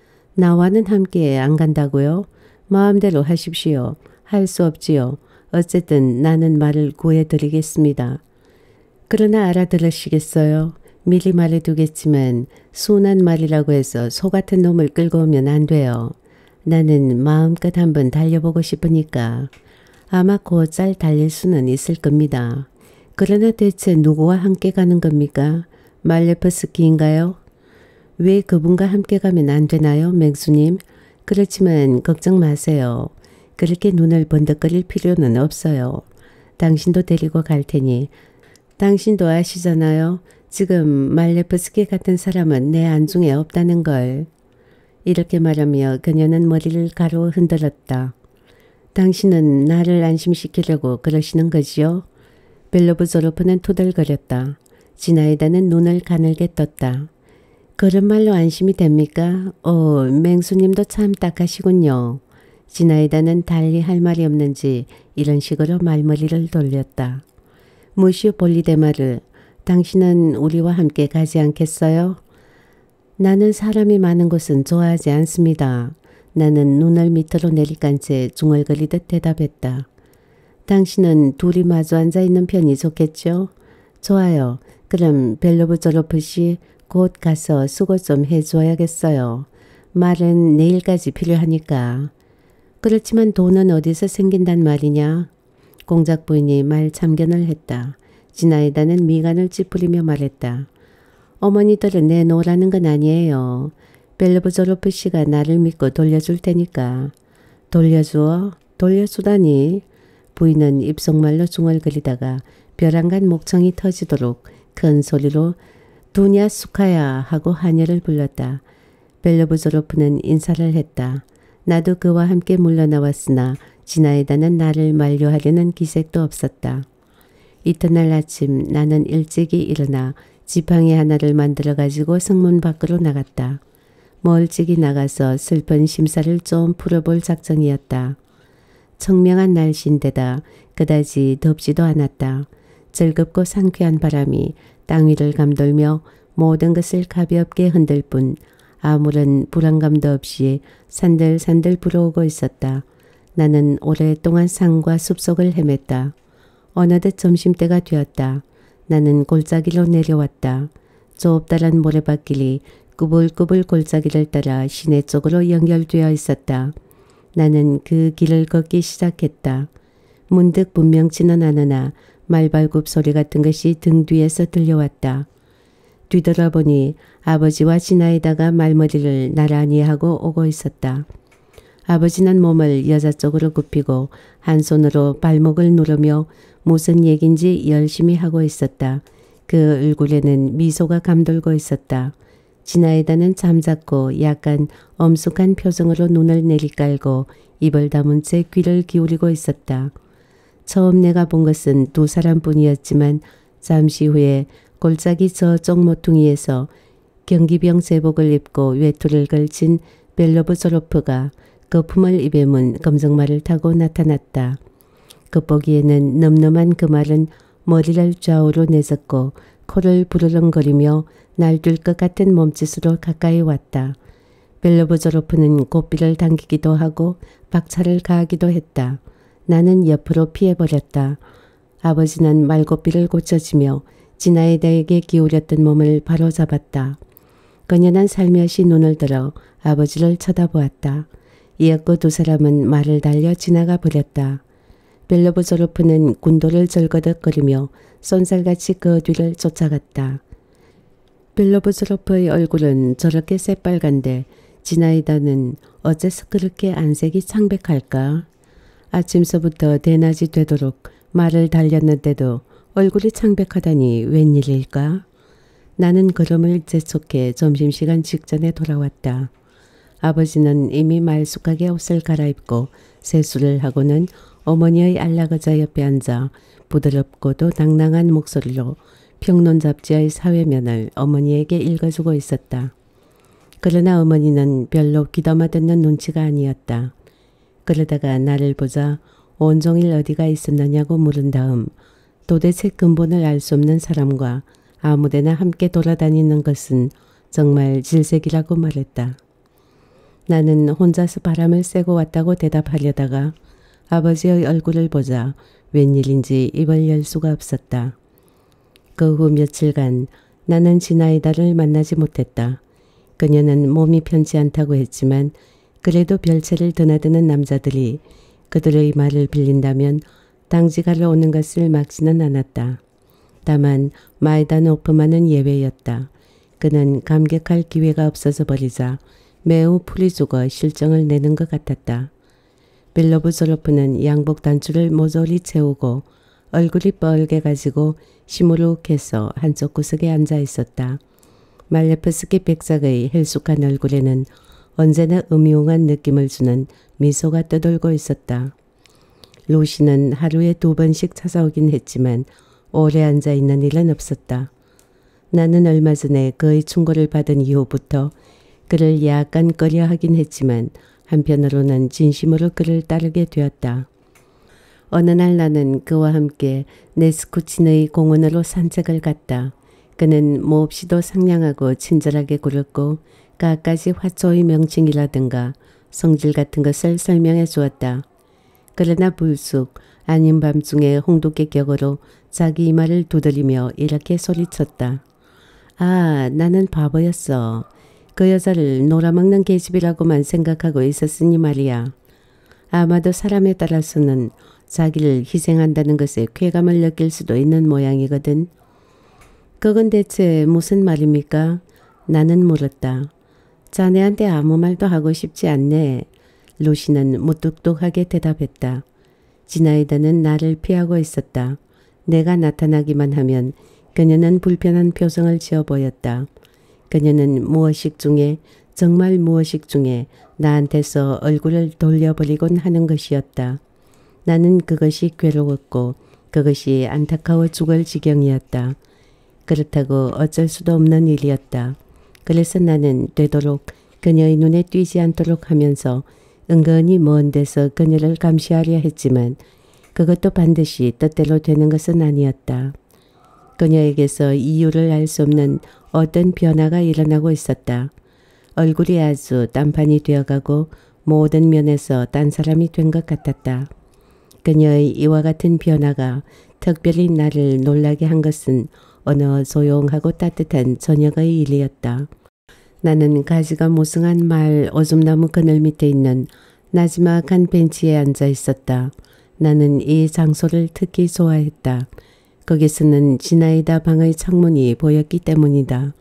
S1: 나와는 함께 안 간다고요? 마음대로 하십시오. 할 수 없지요. 어쨌든 나는 말을 구해드리겠습니다. 그러나 알아들으시겠어요? 미리 말해두겠지만 순한 말이라고 해서 소 같은 놈을 끌고 오면 안 돼요. 나는 마음껏 한번 달려보고 싶으니까. 아마 곧잘 달릴 수는 있을 겁니다. 그러나 대체 누구와 함께 가는 겁니까? 말레프스키인가요? 왜 그분과 함께 가면 안 되나요, 맹수님? 그렇지만 걱정 마세요. 그렇게 눈을 번득거릴 필요는 없어요. 당신도 데리고 갈 테니. 당신도 아시잖아요. 지금 말레프스키 같은 사람은 내 안중에 없다는 걸. 이렇게 말하며 그녀는 머리를 가로 흔들었다. 당신은 나를 안심시키려고 그러시는 거지요? 벨로브 조로프는 토들거렸다. 지나이다는 눈을 가늘게 떴다. 그런 말로 안심이 됩니까? 오, 맹수님도 참 딱하시군요. 지나이다는 달리 할 말이 없는지 이런 식으로 말머리를 돌렸다. 무시오 볼리데마르, 당신은 우리와 함께 가지 않겠어요? 나는 사람이 많은 곳은 좋아하지 않습니다. 나는 눈을 밑으로 내리깐 채 중얼거리듯 대답했다. 당신은 둘이 마주 앉아 있는 편이 좋겠죠? 좋아요. 그럼 벨로브 조로프 씨 곧 가서 수고 좀 해줘야겠어요. 말은 내일까지 필요하니까. 그렇지만 돈은 어디서 생긴단 말이냐? 공작 부인이 말 참견을 했다. 지나이다는 미간을 찌푸리며 말했다. 어머니들은 내놓으라는 건 아니에요. 벨로브 조로프 씨가 나를 믿고 돌려줄 테니까. 돌려주어? 돌려주다니. 부인은 입속말로 중얼거리다가 벼랑간 목청이 터지도록 큰 소리로 두냐 수카야 하고 하녀를 불렀다. 벨로브 조로프는 인사를 했다. 나도 그와 함께 물러나왔으나 지나이다는 나를 만류하려는 기색도 없었다. 이튿날 아침 나는 일찍이 일어나 지팡이 하나를 만들어 가지고 성문 밖으로 나갔다. 멀찍이 나가서 슬픈 심사를 좀 풀어볼 작정이었다. 청명한 날씨인데다 그다지 덥지도 않았다. 즐겁고 상쾌한 바람이 땅 위를 감돌며 모든 것을 가볍게 흔들 뿐 아무런 불안감도 없이 산들산들 불어오고 있었다. 나는 오랫동안 산과 숲속을 헤맸다. 어느덧 점심때가 되었다. 나는 골짜기로 내려왔다. 좁다란 모래밭길이 꾸불꾸불 골짜기를 따라 시내 쪽으로 연결되어 있었다. 나는 그 길을 걷기 시작했다. 문득 분명치는 않으나 말발굽 소리 같은 것이 등 뒤에서 들려왔다. 뒤돌아보니 아버지와 지나이다가 말머리를 나란히 하고 오고 있었다. 아버지는 몸을 여자 쪽으로 굽히고 한 손으로 발목을 누르며 무슨 얘긴지 열심히 하고 있었다. 그 얼굴에는 미소가 감돌고 있었다. 지나이다는 잠잡고 약간 엄숙한 표정으로 눈을 내리깔고 입을 다문 채 귀를 기울이고 있었다. 처음 내가 본 것은 두 사람뿐이었지만 잠시 후에 골짜기 저쪽 모퉁이에서 경기병 제복을 입고 외투를 걸친 벨로브 조로프가 거품을 입에 문 검정말을 타고 나타났다. 겉보기에는 늠름한 그 말은 머리를 좌우로 내젓고 코를 부르렁거리며 날뛸 것 같은 몸짓으로 가까이 왔다. 벨로브 조로프는 고삐를 당기기도 하고 박차를 가하기도 했다. 나는 옆으로 피해버렸다. 아버지는 말고삐를 고쳐지며 지나이다에게 기울였던 몸을 바로잡았다. 그녀는 살며시 눈을 들어 아버지를 쳐다보았다. 이윽고 두 사람은 말을 달려 지나가 버렸다. 벨로브 조로프는 군도를 절거덕거리며 쏜살같이 그 뒤를 쫓아갔다. 벨로브 조로프의 얼굴은 저렇게 새빨간데 지나이다는 어째서 그렇게 안색이 창백할까? 아침서부터 대낮이 되도록 말을 달렸는데도 얼굴이 창백하다니 웬일일까? 나는 걸음을 재촉해 점심시간 직전에 돌아왔다. 아버지는 이미 말쑥하게 옷을 갈아입고 세수를 하고는 어머니의 안락의자 옆에 앉아 부드럽고도 낭낭한 목소리로 평론 잡지의 사회면을 어머니에게 읽어주고 있었다. 그러나 어머니는 별로 귀담아 듣는 눈치가 아니었다. 그러다가 나를 보자 온종일 어디가 있었느냐고 물은 다음 도대체 근본을 알 수 없는 사람과 아무데나 함께 돌아다니는 것은 정말 질색이라고 말했다. 나는 혼자서 바람을 쐬고 왔다고 대답하려다가 아버지의 얼굴을 보자 웬일인지 입을 열 수가 없었다. 그 후 며칠간 나는 지나이다를 만나지 못했다. 그녀는 몸이 편치 않다고 했지만 그래도 별채를 드나드는 남자들이 그들의 말을 빌린다면 당직하러 오는 것을 막지는 않았다. 다만 마이단 오프만은 예외였다. 그는 감격할 기회가 없어서 버리자 매우 풀이 죽어 실정을 내는 것 같았다. 빌로브 졸로프는 양복 단추를 모조리 채우고 얼굴이 뻘게 가지고 시무룩해서 한쪽 구석에 앉아 있었다. 말레프스키 백작의 헬쑥한 얼굴에는 언제나 음흉한 느낌을 주는 미소가 떠돌고 있었다. 루시는 하루에 두 번씩 찾아오긴 했지만 오래 앉아 있는 일은 없었다. 나는 얼마 전에 그의 충고를 받은 이후부터 그를 약간 꺼려하긴 했지만 한편으로는 진심으로 그를 따르게 되었다. 어느 날 나는 그와 함께 네스쿠친의 공원으로 산책을 갔다. 그는 몹시도 상냥하고 친절하게 굴었고 갖가지 화초의 명칭이라든가 성질 같은 것을 설명해 주었다. 그러나 불쑥 아닌 밤중에 홍두깨 격으로 자기 이마를 두드리며 이렇게 소리쳤다. 아, 나는 바보였어. 그 여자를 놀아먹는 계집이라고만 생각하고 있었으니 말이야. 아마도 사람에 따라서는 자기를 희생한다는 것에 쾌감을 느낄 수도 있는 모양이거든. 그건 대체 무슨 말입니까? 나는 물었다. 자네한테 아무 말도 하고 싶지 않네. 루시는 무뚝뚝하게 대답했다. 지나이다는 나를 피하고 있었다. 내가 나타나기만 하면 그녀는 불편한 표정을 지어 보였다. 그녀는 무엇식 중에 정말 무엇식 중에 나한테서 얼굴을 돌려버리곤 하는 것이었다. 나는 그것이 괴로웠고 그것이 안타까워 죽을 지경이었다. 그렇다고 어쩔 수도 없는 일이었다. 그래서 나는 되도록 그녀의 눈에 띄지 않도록 하면서 은근히 먼 데서 그녀를 감시하려 했지만 그것도 반드시 뜻대로 되는 것은 아니었다. 그녀에게서 이유를 알 수 없는 어떤 변화가 일어나고 있었다. 얼굴이 아주 딴판이 되어가고 모든 면에서 딴 사람이 된 것 같았다. 그녀의 이와 같은 변화가 특별히 나를 놀라게 한 것은 어느 조용하고 따뜻한 저녁의 일이었다. 나는 가지가 무성한 말 오줌나무 그늘 밑에 있는 나지막한 벤치에 앉아 있었다. 나는 이 장소를 특히 좋아했다. 거기서는 지나이다 방의 창문이 보였기 때문이다.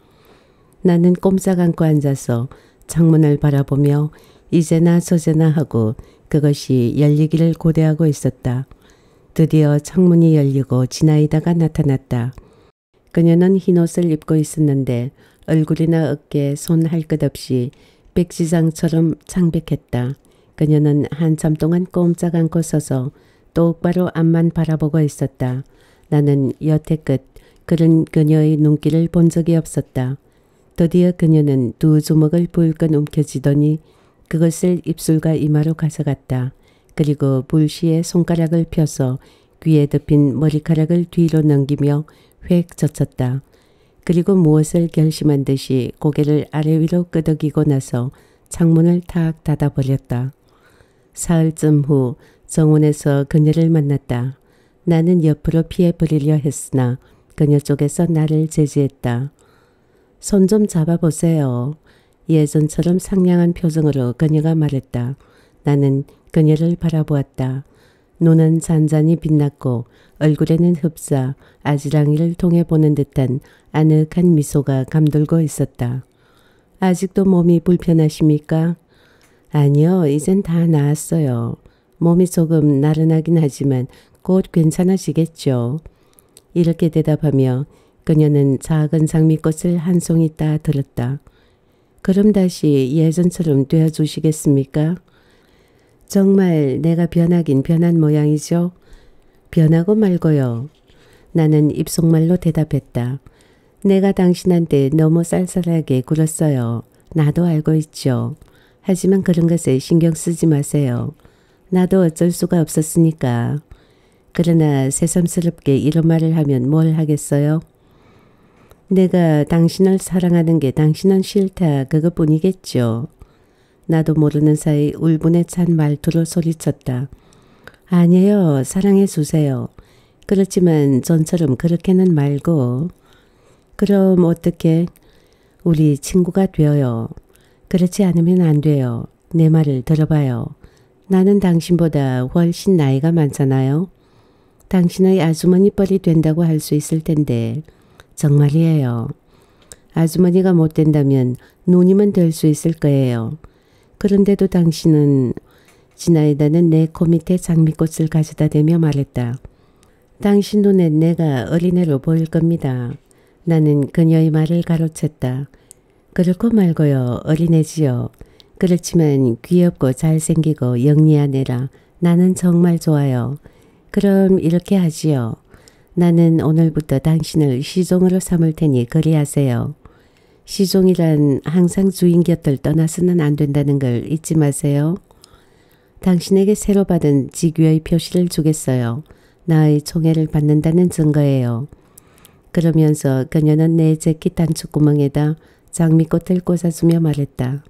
S1: 나는 꼼짝 않고 앉아서 창문을 바라보며 이제나 저제나 하고 그것이 열리기를 고대하고 있었다. 드디어 창문이 열리고 지나이다가 나타났다. 그녀는 흰옷을 입고 있었는데 얼굴이나 어깨, 손 할 것 없이 백지장처럼 창백했다. 그녀는 한참 동안 꼼짝 않고 서서 똑바로 앞만 바라보고 있었다. 나는 여태껏 그런 그녀의 눈길을 본 적이 없었다. 드디어 그녀는 두 주먹을 불끈 움켜쥐더니 그것을 입술과 이마로 가져갔다. 그리고 불시에 손가락을 펴서 귀에 덮인 머리카락을 뒤로 넘기며 획 젖혔다. 그리고 무엇을 결심한 듯이 고개를 아래 위로 끄덕이고 나서 창문을 탁 닫아버렸다. 사흘쯤 후 정원에서 그녀를 만났다. 나는 옆으로 피해버리려 했으나 그녀 쪽에서 나를 제지했다. 손 좀 잡아보세요. 예전처럼 상냥한 표정으로 그녀가 말했다. 나는 그녀를 바라보았다. 눈은 잔잔히 빛났고 얼굴에는 흡사 아지랑이를 통해 보는 듯한 아늑한 미소가 감돌고 있었다. 아직도 몸이 불편하십니까? 아니요, 이젠 다 나았어요. 몸이 조금 나른하긴 하지만 곧 괜찮아지겠죠. 이렇게 대답하며 그녀는 작은 장미꽃을 한 송이 따 들었다. 그럼 다시 예전처럼 되어주시겠습니까? 정말 내가 변하긴 변한 모양이죠. 변하고 말고요. 나는 입속말로 대답했다. 내가 당신한테 너무 쌀쌀하게 굴었어요. 나도 알고 있죠. 하지만 그런 것에 신경 쓰지 마세요. 나도 어쩔 수가 없었으니까. 그러나 새삼스럽게 이런 말을 하면 뭘 하겠어요? 내가 당신을 사랑하는 게 당신은 싫다 그것뿐이겠죠. 나도 모르는 사이 울분에 찬 말투로 소리쳤다. 아니에요. 사랑해 주세요. 그렇지만 전처럼 그렇게는 말고. 그럼 어떻게? 우리 친구가 되어요. 그렇지 않으면 안 돼요. 내 말을 들어봐요. 나는 당신보다 훨씬 나이가 많잖아요. 당신의 아주머니 뻘이 된다고 할 수 있을 텐데 정말이에요. 아주머니가 못 된다면 누님은 될 수 있을 거예요. 그런데도 당신은 지나이다는 내 코 밑에 장미꽃을 가져다 대며 말했다. 당신 눈엔 내가 어린애로 보일 겁니다. 나는 그녀의 말을 가로챘다. 그렇고 말고요. 어린애지요. 그렇지만 귀엽고 잘생기고 영리한 애라 나는 정말 좋아요. 그럼 이렇게 하지요. 나는 오늘부터 당신을 시종으로 삼을 테니 그리하세요. 시종이란 항상 주인 곁을 떠나서는 안 된다는 걸 잊지 마세요. 당신에게 새로 받은 직위의 표시를 주겠어요. 나의 총애를 받는다는 증거예요. 그러면서 그녀는 내 재킷 단추구멍에다 장미꽃을 꽂아주며 말했다.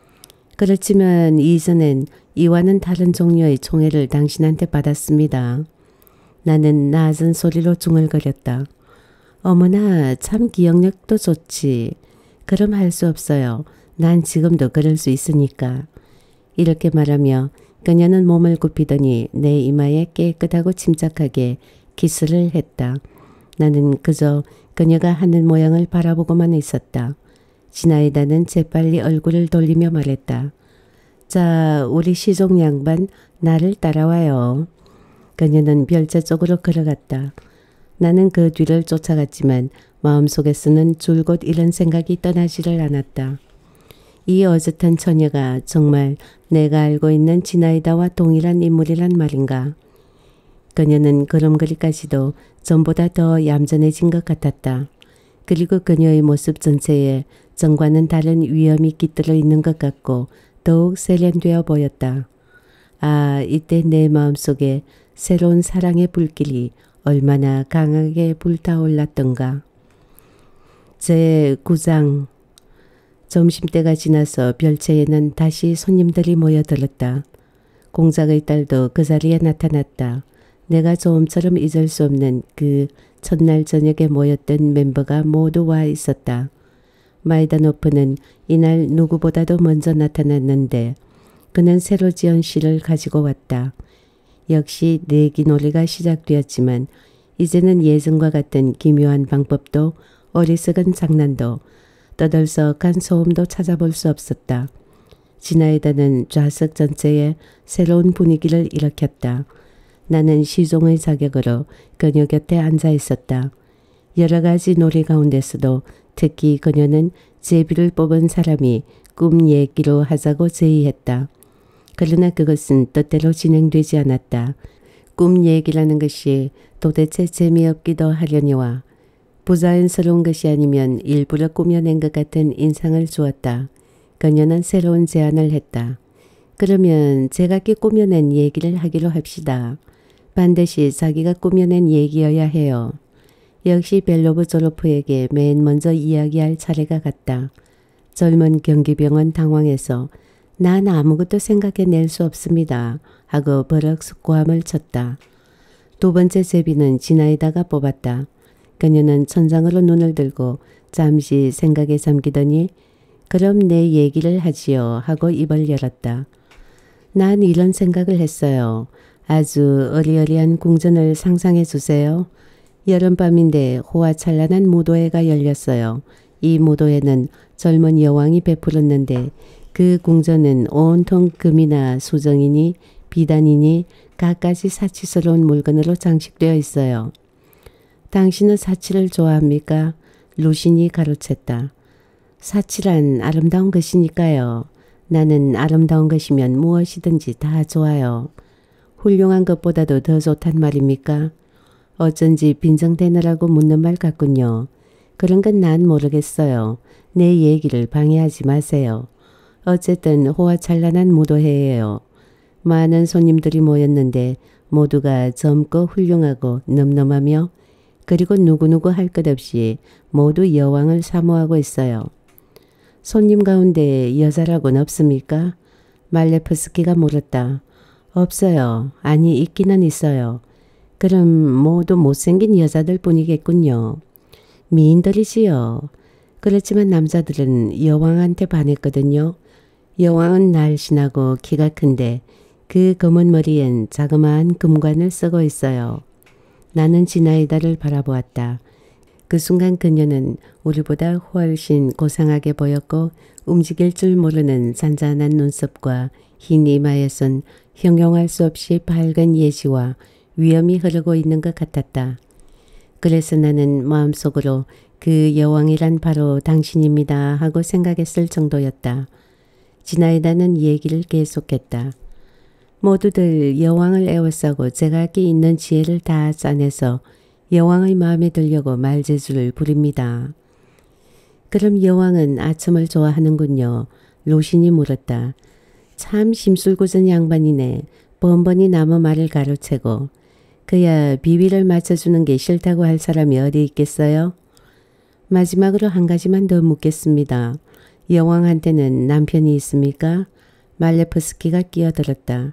S1: 그렇지만 이전엔 이와는 다른 종류의 총애를 당신한테 받았습니다. 나는 낮은 소리로 중얼거렸다. 어머나 참 기억력도 좋지. 그럼 할 수 없어요. 난 지금도 그럴 수 있으니까. 이렇게 말하며 그녀는 몸을 굽히더니 내 이마에 깨끗하고 침착하게 키스를 했다. 나는 그저 그녀가 하는 모양을 바라보고만 있었다. 지나이다는 재빨리 얼굴을 돌리며 말했다. 자, 우리 시종 양반 나를 따라와요. 그녀는 별자 쪽으로 걸어갔다. 나는 그 뒤를 쫓아갔지만 마음속에서는 줄곧 이런 생각이 떠나지를 않았다. 이 어젓한 처녀가 정말 내가 알고 있는 지나이다와 동일한 인물이란 말인가. 그녀는 걸음걸이까지도 전보다 더 얌전해진 것 같았다. 그리고 그녀의 모습 전체에 전과는 다른 위험이 깃들어 있는 것 같고 더욱 세련되어 보였다. 아, 이때 내 마음속에 새로운 사랑의 불길이 얼마나 강하게 불타올랐던가. 제구 장. 점심때가 지나서 별채에는 다시 손님들이 모여들었다. 공작의 딸도 그 자리에 나타났다. 내가 조금처럼 잊을 수 없는 그 첫날 저녁에 모였던 멤버가 모두 와 있었다. 마이다노프는 이날 누구보다도 먼저 나타났는데 그는 새로 지은 시를 가지고 왔다. 역시 내기놀이가 시작되었지만 이제는 예전과 같은 기묘한 방법도 어리석은 장난도 떠들썩한 소음도 찾아볼 수 없었다. 지나이다는 좌석 전체에 새로운 분위기를 일으켰다. 나는 시종의 자격으로 그녀 곁에 앉아 있었다. 여러 가지 놀이 가운데서도 특히 그녀는 제비를 뽑은 사람이 꿈 얘기로 하자고 제의했다. 그러나 그것은 뜻대로 진행되지 않았다. 꿈 얘기라는 것이 도대체 재미없기도 하려니와 부자연스러운 것이 아니면 일부러 꾸며낸 것 같은 인상을 주었다. 그녀는 새로운 제안을 했다. 그러면 제각기 꾸며낸 얘기를 하기로 합시다. 반드시 자기가 꾸며낸 얘기여야 해요. 역시 벨로브 조로프에게 맨 먼저 이야기할 차례가 갔다. 젊은 경기병은 당황해서 난 아무것도 생각해낼 수 없습니다. 하고 버럭 숙고함을 쳤다. 두 번째 제비는 지나이다가 뽑았다. 그녀는 천장으로 눈을 들고 잠시 생각에 잠기더니 그럼 내 얘기를 하지요 하고 입을 열었다. 난 이런 생각을 했어요. 아주 어리어리한 궁전을 상상해 주세요. 여름밤인데 호화찬란한 무도회가 열렸어요. 이 무도회는 젊은 여왕이 베풀었는데 그 궁전은 온통 금이나 수정이니 비단이니 갖가지 사치스러운 물건으로 장식되어 있어요. 당신은 사치를 좋아합니까? 루신이 가로챘다. 사치란 아름다운 것이니까요. 나는 아름다운 것이면 무엇이든지 다 좋아요. 훌륭한 것보다도 더 좋단 말입니까? 어쩐지 빈정대느라고 묻는 말 같군요. 그런 건 난 모르겠어요. 내 얘기를 방해하지 마세요. 어쨌든 호화찬란한 무도회예요. 많은 손님들이 모였는데 모두가 젊고 훌륭하고 늠름하며 그리고 누구누구 할 것 없이 모두 여왕을 사모하고 있어요. 손님 가운데 여자라고는 없습니까? 말레프스키가 물었다. 없어요. 아니 있기는 있어요. 그럼 모두 못생긴 여자들 뿐이겠군요. 미인들이지요. 그렇지만 남자들은 여왕한테 반했거든요. 여왕은 날씬하고 키가 큰데 그 검은 머리엔 자그마한 금관을 쓰고 있어요. 나는 지나이다를 바라보았다. 그 순간 그녀는 우리보다 훨씬 고상하게 보였고 움직일 줄 모르는 잔잔한 눈썹과 흰 이마에선 형용할 수 없이 밝은 예시와 위엄이 흐르고 있는 것 같았다. 그래서 나는 마음속으로 그 여왕이란 바로 당신입니다 하고 생각했을 정도였다. 지나이다는 얘기를 계속했다. 모두들 여왕을 애워싸고 제각기 있는 지혜를 다 짜내서 여왕의 마음에 들려고 말재주를 부립니다. 그럼 여왕은 아첨을 좋아하는군요. 루신이 물었다. 참 심술궂은 양반이네. 번번이 나무 말을 가로채고. 그야 비위를 맞춰주는 게 싫다고 할 사람이 어디 있겠어요? 마지막으로 한 가지만 더 묻겠습니다. 여왕한테는 남편이 있습니까? 말레프스키가 끼어들었다.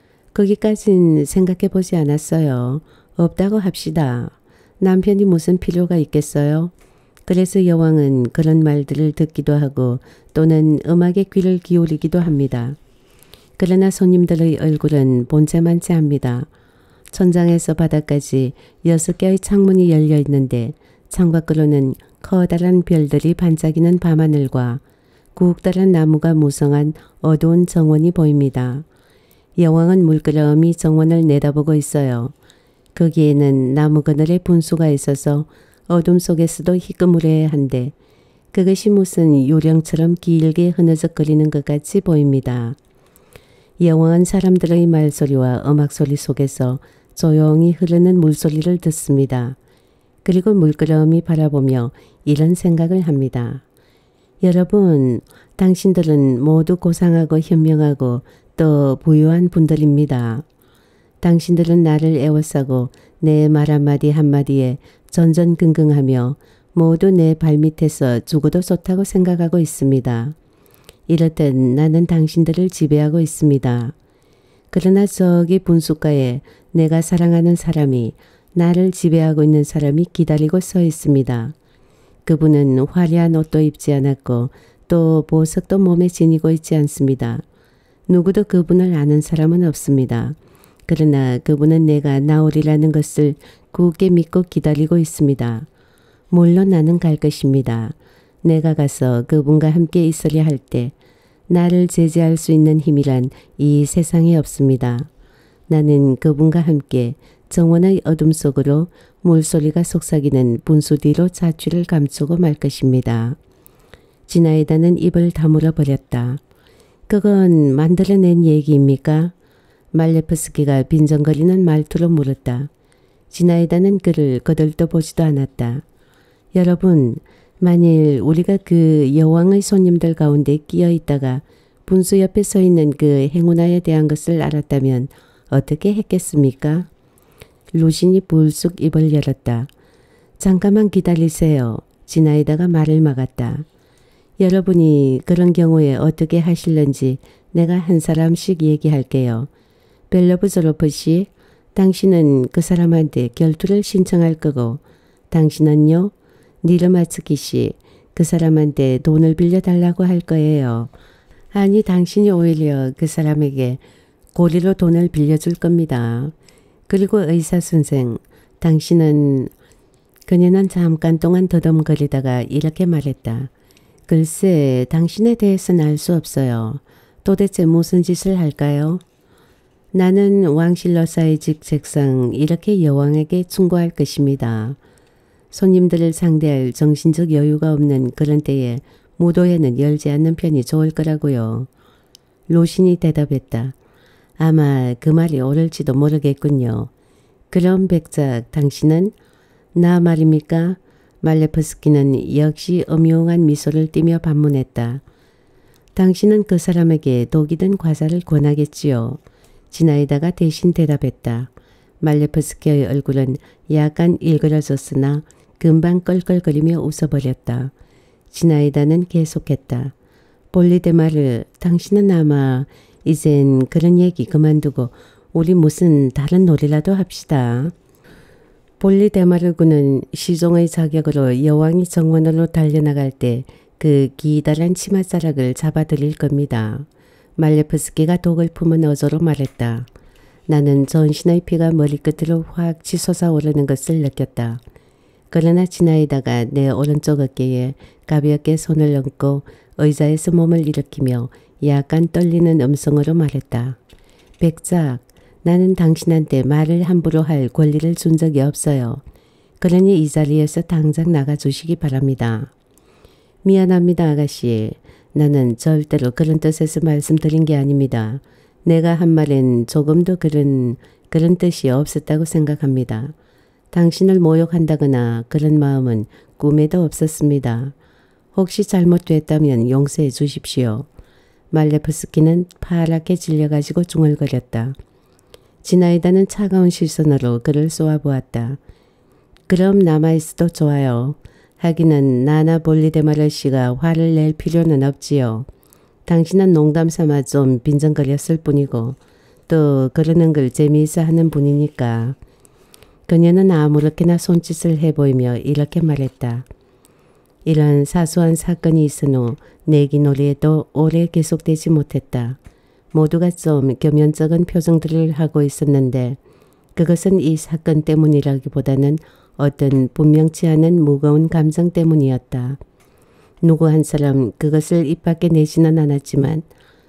S1: 거기까진 생각해 보지 않았어요. 없다고 합시다. 남편이 무슨 필요가 있겠어요? 그래서 여왕은 그런 말들을 듣기도 하고 또는 음악에 귀를 기울이기도 합니다. 그러나 손님들의 얼굴은 본체만치 합니다. 천장에서 바닥까지 여섯 개의 창문이 열려 있는데 창밖으로는 커다란 별들이 반짝이는 밤하늘과 굵다란 나무가 무성한 어두운 정원이 보입니다. 여왕은 물끄러미 정원을 내다보고 있어요. 거기에는 나무 그늘에 분수가 있어서 어둠 속에서도 희끄무레한데 그것이 무슨 요령처럼 길게 흐느적거리는 것 같이 보입니다. 여왕은 사람들의 말소리와 음악소리 속에서 조용히 흐르는 물소리를 듣습니다. 그리고 물끄러미 바라보며 이런 생각을 합니다. 여러분, 당신들은 모두 고상하고 현명하고 또 부유한 분들입니다. 당신들은 나를 애워싸고 내 말 한마디 한마디에 전전긍긍하며 모두 내 발밑에서 죽어도 좋다고 생각하고 있습니다. 이렇듯 나는 당신들을 지배하고 있습니다. 그러나 저기 분수가에 내가 사랑하는 사람이 나를 지배하고 있는 사람이 기다리고 서 있습니다. 그분은 화려한 옷도 입지 않았고 또 보석도 몸에 지니고 있지 않습니다. 누구도 그분을 아는 사람은 없습니다. 그러나 그분은 내가 나오리라는 것을 굳게 믿고 기다리고 있습니다. 물론 나는 갈 것입니다. 내가 가서 그분과 함께 있으려 할 때 나를 제재할 수 있는 힘이란 이 세상에 없습니다. 나는 그분과 함께 정원의 어둠 속으로 물소리가 속삭이는 분수 뒤로 자취를 감추고 말 것입니다. 지나이다는 입을 다물어 버렸다. 그건 만들어낸 얘기입니까? 말레프스키가 빈정거리는 말투로 물었다. 지나이다는 그를 거들떠 보지도 않았다. 여러분, 만일 우리가 그 여왕의 손님들 가운데 끼어 있다가 분수 옆에 서 있는 그 행운아에 대한 것을 알았다면 어떻게 했겠습니까? 루신이 불쑥 입을 열었다. 잠깐만 기다리세요. 지나이다가 말을 막았다. 여러분이 그런 경우에 어떻게 하실런지 내가 한 사람씩 얘기할게요. 벨로브조로프 씨, 당신은 그 사람한테 결투를 신청할 거고 당신은요? 니르마츠키 씨, 그 사람한테 돈을 빌려달라고 할 거예요. 아니, 당신이 오히려 그 사람에게 고리로 돈을 빌려줄 겁니다. 그리고 의사 선생, 당신은... 그녀는 잠깐 동안 더듬거리다가 이렇게 말했다. 글쎄, 당신에 대해서는 알 수 없어요. 도대체 무슨 짓을 할까요? 나는 왕실러사의 직책상 이렇게 여왕에게 충고할 것입니다. 손님들을 상대할 정신적 여유가 없는 그런 때에 무도회는 열지 않는 편이 좋을 거라고요. 로신이 대답했다. 아마 그 말이 옳을지도 모르겠군요. 그럼 백작, 당신은? 나 말입니까? 말레프스키는 역시 음흉한 미소를 띠며 반문했다. 당신은 그 사람에게 독이든 과자를 권하겠지요. 지나이다가 대신 대답했다. 말레프스키의 얼굴은 약간 일그러졌으나 금방 껄껄거리며 웃어버렸다. 지나이다는 계속했다. 볼리데마르, 당신은 아마 이젠 그런 얘기 그만두고 우리 무슨 다른 놀이라도 합시다. 볼리데마르 군은 시종의 자격으로 여왕이 정원으로 달려나갈 때 그 기다란 치맛자락을 잡아들일 겁니다. 말레프스키가 독을 품은 어조로 말했다. 나는 전신의 피가 머리끝으로 확 치솟아 오르는 것을 느꼈다. 그러나 지나이다가 내 오른쪽 어깨에 가볍게 손을 얹고 의자에서 몸을 일으키며 약간 떨리는 음성으로 말했다. 백작, 나는 당신한테 말을 함부로 할 권리를 준 적이 없어요. 그러니 이 자리에서 당장 나가주시기 바랍니다. 미안합니다, 아가씨. 나는 절대로 그런 뜻에서 말씀드린 게 아닙니다. 내가 한 말엔 조금도 그런, 그런 뜻이 없었다고 생각합니다. 당신을 모욕한다거나 그런 마음은 꿈에도 없었습니다. 혹시 잘못됐다면 용서해 주십시오. 말레프스키는 파랗게 질려가지고 중얼거렸다. 지나이다는 차가운 시선으로 그를 쏘아보았다. 그럼 남아있어도 좋아요. 하기는 나나 볼리데마르 씨가 화를 낼 필요는 없지요. 당신은 농담 삼아 좀 빈정거렸을 뿐이고 또 그러는 걸 재미있어 하는 분이니까. 그녀는 아무렇게나 손짓을 해보이며 이렇게 말했다. 이런 사소한 사건이 있은 후 내기놀이에도 오래 계속되지 못했다. 모두가 좀 겸연쩍은 표정들을 하고 있었는데 그것은 이 사건 때문이라기보다는 어떤 분명치 않은 무거운 감정 때문이었다. 누구 한 사람 그것을 입 밖에 내지는 않았지만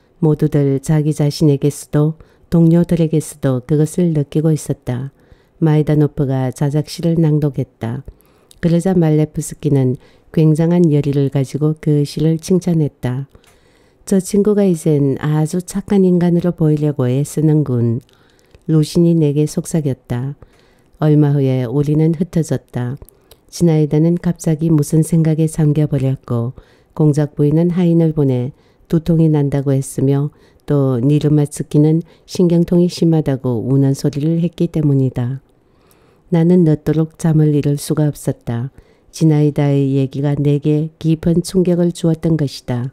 S1: 모두들 자기 자신에게서도 동료들에게서도 그것을 느끼고 있었다. 마이다노프가 자작시를 낭독했다. 그러자 말레프스키는 굉장한 열의를 가지고 그 시를 칭찬했다. 저 친구가 이젠 아주 착한 인간으로 보이려고 애쓰는군. 루신이 내게 속삭였다. 얼마 후에 우리는 흩어졌다. 지나이다는 갑자기 무슨 생각에 잠겨버렸고 공작 부인은 하인을 보내 두통이 난다고 했으며 또 니르마츠키는 신경통이 심하다고 우는 소리를 했기 때문이다. 나는 늦도록 잠을 이룰 수가 없었다. 지나이다의 얘기가 내게 깊은 충격을 주었던 것이다.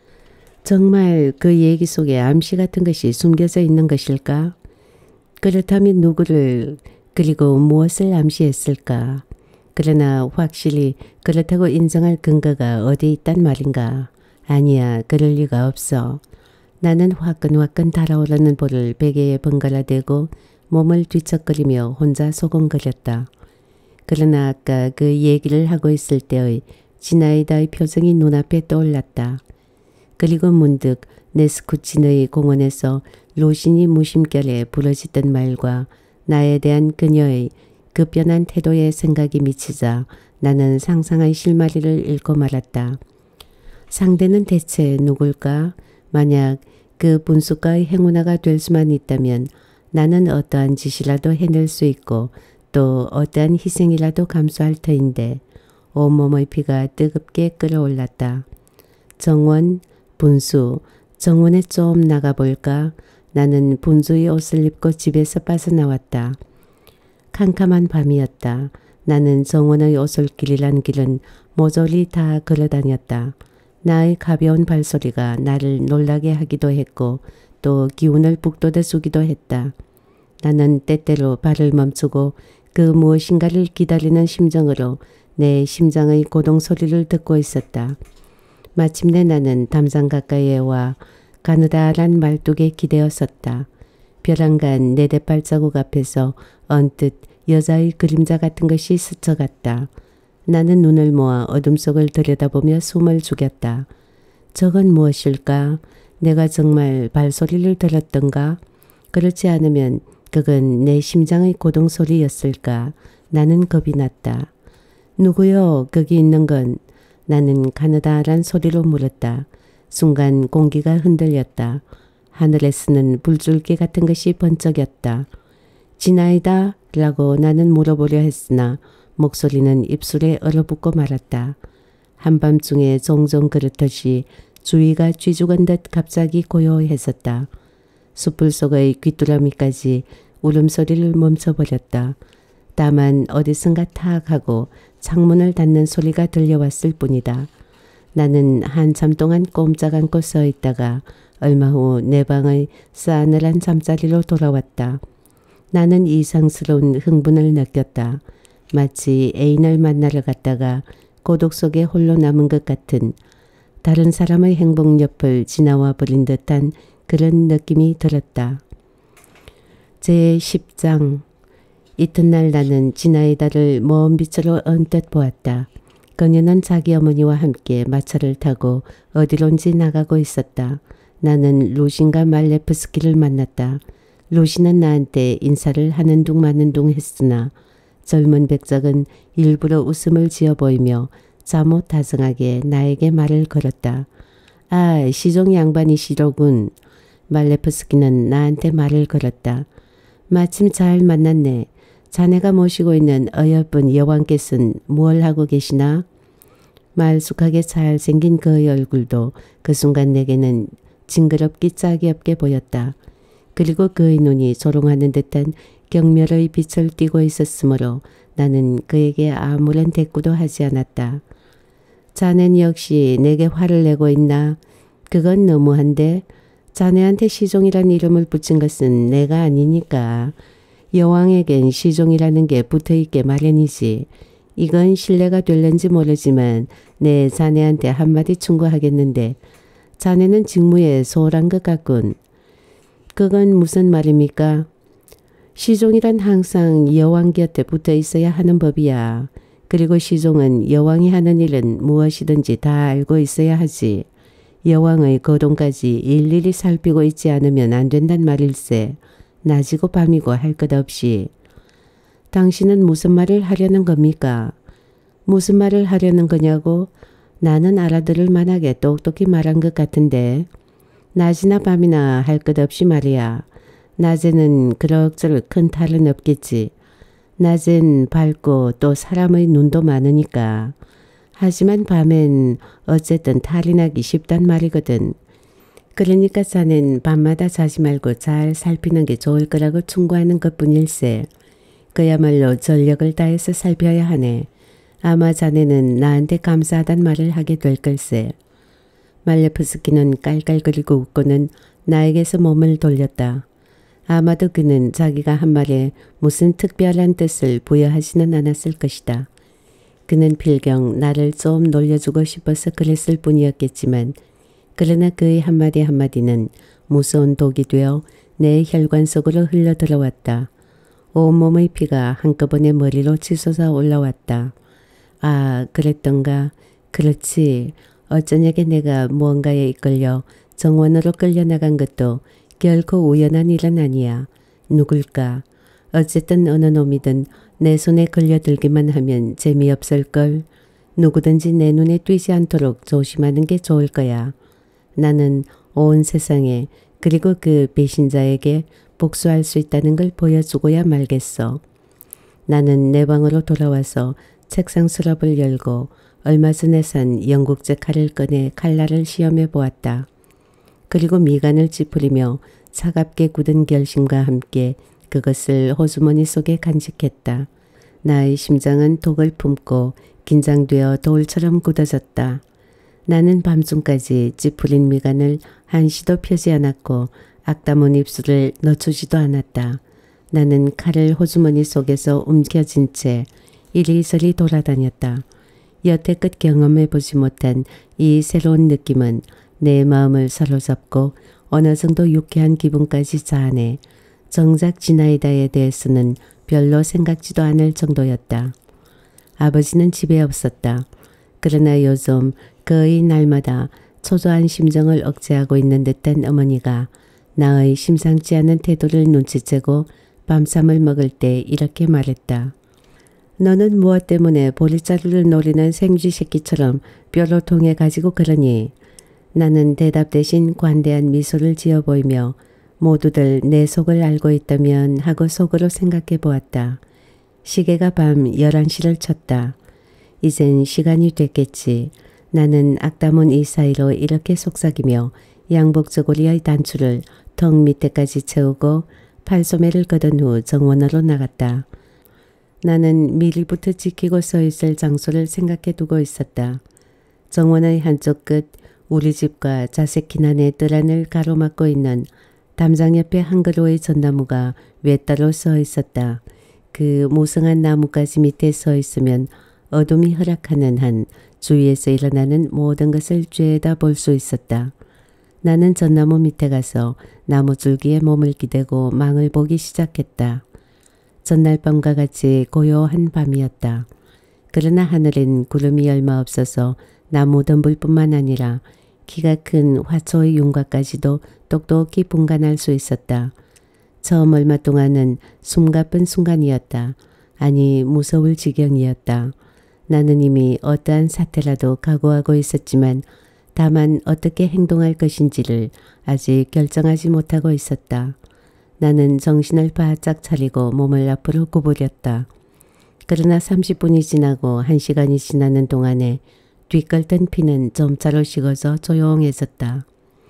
S1: 정말 그 얘기 속에 암시 같은 것이 숨겨져 있는 것일까? 그렇다면 누구를 그리고 무엇을 암시했을까? 그러나 확실히 그렇다고 인정할 근거가 어디 있단 말인가? 아니야, 그럴 리가 없어. 나는 화끈화끈 달아오르는 볼을 베개에 번갈아 대고 몸을 뒤척거리며 혼자 소곤거렸다. 그러나 아까 그 얘기를 하고 있을 때의 지나이다의 표정이 눈앞에 떠올랐다. 그리고 문득 네스쿠친의 공원에서 로신이 무심결에 부러지던 말과 나에 대한 그녀의 급변한 태도에 생각이 미치자 나는 상상의 실마리를 잃고 말았다. 상대는 대체 누굴까? 만약 그 분수가의 행운아가 될 수만 있다면 나는 어떠한 짓이라도 해낼 수 있고 또 어떠한 희생이라도 감수할 터인데 온몸의 피가 뜨겁게 끓어올랐다. 정원, 분수, 정원에 좀 나가볼까? 나는 분수의 옷을 입고 집에서 빠져나왔다. 캄캄한 밤이었다. 나는 정원의 오솔길이란 길은 모조리 다 걸어다녔다. 나의 가벼운 발소리가 나를 놀라게 하기도 했고 또 기운을 북돋아주기도 했다. 나는 때때로 발을 멈추고 그 무엇인가를 기다리는 심정으로 내 심장의 고동소리를 듣고 있었다. 마침내 나는 담장 가까이에 와 가느다란 말뚝에 기대어 섰다. 벼랑간 네댓 발자국 앞에서 언뜻 여자의 그림자 같은 것이 스쳐갔다. 나는 눈을 모아 어둠 속을 들여다보며 숨을 죽였다. 저건 무엇일까? 내가 정말 발소리를 들었던가? 그렇지 않으면 그건 내 심장의 고동소리였을까? 나는 겁이 났다. 누구요? 거기 있는 건. 나는 가느다란 소리로 물었다. 순간 공기가 흔들렸다. 하늘에서는 불줄기 같은 것이 번쩍였다. 지나이다? 라고 나는 물어보려 했으나 목소리는 입술에 얼어붙고 말았다. 한밤중에 종종 그렇듯이 주위가 쥐죽은 듯 갑자기 고요해졌다. 숯불 속의 귀뚜라미까지 울음소리를 멈춰버렸다. 다만 어디선가 탁 하고 창문을 닫는 소리가 들려왔을 뿐이다. 나는 한참 동안 꼼짝 않고 서 있다가 얼마 후 내 방의 싸늘한 잠자리로 돌아왔다. 나는 이상스러운 흥분을 느꼈다. 마치 애인을 만나러 갔다가 고독 속에 홀로 남은 것 같은, 다른 사람의 행복 옆을 지나와 버린 듯한 그런 느낌이 들었다. 제십 장. 이튿날 나는 지나이다를 먼 빛으로 언뜻 보았다. 그녀는 자기 어머니와 함께 마차를 타고 어디론지 나가고 있었다. 나는 루신과 말레프스키를 만났다. 루신은 나한테 인사를 하는 둥 마는 둥 했으나 젊은 백작은 일부러 웃음을 지어 보이며 잠옷 다정하게 나에게 말을 걸었다. 아, 시종 양반이시로군. 말레프스키는 나한테 말을 걸었다. 마침 잘 만났네. 자네가 모시고 있는 어여쁜 여왕께서는 무얼 하고 계시나? 말쑥하게 잘생긴 그의 얼굴도 그 순간 내게는 징그럽기 짝이 없게 보였다. 그리고 그의 눈이 조롱하는 듯한 경멸의 빛을 띠고 있었으므로 나는 그에게 아무런 대꾸도 하지 않았다. 자넨 역시 내게 화를 내고 있나? 그건 너무한데. 자네한테 시종이란 이름을 붙인 것은 내가 아니니까. 여왕에겐 시종이라는 게 붙어있게 마련이지. 이건 신뢰가 될는지 모르지만 내 자네한테 한마디 충고하겠는데 자네는 직무에 소홀한 것 같군. 그건 무슨 말입니까? 시종이란 항상 여왕 곁에 붙어 있어야 하는 법이야. 그리고 시종은 여왕이 하는 일은 무엇이든지 다 알고 있어야 하지. 여왕의 거동까지 일일이 살피고 있지 않으면 안 된단 말일세. 낮이고 밤이고 할 것 없이. 당신은 무슨 말을 하려는 겁니까? 무슨 말을 하려는 거냐고? 나는 알아들을 만하게 똑똑히 말한 것 같은데. 낮이나 밤이나 할 것 없이 말이야. 낮에는 그럭저럭 큰 탈은 없겠지. 낮엔 밝고 또 사람의 눈도 많으니까. 하지만 밤엔 어쨌든 탈이 나기 쉽단 말이거든. 그러니까 자넨 밤마다 자지 말고 잘 살피는 게 좋을 거라고 충고하는 것뿐일세. 그야말로 전력을 다해서 살펴야 하네. 아마 자네는 나한테 감사하단 말을 하게 될 걸세. 말레프스키는 깔깔거리고 웃고는 나에게서 몸을 돌렸다. 아마도 그는 자기가 한 말에 무슨 특별한 뜻을 부여하지는 않았을 것이다. 그는 필경 나를 좀 놀려주고 싶어서 그랬을 뿐이었겠지만 그러나 그의 한마디 한마디는 무서운 독이 되어 내 혈관 속으로 흘러 들어왔다. 온몸의 피가 한꺼번에 머리로 치솟아 올라왔다. 아, 그랬던가. 그렇지. 어쩌냐게 내가 무언가에 이끌려 정원으로 끌려나간 것도 결코 우연한 일은 아니야. 누굴까? 어쨌든 어느 놈이든 내 손에 걸려들기만 하면 재미없을걸. 누구든지 내 눈에 띄지 않도록 조심하는 게 좋을 거야. 나는 온 세상에 그리고 그 배신자에게 복수할 수 있다는 걸 보여주고야 말겠어. 나는 내 방으로 돌아와서 책상 수납을 열고 얼마 전에 산 영국제 칼을 꺼내 칼날을 시험해 보았다. 그리고 미간을 찌푸리며 차갑게 굳은 결심과 함께 그것을 호주머니 속에 간직했다. 나의 심장은 독을 품고 긴장되어 돌처럼 굳어졌다. 나는 밤중까지 찌푸린 미간을 한시도 펴지 않았고 악다문 입술을 늦추지도 않았다. 나는 칼을 호주머니 속에서 움켜쥔 채 이리저리 돌아다녔다. 여태껏 경험해보지 못한 이 새로운 느낌은 내 마음을 사로잡고 어느 정도 유쾌한 기분까지 자아내 정작 지나이다에 대해서는 별로 생각지도 않을 정도였다. 아버지는 집에 없었다. 그러나 요즘 거의 날마다 초조한 심정을 억제하고 있는 듯한 어머니가 나의 심상치 않은 태도를 눈치채고 밤잠을 먹을 때 이렇게 말했다. 너는 무엇 때문에 보리자루를 노리는 생쥐 새끼처럼 뼈로 통해 가지고 그러니? 나는 대답 대신 관대한 미소를 지어 보이며 모두들 내 속을 알고 있다면 하고 속으로 생각해 보았다. 시계가 밤 열한 시를 쳤다. 이젠 시간이 됐겠지. 나는 악담은 이 사이로 이렇게 속삭이며 양복 저고리의 단추를 턱 밑에까지 채우고 팔소매를 걷은 후 정원으로 나갔다. 나는 미리부터 지키고 서 있을 장소를 생각해 두고 있었다. 정원의 한쪽 끝 우리 집과 자색키난의 뜰 안을 가로막고 있는 담장 옆에 한 그루의 전나무가 외따로 서 있었다. 그 무성한 나뭇가지 밑에 서 있으면 어둠이 허락하는 한 주위에서 일어나는 모든 것을 쬐다 볼 수 있었다. 나는 전나무 밑에 가서 나무줄기에 몸을 기대고 망을 보기 시작했다. 전날 밤과 같이 고요한 밤이었다. 그러나 하늘엔 구름이 얼마 없어서 나무 덤불뿐만 아니라 키가 큰 화초의 윤곽까지도 똑똑히 분간할 수 있었다. 처음 얼마 동안은 숨가쁜 순간이었다. 아니 무서울 지경이었다. 나는 이미 어떠한 사태라도 각오하고 있었지만 다만 어떻게 행동할 것인지를 아직 결정하지 못하고 있었다. 나는 정신을 바짝 차리고 몸을 앞으로 구부렸다. 그러나 삼십 분이 지나고 한 시간이 지나는 동안에 뒤걸던 피는 점차로 식어서 조용해졌다.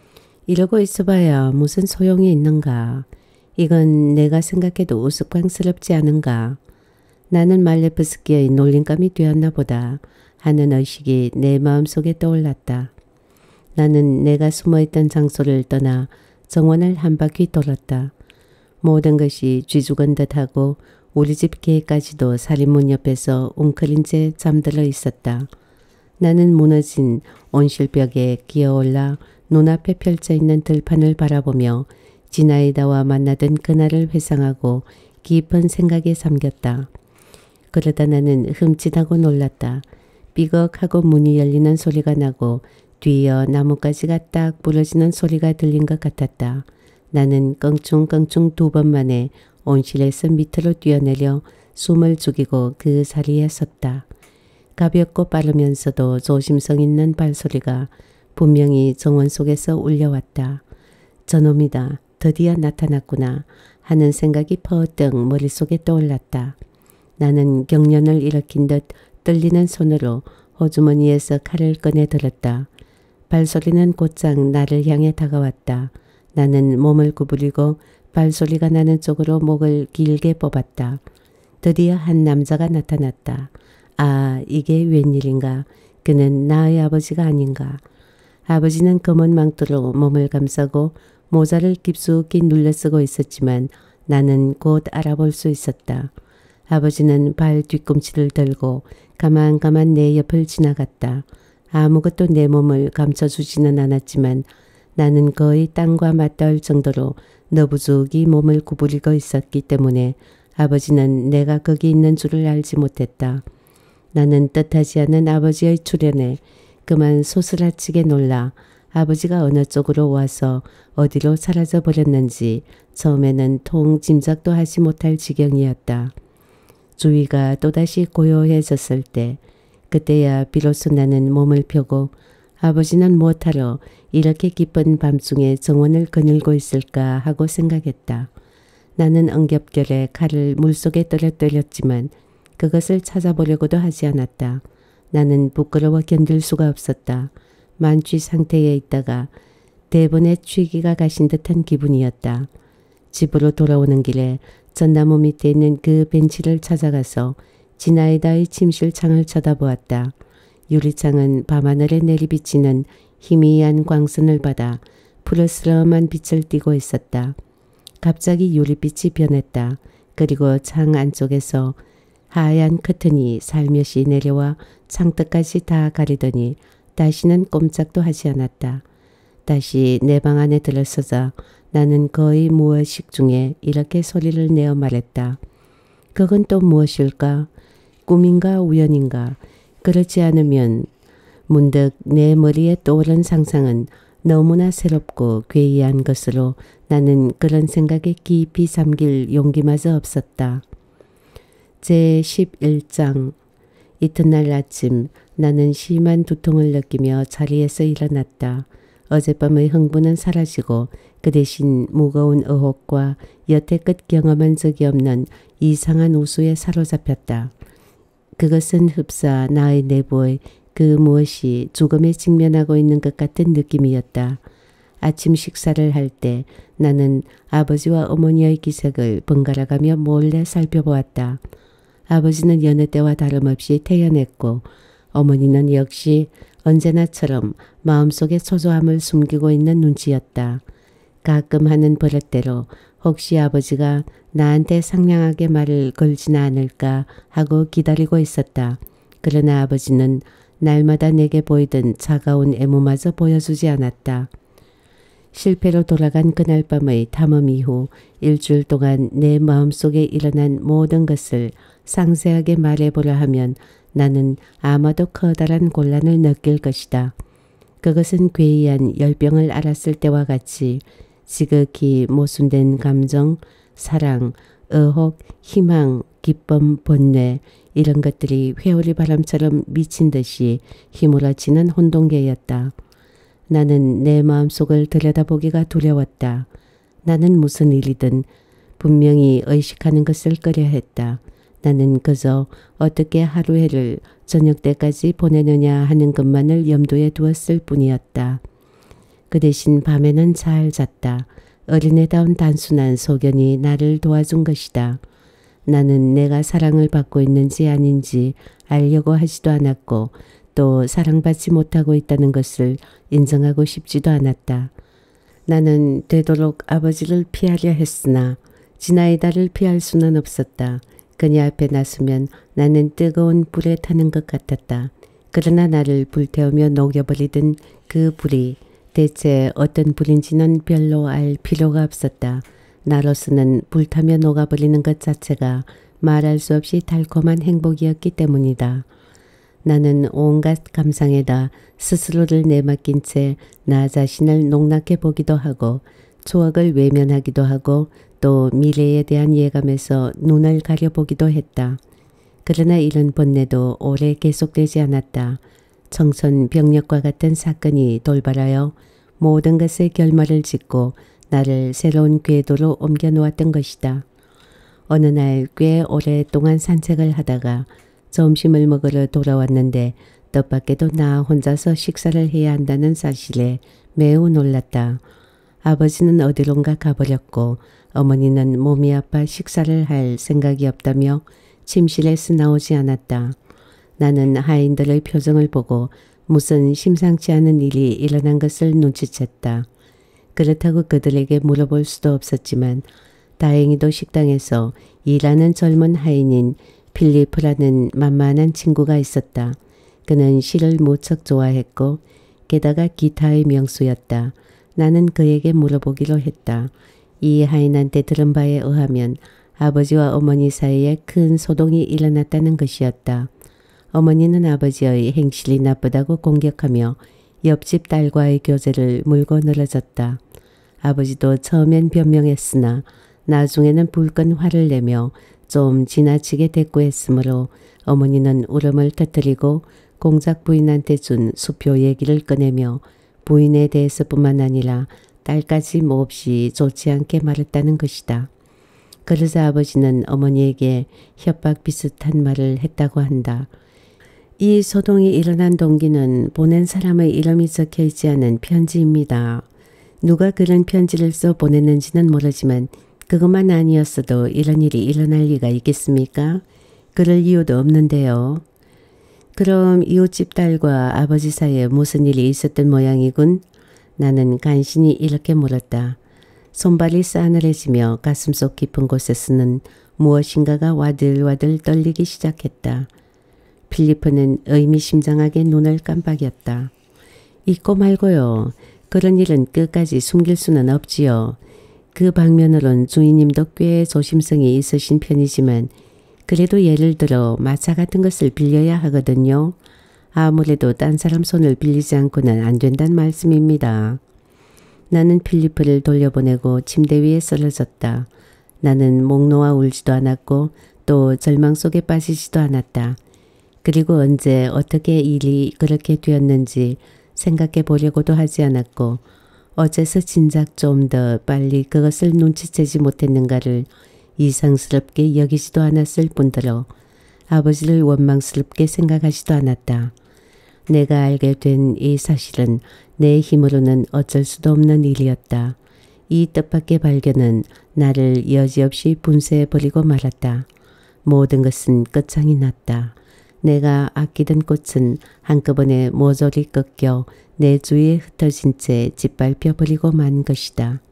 S1: 이러고 있어봐야 무슨 소용이 있는가. 이건 내가 생각해도 우스꽝스럽지 않은가. 나는 말레프스키의 놀림감이 되었나 보다 하는 의식이 내 마음속에 떠올랐다. 나는 내가 숨어있던 장소를 떠나 정원을 한 바퀴 돌았다. 모든 것이 쥐죽은 듯하고 우리 집 개까지도 살인문 옆에서 웅크린 채 잠들어 있었다. 나는 무너진 온실벽에 기어올라 눈앞에 펼쳐있는 들판을 바라보며 지나이다와 만나던 그날을 회상하고 깊은 생각에 잠겼다. 그러다 나는 흠칫하고 놀랐다. 삐걱하고 문이 열리는 소리가 나고 뒤이어 나뭇가지가 딱 부러지는 소리가 들린 것 같았다. 나는 껑충껑충 두 번 만에 온실에서 밑으로 뛰어내려 숨을 죽이고 그 자리에 섰다. 가볍고 빠르면서도 조심성 있는 발소리가 분명히 정원 속에서 울려왔다. 저놈이다. 드디어 나타났구나 하는 생각이 퍼뜩 머릿속에 떠올랐다. 나는 경련을 일으킨 듯 떨리는 손으로 호주머니에서 칼을 꺼내 들었다. 발소리는 곧장 나를 향해 다가왔다. 나는 몸을 구부리고 발소리가 나는 쪽으로 목을 길게 뽑았다. 드디어 한 남자가 나타났다. 아, 이게 웬일인가. 그는 나의 아버지가 아닌가. 아버지는 검은 망토로 몸을 감싸고 모자를 깊숙이 눌러쓰고 있었지만 나는 곧 알아볼 수 있었다. 아버지는 발 뒤꿈치를 들고 가만가만 내 옆을 지나갔다. 아무것도 내 몸을 감춰주지는 않았지만 나는 거의 땅과 맞닿을 정도로 너부족이 몸을 구부리고 있었기 때문에 아버지는 내가 거기 있는 줄을 알지 못했다. 나는 뜻하지 않은 아버지의 출현에 그만 소스라치게 놀라 아버지가 어느 쪽으로 와서 어디로 사라져 버렸는지 처음에는 통 짐작도 하지 못할 지경이었다. 주위가 또다시 고요해졌을 때 그때야 비로소 나는 몸을 펴고 아버지는 무엇하러 이렇게 깊은 밤중에 정원을 거닐고 있을까 하고 생각했다. 나는 엉겹결에 칼을 물속에 떨어뜨렸지만 그것을 찾아보려고도 하지 않았다. 나는 부끄러워 견딜 수가 없었다. 만취 상태에 있다가 대번에 취기가 가신 듯한 기분이었다. 집으로 돌아오는 길에 전나무 밑에 있는 그 벤치를 찾아가서 지나이다의 침실 창을 쳐다보았다. 유리창은 밤하늘에 내리비치는 희미한 광선을 받아 푸르스름한 빛을 띠고 있었다. 갑자기 유리빛이 변했다. 그리고 창 안쪽에서 하얀 커튼이 살며시 내려와 창뜻까지 다 가리더니 다시는 꼼짝도 하지 않았다. 다시 내 방 안에 들어서자 나는 거의 무의식 중에 이렇게 소리를 내어 말했다. 그건 또 무엇일까? 꿈인가 우연인가? 그렇지 않으면 문득 내 머리에 떠오른 상상은 너무나 새롭고 괴이한 것으로 나는 그런 생각에 깊이 잠길 용기마저 없었다. 제십일 장. 이튿날 아침 나는 심한 두통을 느끼며 자리에서 일어났다. 어젯밤의 흥분은 사라지고 그 대신 무거운 의혹과 여태껏 경험한 적이 없는 이상한 우수에 사로잡혔다. 그것은 흡사 나의 내부의 그 무엇이 죽음에 직면하고 있는 것 같은 느낌이었다. 아침 식사를 할 때 나는 아버지와 어머니의 기색을 번갈아가며 몰래 살펴보았다. 아버지는 여느 때와 다름없이 태연했고 어머니는 역시 언제나처럼 마음속에 초조함을 숨기고 있는 눈치였다. 가끔 하는 버릇대로 혹시 아버지가 나한테 상냥하게 말을 걸지나 않을까 하고 기다리고 있었다. 그러나 아버지는 날마다 내게 보이던 차가운 애무마저 보여주지 않았다. 실패로 돌아간 그날 밤의 탐험 이후 일주일 동안 내 마음속에 일어난 모든 것을 상세하게 말해보려 하면 나는 아마도 커다란 곤란을 느낄 것이다. 그것은 괴이한 열병을 알았을 때와 같이 지극히 모순된 감정, 사랑, 의혹, 희망, 기쁨, 번뇌 이런 것들이 회오리 바람처럼 미친 듯이 휘몰아치는 혼동계였다. 나는 내 마음속을 들여다보기가 두려웠다. 나는 무슨 일이든 분명히 의식하는 것을 꺼려 했다. 나는 그저 어떻게 하루해를 저녁 때까지 보내느냐 하는 것만을 염두에 두었을 뿐이었다. 그 대신 밤에는 잘 잤다. 어린애다운 단순한 소견이 나를 도와준 것이다. 나는 내가 사랑을 받고 있는지 아닌지 알려고 하지도 않았고 또 사랑받지 못하고 있다는 것을 인정하고 싶지도 않았다. 나는 되도록 아버지를 피하려 했으나 지나이다를 피할 수는 없었다. 그녀 앞에 나서면 나는 뜨거운 불에 타는 것 같았다. 그러나 나를 불태우며 녹여버리던 그 불이 대체 어떤 불인지는 별로 알 필요가 없었다. 나로서는 불타며 녹아버리는 것 자체가 말할 수 없이 달콤한 행복이었기 때문이다. 나는 온갖 감상에다 스스로를 내맡긴 채 나 자신을 농락해 보기도 하고 추억을 외면하기도 하고 또 미래에 대한 예감에서 눈을 가려보기도 했다. 그러나 이런 번뇌도 오래 계속되지 않았다. 청천벽력과 같은 사건이 돌발하여 모든 것의 결말을 짓고 나를 새로운 궤도로 옮겨놓았던 것이다. 어느 날 꽤 오랫동안 산책을 하다가 점심을 먹으러 돌아왔는데 뜻밖에도 나 혼자서 식사를 해야 한다는 사실에 매우 놀랐다. 아버지는 어디론가 가버렸고 어머니는 몸이 아파 식사를 할 생각이 없다며 침실에서 나오지 않았다. 나는 하인들의 표정을 보고 무슨 심상치 않은 일이 일어난 것을 눈치챘다. 그렇다고 그들에게 물어볼 수도 없었지만 다행히도 식당에서 일하는 젊은 하인인 필리프라는 만만한 친구가 있었다. 그는 시를 무척 좋아했고 게다가 기타의 명수였다. 나는 그에게 물어보기로 했다. 이 하인한테 들은 바에 의하면 아버지와 어머니 사이에 큰 소동이 일어났다는 것이었다. 어머니는 아버지의 행실이 나쁘다고 공격하며 옆집 딸과의 교제를 물고 늘어졌다. 아버지도 처음엔 변명했으나 나중에는 불끈 화를 내며 좀 지나치게 대꾸했으므로 어머니는 울음을 터뜨리고 공작 부인한테 준 수표 얘기를 꺼내며 부인에 대해서뿐만 아니라 딸까지 몹시 좋지 않게 말했다는 것이다. 그러자 아버지는 어머니에게 협박 비슷한 말을 했다고 한다. 이 소동이 일어난 동기는 보낸 사람의 이름이 적혀 있지 않은 편지입니다. 누가 그런 편지를 써 보냈는지는 모르지만 그것만 아니었어도 이런 일이 일어날 리가 있겠습니까? 그럴 이유도 없는데요. 그럼 이웃집 딸과 아버지 사이에 무슨 일이 있었던 모양이군? 나는 간신히 이렇게 물었다. 손발이 싸늘해지며 가슴속 깊은 곳에서는 무엇인가가 와들와들 떨리기 시작했다. 필리프는 의미심장하게 눈을 깜빡였다. 잊고 말고요. 그런 일은 끝까지 숨길 수는 없지요. 그 방면으론 주인님도 꽤 조심성이 있으신 편이지만 그래도 예를 들어 마차 같은 것을 빌려야 하거든요. 아무래도 딴 사람 손을 빌리지 않고는 안 된단 말씀입니다. 나는 필리프를 돌려보내고 침대 위에 쓰러졌다. 나는 목 놓아 울지도 않았고 또 절망 속에 빠지지도 않았다. 그리고 언제 어떻게 일이 그렇게 되었는지 생각해 보려고도 하지 않았고 어째서 진작 좀 더 빨리 그것을 눈치채지 못했는가를 이상스럽게 여기지도 않았을 뿐더러 아버지를 원망스럽게 생각하지도 않았다. 내가 알게 된 이 사실은 내 힘으로는 어쩔 수도 없는 일이었다. 이 뜻밖의 발견은 나를 여지없이 분쇄해버리고 말았다. 모든 것은 끝장이 났다. 내가 아끼던 꽃은 한꺼번에 모조리 꺾여 내 주위에 흩어진 채 짓밟혀 버리고 만 것이다.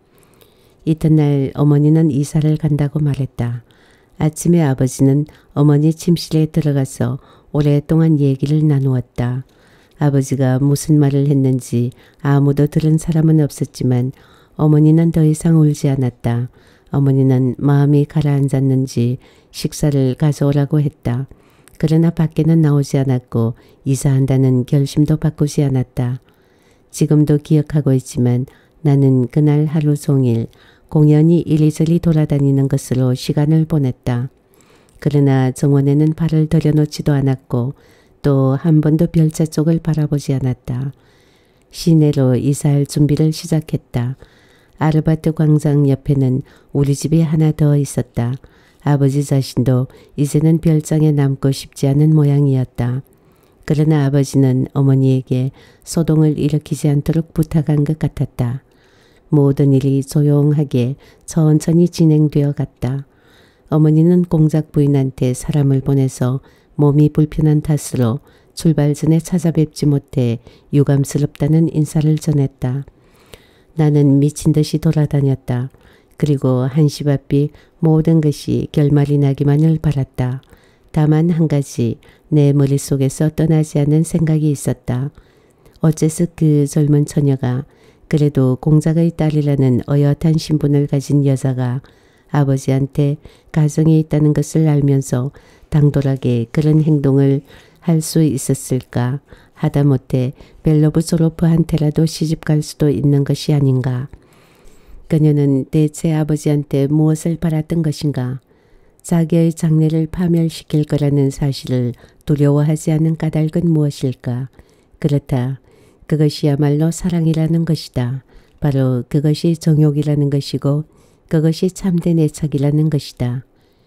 S1: 이튿날 어머니는 이사를 간다고 말했다. 아침에 아버지는 어머니 침실에 들어가서 오랫동안 얘기를 나누었다. 아버지가 무슨 말을 했는지 아무도 들은 사람은 없었지만 어머니는 더 이상 울지 않았다. 어머니는 마음이 가라앉았는지 식사를 가져오라고 했다. 그러나 밖에는 나오지 않았고 이사한다는 결심도 바꾸지 않았다. 지금도 기억하고 있지만 나는 그날 하루 종일 공연히 이리저리 돌아다니는 것으로 시간을 보냈다. 그러나 정원에는 발을 들여놓지도 않았고 또 한 번도 별차 쪽을 바라보지 않았다. 시내로 이사할 준비를 시작했다. 아르바트 광장 옆에는 우리 집이 하나 더 있었다. 아버지 자신도 이제는 별장에 남고 싶지 않은 모양이었다. 그러나 아버지는 어머니에게 소동을 일으키지 않도록 부탁한 것 같았다. 모든 일이 조용하게 천천히 진행되어 갔다. 어머니는 공작 부인한테 사람을 보내서 몸이 불편한 탓으로 출발 전에 찾아뵙지 못해 유감스럽다는 인사를 전했다. 나는 미친 듯이 돌아다녔다. 그리고 한시 바삐 모든 것이 결말이 나기만을 바랐다. 다만 한 가지 내 머릿속에서 떠나지 않는 생각이 있었다. 어째서 그 젊은 처녀가 그래도 공작의 딸이라는 어엿한 신분을 가진 여자가 아버지한테 가정이 있다는 것을 알면서 당돌하게 그런 행동을 할 수 있었을까? 하다못해 벨로브조로프한테라도 시집갈 수도 있는 것이 아닌가? 그녀는 대체 아버지한테 무엇을 바랐던 것인가? 자기의 장래를 파멸시킬 거라는 사실을 두려워하지 않은 까닭은 무엇일까? 그렇다. 그것이야말로 사랑이라는 것이다. 바로 그것이 정욕이라는 것이고 그것이 참된 애착이라는 것이다.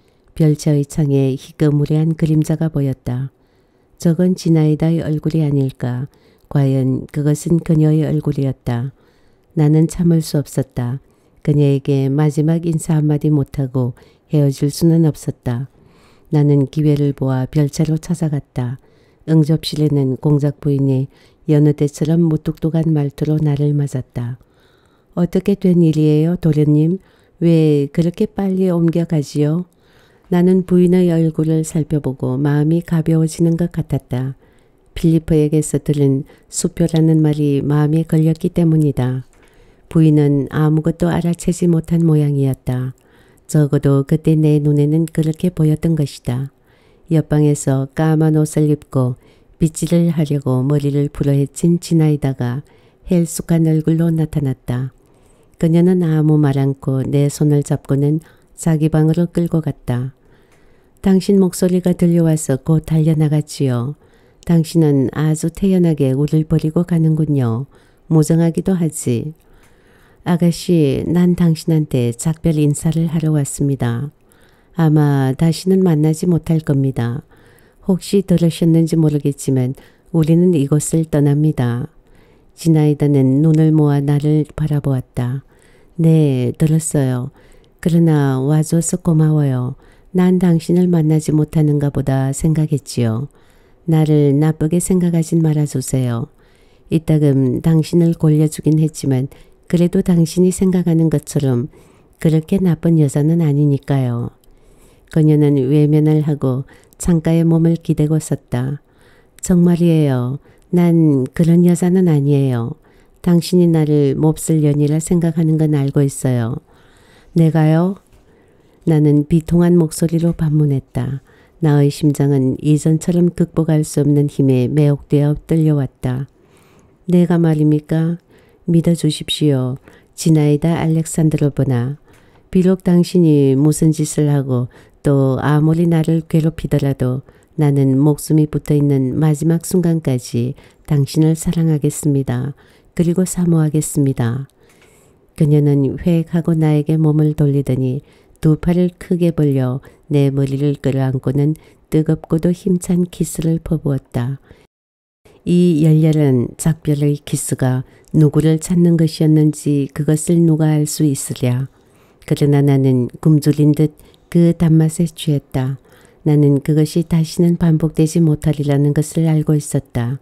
S1: 별차의 창에 희끄무레한 그림자가 보였다. 저건 지나이다의 얼굴이 아닐까. 과연 그것은 그녀의 얼굴이었다. 나는 참을 수 없었다. 그녀에게 마지막 인사 한마디 못하고 헤어질 수는 없었다. 나는 기회를 보아 별차로 찾아갔다. 응접실에는 공작 부인이 여느 때처럼 무뚝뚝한 말투로 나를 맞았다. 어떻게 된 일이에요, 도련님? 왜 그렇게 빨리 옮겨가지요? 나는 부인의 얼굴을 살펴보고 마음이 가벼워지는 것 같았다. 필리프에게서 들은 수표라는 말이 마음에 걸렸기 때문이다. 부인은 아무것도 알아채지 못한 모양이었다. 적어도 그때 내 눈에는 그렇게 보였던 것이다. 옆방에서 까만 옷을 입고 빗질을 하려고 머리를 풀어헤친 지나이다가 헬쑥한 얼굴로 나타났다. 그녀는 아무 말 않고 내 손을 잡고는 자기 방으로 끌고 갔다. 당신 목소리가 들려와서 곧 달려나갔지요. 당신은 아주 태연하게 우릴 버리고 가는군요. 무정하기도 하지. 아가씨, 난 당신한테 작별 인사를 하러 왔습니다. 아마 다시는 만나지 못할 겁니다. 혹시 들으셨는지 모르겠지만 우리는 이곳을 떠납니다. 지나이다는 눈을 모아 나를 바라보았다. 네, 들었어요. 그러나 와줘서 고마워요. 난 당신을 만나지 못하는가 보다 생각했지요. 나를 나쁘게 생각하진 말아주세요. 이따금 당신을 골려주긴 했지만 그래도 당신이 생각하는 것처럼 그렇게 나쁜 여자는 아니니까요. 그녀는 외면을 하고 창가에 몸을 기대고 섰다. 정말이에요. 난 그런 여자는 아니에요. 당신이 나를 몹쓸 년이라 생각하는 건 알고 있어요. 내가요? 나는 비통한 목소리로 반문했다. 나의 심장은 이전처럼 극복할 수 없는 힘에 매혹되어 떨려왔다. 내가 말입니까? 믿어주십시오. 지나이다 알렉산드로브나. 비록 당신이 무슨 짓을 하고 또 아무리 나를 괴롭히더라도 나는 목숨이 붙어있는 마지막 순간까지 당신을 사랑하겠습니다. 그리고 사모하겠습니다. 그녀는 획 하고 나에게 몸을 돌리더니 두 팔을 크게 벌려 내 머리를 끌어안고는 뜨겁고도 힘찬 키스를 퍼부었다. 이 열렬한 작별의 키스가 누구를 찾는 것이었는지 그것을 누가 알 수 있으랴. 그러나 나는 굶주린 듯 그 단맛에 취했다. 나는 그것이 다시는 반복되지 못하리라는 것을 알고 있었다.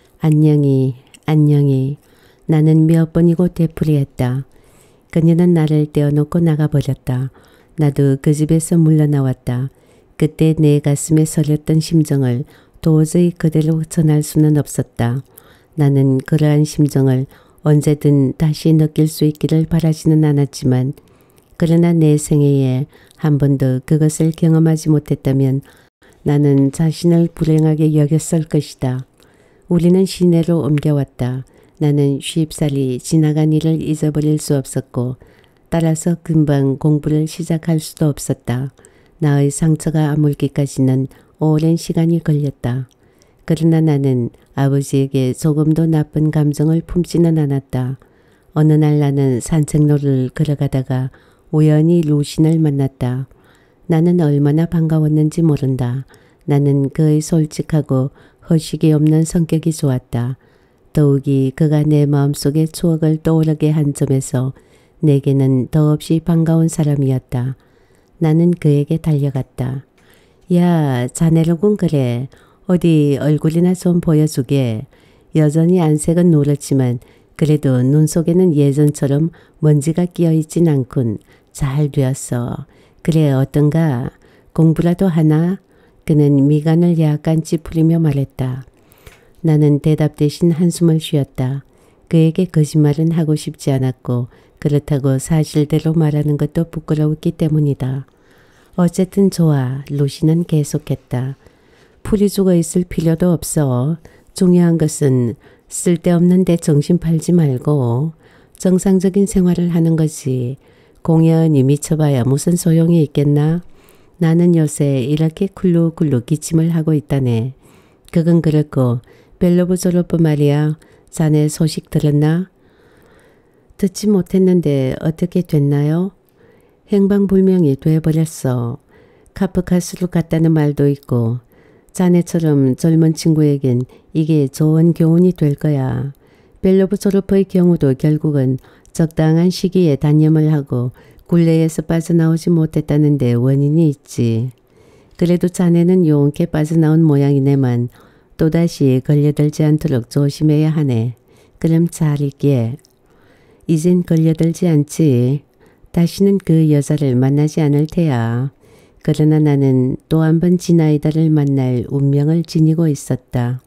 S1: 안녕히 안녕히 나는 몇 번이고 되풀이했다. 그녀는 나를 떼어놓고 나가버렸다. 나도 그 집에서 물러나왔다. 그때 내 가슴에 서렸던 심정을 도저히 그대로 전할 수는 없었다. 나는 그러한 심정을 언제든 다시 느낄 수 있기를 바라지는 않았지만 그러나 내 생애에 한 번도 그것을 경험하지 못했다면 나는 자신을 불행하게 여겼을 것이다. 우리는 시내로 옮겨왔다. 나는 쉽사리 지나간 일을 잊어버릴 수 없었고 따라서 금방 공부를 시작할 수도 없었다. 나의 상처가 아물기까지는 오랜 시간이 걸렸다. 그러나 나는 아버지에게 조금도 나쁜 감정을 품지는 않았다. 어느 날 나는 산책로를 걸어가다가 우연히 루신을 만났다. 나는 얼마나 반가웠는지 모른다. 나는 그의 솔직하고 허식이 없는 성격이 좋았다. 더욱이 그가 내 마음속에 추억을 떠오르게 한 점에서 내게는 더없이 반가운 사람이었다. 나는 그에게 달려갔다. 야, 자네로군 그래. 어디 얼굴이나 좀 보여주게. 여전히 안색은 노랗지만 그래도 눈 속에는 예전처럼 먼지가 끼어있진 않군. 잘 되었어. 그래 어떤가? 공부라도 하나? 그는 미간을 약간 찌푸리며 말했다. 나는 대답 대신 한숨을 쉬었다. 그에게 거짓말은 하고 싶지 않았고 그렇다고 사실대로 말하는 것도 부끄러웠기 때문이다. 어쨌든 좋아. 루시는 계속했다. 풀이 죽어 있을 필요도 없어. 중요한 것은 쓸데없는 데 정신 팔지 말고 정상적인 생활을 하는 거지. 공연이 미쳐봐야 무슨 소용이 있겠나? 나는 요새 이렇게 쿨룩쿨룩 기침을 하고 있다네. 그건 그렇고 벨로브 졸업부 말이야. 자네 소식 들었나? 듣지 못했는데 어떻게 됐나요? 행방불명이 돼버렸어. 카프카스로 갔다는 말도 있고 자네처럼 젊은 친구에겐 이게 좋은 교훈이 될 거야. 벨로브 졸업의 경우도 결국은 적당한 시기에 단념을 하고 굴레에서 빠져나오지 못했다는데 원인이 있지. 그래도 자네는 용케 빠져나온 모양이네만 또다시 걸려들지 않도록 조심해야 하네. 그럼 잘 있게. 이젠 걸려들지 않지. 다시는 그 여자를 만나지 않을 테야. 그러나 나는 또 한 번 지나이다를 만날 운명을 지니고 있었다.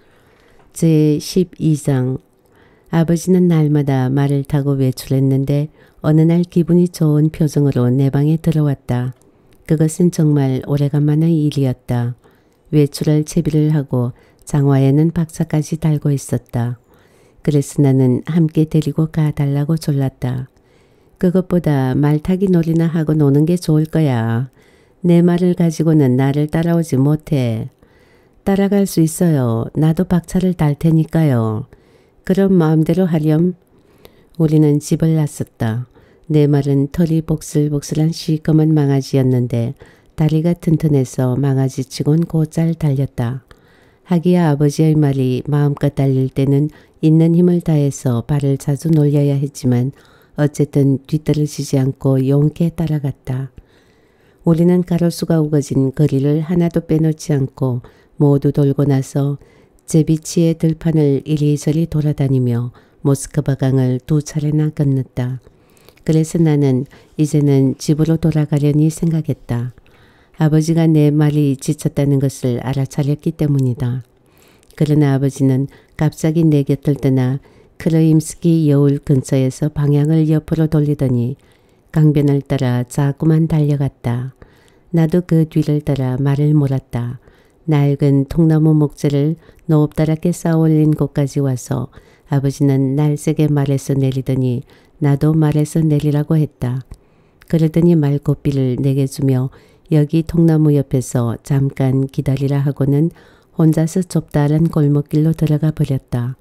S1: 제십이 장. 아버지는 날마다 말을 타고 외출했는데 어느 날 기분이 좋은 표정으로 내 방에 들어왔다. 그것은 정말 오래간만의 일이었다. 외출할 채비를 하고 장화에는 박차까지 달고 있었다. 그래서 나는 함께 데리고 가달라고 졸랐다. 그것보다 말타기 놀이나 하고 노는 게 좋을 거야. 내 말을 가지고는 나를 따라오지 못해. 따라갈 수 있어요. 나도 박차를 달 테니까요. 그럼 마음대로 하렴. 우리는 집을 나섰다. 내 말은 털이 복슬복슬한 시커먼 망아지였는데 다리가 튼튼해서 망아지치곤 곧잘 달렸다. 하기야 아버지의 말이 마음껏 달릴 때는 있는 힘을 다해서 발을 자주 놀려야 했지만 어쨌든 뒤떨어지지 않고 용케 따라갔다. 우리는 가로수가 우거진 거리를 하나도 빼놓지 않고 모두 돌고 나서 제비치의 들판을 이리저리 돌아다니며 모스크바 강을 두 차례나 건넜다. 그래서 나는 이제는 집으로 돌아가려니 생각했다. 아버지가 내 말이 지쳤다는 것을 알아차렸기 때문이다. 그러나 아버지는 갑자기 내 곁을 떠나 크로임스키 여울 근처에서 방향을 옆으로 돌리더니 강변을 따라 자꾸만 달려갔다. 나도 그 뒤를 따라 말을 몰았다. 낡은 통나무 목재를 높다랗게 쌓아올린 곳까지 와서 아버지는 날쌔게 말에서 내리더니 나도 말에서 내리라고 했다. 그러더니 말고삐를 내게 주며 여기 통나무 옆에서 잠깐 기다리라 하고는 혼자서 좁다란 골목길로 들어가 버렸다.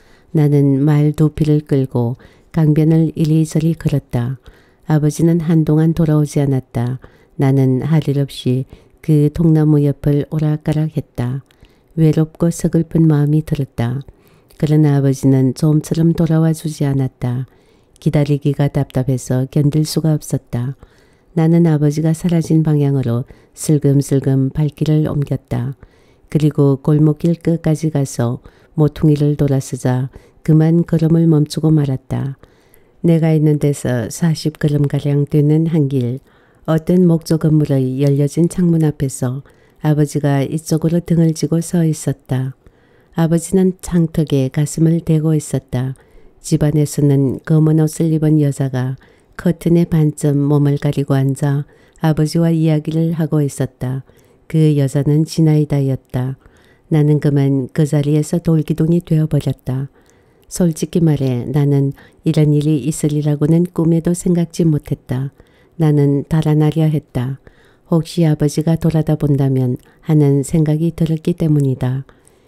S1: 나는 말 두 피를 끌고 강변을 이리저리 걸었다. 아버지는 한동안 돌아오지 않았다. 나는 할 일 없이 그 통나무 옆을 오락가락했다. 외롭고 서글픈 마음이 들었다. 그러나 아버지는 좀처럼 돌아와 주지 않았다. 기다리기가 답답해서 견딜 수가 없었다. 나는 아버지가 사라진 방향으로 슬금슬금 발길을 옮겼다. 그리고 골목길 끝까지 가서 모퉁이를 돌아서자 그만 걸음을 멈추고 말았다. 내가 있는 데서 사십 걸음가량 되는 한 길, 어떤 목조 건물의 열려진 창문 앞에서 아버지가 이쪽으로 등을 지고 서 있었다. 아버지는 창턱에 가슴을 대고 있었다. 집안에서는 검은 옷을 입은 여자가 커튼에 반쯤 몸을 가리고 앉아 아버지와 이야기를 하고 있었다. 그 여자는 지나이다였다. 나는 그만 그 자리에서 돌기둥이 되어버렸다. 솔직히 말해 나는 이런 일이 있으리라고는 꿈에도 생각지 못했다. 나는 달아나려 했다. 혹시 아버지가 돌아다 본다면 하는 생각이 들었기 때문이다.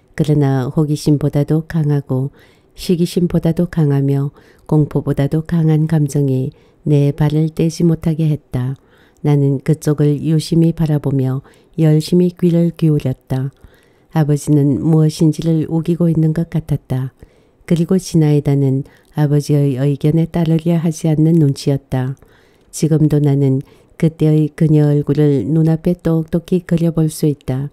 S1: 그러나 호기심보다도 강하고 시기심보다도 강하며 공포보다도 강한 감정이 내 발을 떼지 못하게 했다. 나는 그쪽을 유심히 바라보며 열심히 귀를 기울였다. 아버지는 무엇인지를 우기고 있는 것 같았다. 그리고 지나이다는 아버지의 의견에 따르려 하지 않는 눈치였다. 지금도 나는 그때의 그녀 얼굴을 눈앞에 똑똑히 그려볼 수 있다.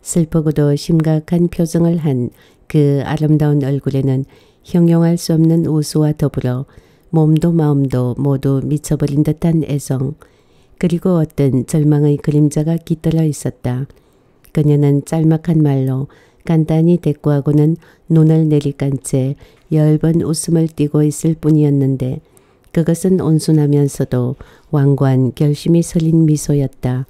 S1: 슬프고도 심각한 표정을 한 그 아름다운 얼굴에는 형용할 수 없는 우수와 더불어 몸도 마음도 모두 미쳐버린 듯한 애정, 그리고 어떤 절망의 그림자가 깃들어 있었다. 그녀는 짤막한 말로 간단히 대꾸하고는 눈을 내리깐 채 열 번 웃음을 띠고 있을 뿐이었는데 그것은 온순하면서도 완고한 결심이 서린 미소였다.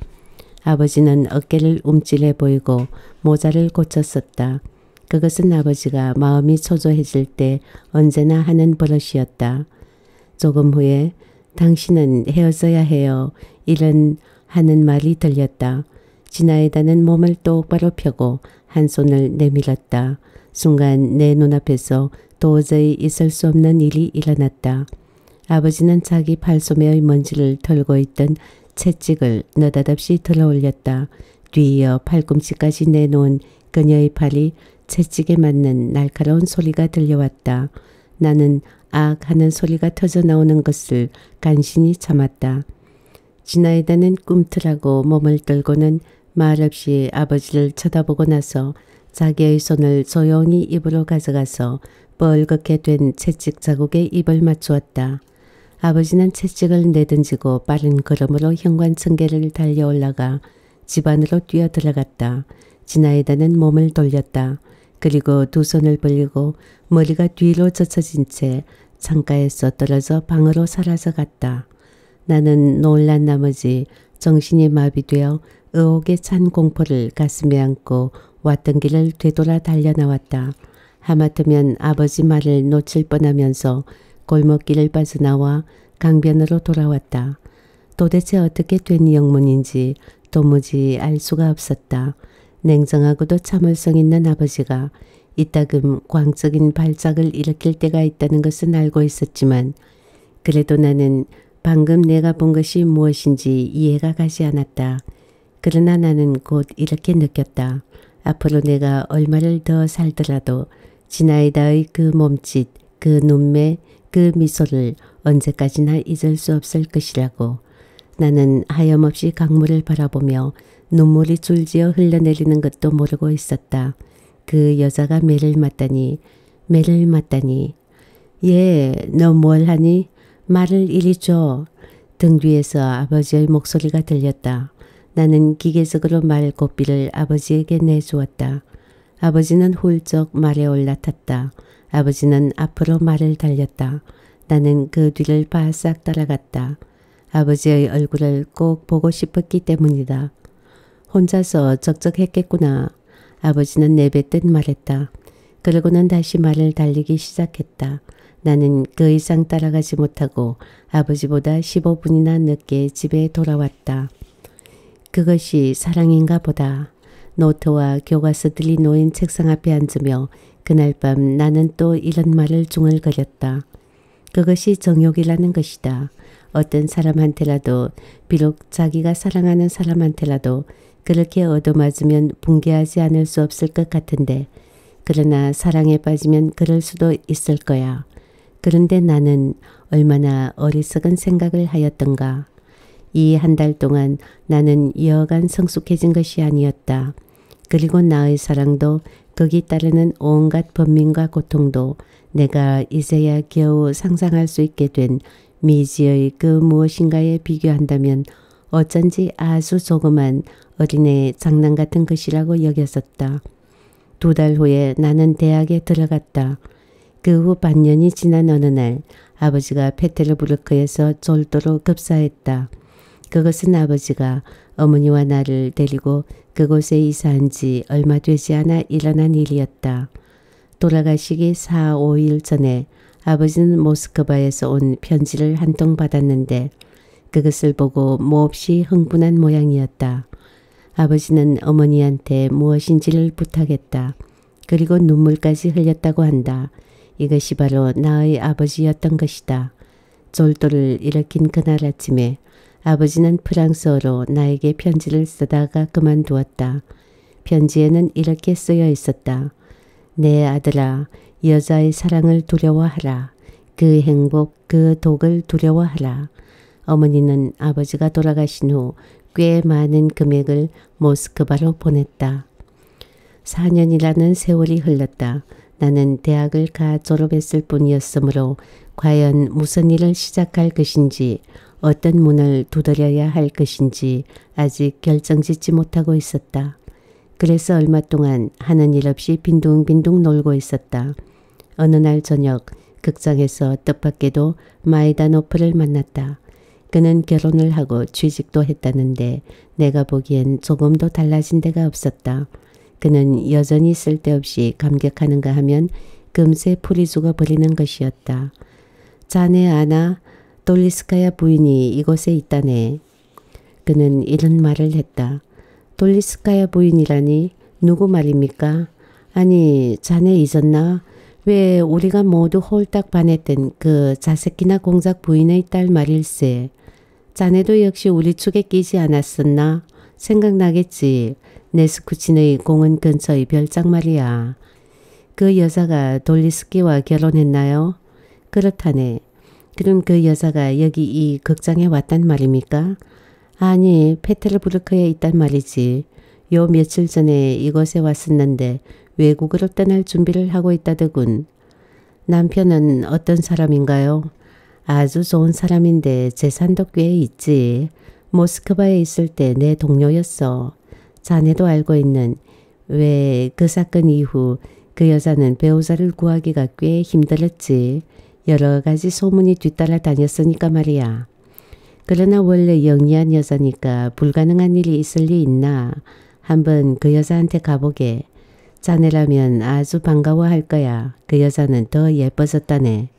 S1: 아버지는 어깨를 움찔해 보이고 모자를 고쳤었다. 그것은 아버지가 마음이 초조해질 때 언제나 하는 버릇이었다. 조금 후에 당신은 헤어져야 해요. 이런 하는 말이 들렸다. 지나이다는 몸을 똑바로 펴고 한 손을 내밀었다. 순간 내 눈앞에서 도저히 있을 수 없는 일이 일어났다. 아버지는 자기 팔소매의 먼지를 털고 있던 채찍을 느닷없이 들어올렸다. 뒤이어 팔꿈치까지 내놓은 그녀의 팔이 채찍에 맞는 날카로운 소리가 들려왔다. 나는 악 하는 소리가 터져나오는 것을 간신히 참았다. 지나이다는 꿈틀하고 몸을 떨고는 말없이 아버지를 쳐다보고 나서 자기의 손을 조용히 입으로 가져가서 뻘겋게 된 채찍 자국에 입을 맞추었다. 아버지는 채찍을 내던지고 빠른 걸음으로 현관층계를 달려 올라가 집 안으로 뛰어들어갔다. 지나이다는 몸을 돌렸다. 그리고 두 손을 벌리고 머리가 뒤로 젖혀진 채 창가에서 떨어져 방으로 사라져 갔다. 나는 놀란 나머지 정신이 마비되어 의혹에 찬 공포를 가슴에 안고 왔던 길을 되돌아 달려나왔다. 하마터면 아버지 말을 놓칠 뻔하면서 골목길을 빠져나와 강변으로 돌아왔다. 도대체 어떻게 된 영문인지 도무지 알 수가 없었다. 냉정하고도 참을성 있는 아버지가 이따금 광적인 발작을 일으킬 때가 있다는 것은 알고 있었지만 그래도 나는 방금 내가 본 것이 무엇인지 이해가 가지 않았다. 그러나 나는 곧 이렇게 느꼈다. 앞으로 내가 얼마를 더 살더라도 지나이다의 그 몸짓, 그 눈매, 그 미소를 언제까지나 잊을 수 없을 것이라고. 나는 하염없이 강물을 바라보며 눈물이 줄지어 흘러내리는 것도 모르고 있었다. 그 여자가 매를 맞다니, 매를 맞다니. 예, 너 뭘 하니? 말을 이리 줘. 등 뒤에서 아버지의 목소리가 들렸다. 나는 기계적으로 말 고삐를 아버지에게 내주었다. 아버지는 훌쩍 말에 올라탔다. 아버지는 앞으로 말을 달렸다. 나는 그 뒤를 바싹 따라갔다. 아버지의 얼굴을 꼭 보고 싶었기 때문이다. 혼자서 적적했겠구나. 아버지는 내뱉듯 말했다. 그러고는 다시 말을 달리기 시작했다. 나는 그 이상 따라가지 못하고 아버지보다 십오 분이나 늦게 집에 돌아왔다. 그것이 사랑인가 보다. 노트와 교과서들이 놓인 책상 앞에 앉으며 그날 밤 나는 또 이런 말을 중얼거렸다. 그것이 정욕이라는 것이다. 어떤 사람한테라도, 비록 자기가 사랑하는 사람한테라도 그렇게 얻어맞으면 붕괴하지 않을 수 없을 것 같은데, 그러나 사랑에 빠지면 그럴 수도 있을 거야. 그런데 나는 얼마나 어리석은 생각을 하였던가. 이 한 달 동안 나는 여간 성숙해진 것이 아니었다. 그리고 나의 사랑도 거기 따르는 온갖 번민과 고통도 내가 이제야 겨우 상상할 수 있게 된 미지의 그 무엇인가에 비교한다면 어쩐지 아주 조그만 어린애의 장난 같은 것이라고 여겼었다. 두 달 후에 나는 대학에 들어갔다. 그 후 반년이 지난 어느 날 아버지가 페테르부르크에서 졸도로 급사했다. 그것은 아버지가 어머니와 나를 데리고 그곳에 이사한 지 얼마 되지 않아 일어난 일이었다. 돌아가시기 사, 오 일 전에 아버지는 모스크바에서 온 편지를 한 통 받았는데 그것을 보고 몹시 흥분한 모양이었다. 아버지는 어머니한테 무엇인지를 부탁했다. 그리고 눈물까지 흘렸다고 한다. 이것이 바로 나의 아버지였던 것이다. 졸도를 일으킨 그날 아침에 아버지는 프랑스어로 나에게 편지를 쓰다가 그만두었다. 편지에는 이렇게 쓰여 있었다. 내 아들아, 여자의 사랑을 두려워하라. 그 행복, 그 독을 두려워하라. 어머니는 아버지가 돌아가신 후 꽤 많은 금액을 모스크바로 보냈다. 사 년이라는 세월이 흘렀다. 나는 대학을 가 졸업했을 뿐이었으므로 과연 무슨 일을 시작할 것인지 어떤 문을 두드려야 할 것인지 아직 결정짓지 못하고 있었다. 그래서 얼마 동안 하는 일 없이 빈둥빈둥 놀고 있었다. 어느 날 저녁 극장에서 뜻밖에도 마이다노프를 만났다. 그는 결혼을 하고 취직도 했다는데 내가 보기엔 조금도 달라진 데가 없었다. 그는 여전히 쓸데없이 감격하는가 하면 금세 풀이 죽어버리는 것이었다. 자네 아나? 돌리스카야 부인이 이곳에 있다네. 그는 이런 말을 했다. 돌리스카야 부인이라니 누구 말입니까? 아니 자네 잊었나? 왜 우리가 모두 홀딱 반했던 그 자새끼나 공작 부인의 딸 말일세. 자네도 역시 우리 축에 끼지 않았었나? 생각나겠지. 네스쿠친의 공원 근처의 별장 말이야. 그 여자가 돌리스키와 결혼했나요? 그렇다네. 그럼 그 여자가 여기 이 극장에 왔단 말입니까? 아니, 페테르부르크에 있단 말이지. 요 며칠 전에 이곳에 왔었는데 외국으로 떠날 준비를 하고 있다더군. 남편은 어떤 사람인가요? 아주 좋은 사람인데 재산도 꽤 있지. 모스크바에 있을 때 내 동료였어. 자네도 알고 있는 왜 그 사건 이후 그 여자는 배우자를 구하기가 꽤 힘들었지. 여러 가지 소문이 뒤따라 다녔으니까 말이야. 그러나 원래 영리한 여자니까 불가능한 일이 있을 리 있나. 한번 그 여자한테 가보게. 자네라면 아주 반가워할 거야. 그 여자는 더 예뻐졌다네.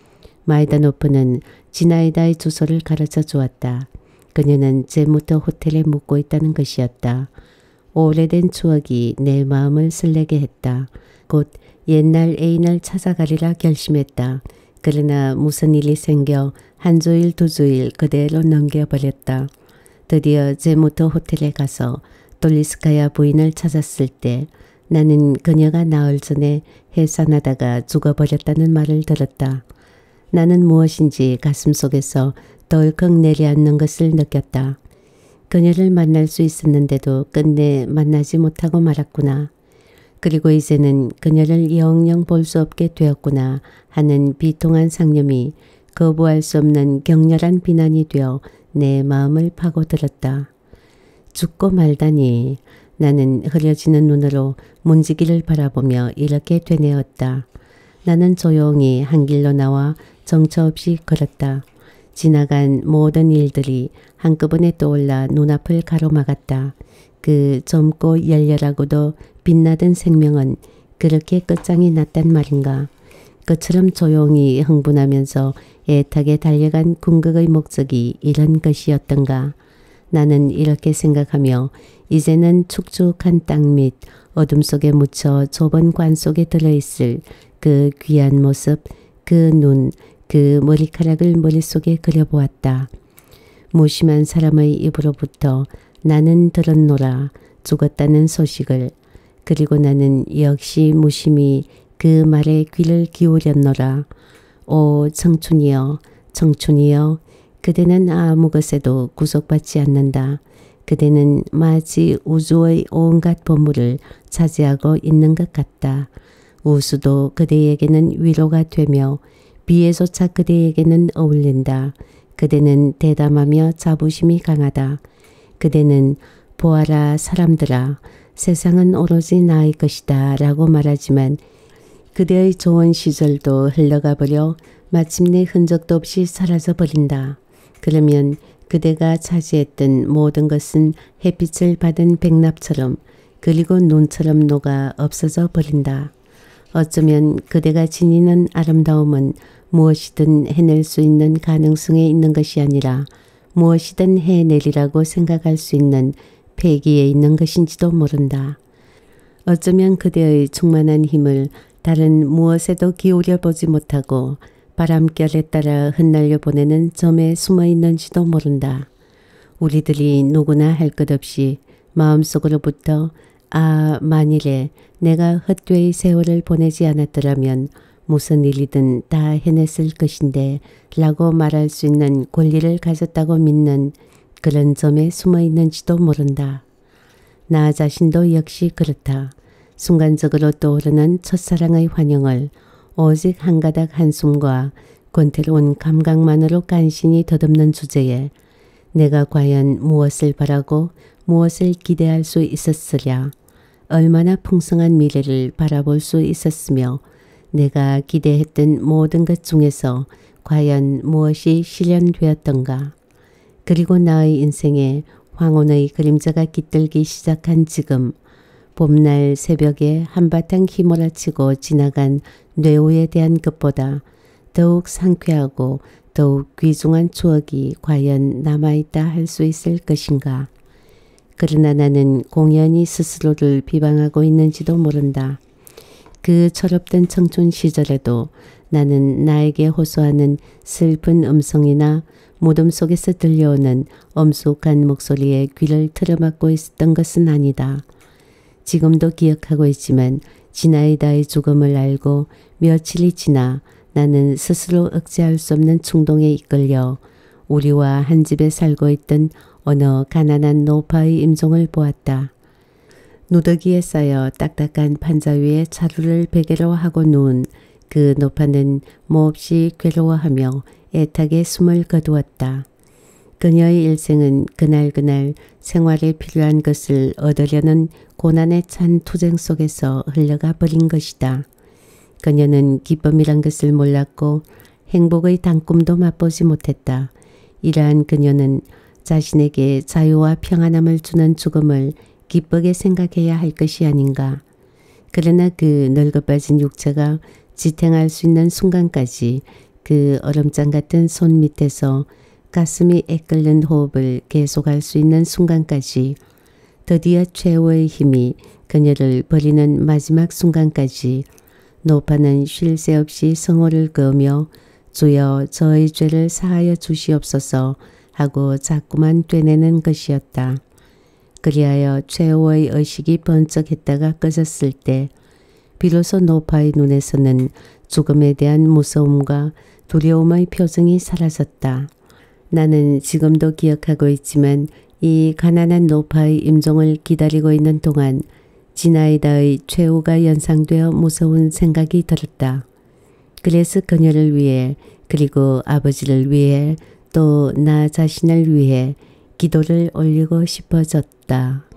S1: 마이다노프는 지나이다의 주소를 가르쳐 주었다. 그녀는 제무터 호텔에 묵고 있다는 것이었다. 오래된 추억이 내 마음을 설레게 했다. 곧 옛날 애인을 찾아가리라 결심했다. 그러나 무슨 일이 생겨 한 주일 두 주일 그대로 넘겨버렸다. 드디어 제무터 호텔에 가서 돌리스카야 부인을 찾았을 때 나는 그녀가 나흘 전에 해산하다가 죽어버렸다는 말을 들었다. 나는 무엇인지 가슴속에서 덜컥 내려앉는 것을 느꼈다. 그녀를 만날 수 있었는데도 끝내 만나지 못하고 말았구나. 그리고 이제는 그녀를 영영 볼 수 없게 되었구나 하는 비통한 상념이 거부할 수 없는 격렬한 비난이 되어 내 마음을 파고들었다. 죽고 말다니. 나는 흐려지는 눈으로 문지기를 바라보며 이렇게 되뇌었다. 나는 조용히 한 길로 나와 정처 없이 걸었다. 지나간 모든 일들이 한꺼번에 떠올라 눈앞을 가로막았다. 그 젊고 열렬하고도 빛나던 생명은 그렇게 끝장이 났단 말인가. 그처럼 조용히 흥분하면서 애타게 달려간 궁극의 목적이 이런 것이었던가. 나는 이렇게 생각하며 이제는 축축한 땅 밑 어둠 속에 묻혀 좁은 관 속에 들어있을 그 귀한 모습, 그 눈, 그 머리카락을 머릿속에 그려보았다. 무심한 사람의 입으로부터 나는 들었노라 죽었다는 소식을. 그리고 나는 역시 무심히 그 말에 귀를 기울였노라. 오 청춘이여, 청춘이여, 그대는 아무 것에도 구속받지 않는다. 그대는 마치 우주의 온갖 보물을 차지하고 있는 것 같다. 우수도 그대에게는 위로가 되며 비에조차 그대에게는 어울린다. 그대는 대담하며 자부심이 강하다. 그대는 보아라 사람들아, 세상은 오로지 나의 것이다 라고 말하지만 그대의 좋은 시절도 흘러가 버려 마침내 흔적도 없이 사라져 버린다. 그러면 그대가 차지했던 모든 것은 햇빛을 받은 백납처럼 그리고 눈처럼 녹아 없어져 버린다. 어쩌면 그대가 지니는 아름다움은 무엇이든 해낼 수 있는 가능성에 있는 것이 아니라 무엇이든 해내리라고 생각할 수 있는 패기에 있는 것인지도 모른다. 어쩌면 그대의 충만한 힘을 다른 무엇에도 기울여 보지 못하고 바람결에 따라 흩날려 보내는 점에 숨어 있는지도 모른다. 우리들이 누구나 할 것 없이 마음속으로부터 아 만일에 내가 헛되이 세월을 보내지 않았더라면 무슨 일이든 다 해냈을 것인데 라고 말할 수 있는 권리를 가졌다고 믿는 그런 점에 숨어 있는지도 모른다. 나 자신도 역시 그렇다. 순간적으로 떠오르는 첫사랑의 환영을 오직 한 가닥 한숨과 권태로운 감각만으로 간신히 더듬는 주제에 내가 과연 무엇을 바라고 무엇을 기대할 수 있었으랴. 얼마나 풍성한 미래를 바라볼 수 있었으며 내가 기대했던 모든 것 중에서 과연 무엇이 실현되었던가. 그리고 나의 인생에 황혼의 그림자가 깃들기 시작한 지금 봄날 새벽에 한바탕 휘몰아치고 지나간 뇌우에 대한 것보다 더욱 상쾌하고 더욱 귀중한 추억이 과연 남아있다 할 수 있을 것인가. 그러나 나는 공연히 스스로를 비방하고 있는지도 모른다. 그 철없던 청춘 시절에도 나는 나에게 호소하는 슬픈 음성이나 무덤 속에서 들려오는 엄숙한 목소리에 귀를 틀어막고 있었던 것은 아니다. 지금도 기억하고 있지만 지나이다의 죽음을 알고 며칠이 지나 나는 스스로 억제할 수 없는 충동에 이끌려 우리와 한 집에 살고 있던 어느 가난한 노파의 임종을 보았다. 누더기에 쌓여 딱딱한 판자 위에 차루를 베개로 하고 누운 그 노파는 몹시 괴로워하며 애타게 숨을 거두었다. 그녀의 일생은 그날그날 생활에 필요한 것을 얻으려는 고난에 찬 투쟁 속에서 흘러가 버린 것이다. 그녀는 기쁨이란 것을 몰랐고 행복의 단꿈도 맛보지 못했다. 이러한 그녀는 자신에게 자유와 평안함을 주는 죽음을 기쁘게 생각해야 할 것이 아닌가. 그러나 그 늙어빠진 육체가 지탱할 수 있는 순간까지 그 얼음장 같은 손 밑에서 가슴이 애끓는 호흡을 계속할 수 있는 순간까지 드디어 최후의 힘이 그녀를 버리는 마지막 순간까지 노파는 쉴 새 없이 성호를 그으며 주여 저의 죄를 사하여 주시옵소서 하고 자꾸만 되뇌는 것이었다. 그리하여 최후의 의식이 번쩍했다가 꺼졌을 때 비로소 노파의 눈에서는 죽음에 대한 무서움과 두려움의 표정이 사라졌다. 나는 지금도 기억하고 있지만 이 가난한 노파의 임종을 기다리고 있는 동안 지나이다의 최후가 연상되어 무서운 생각이 들었다. 그래서 그녀를 위해 그리고 아버지를 위해 또 나 자신을 위해 기도를 올리고 싶어졌다.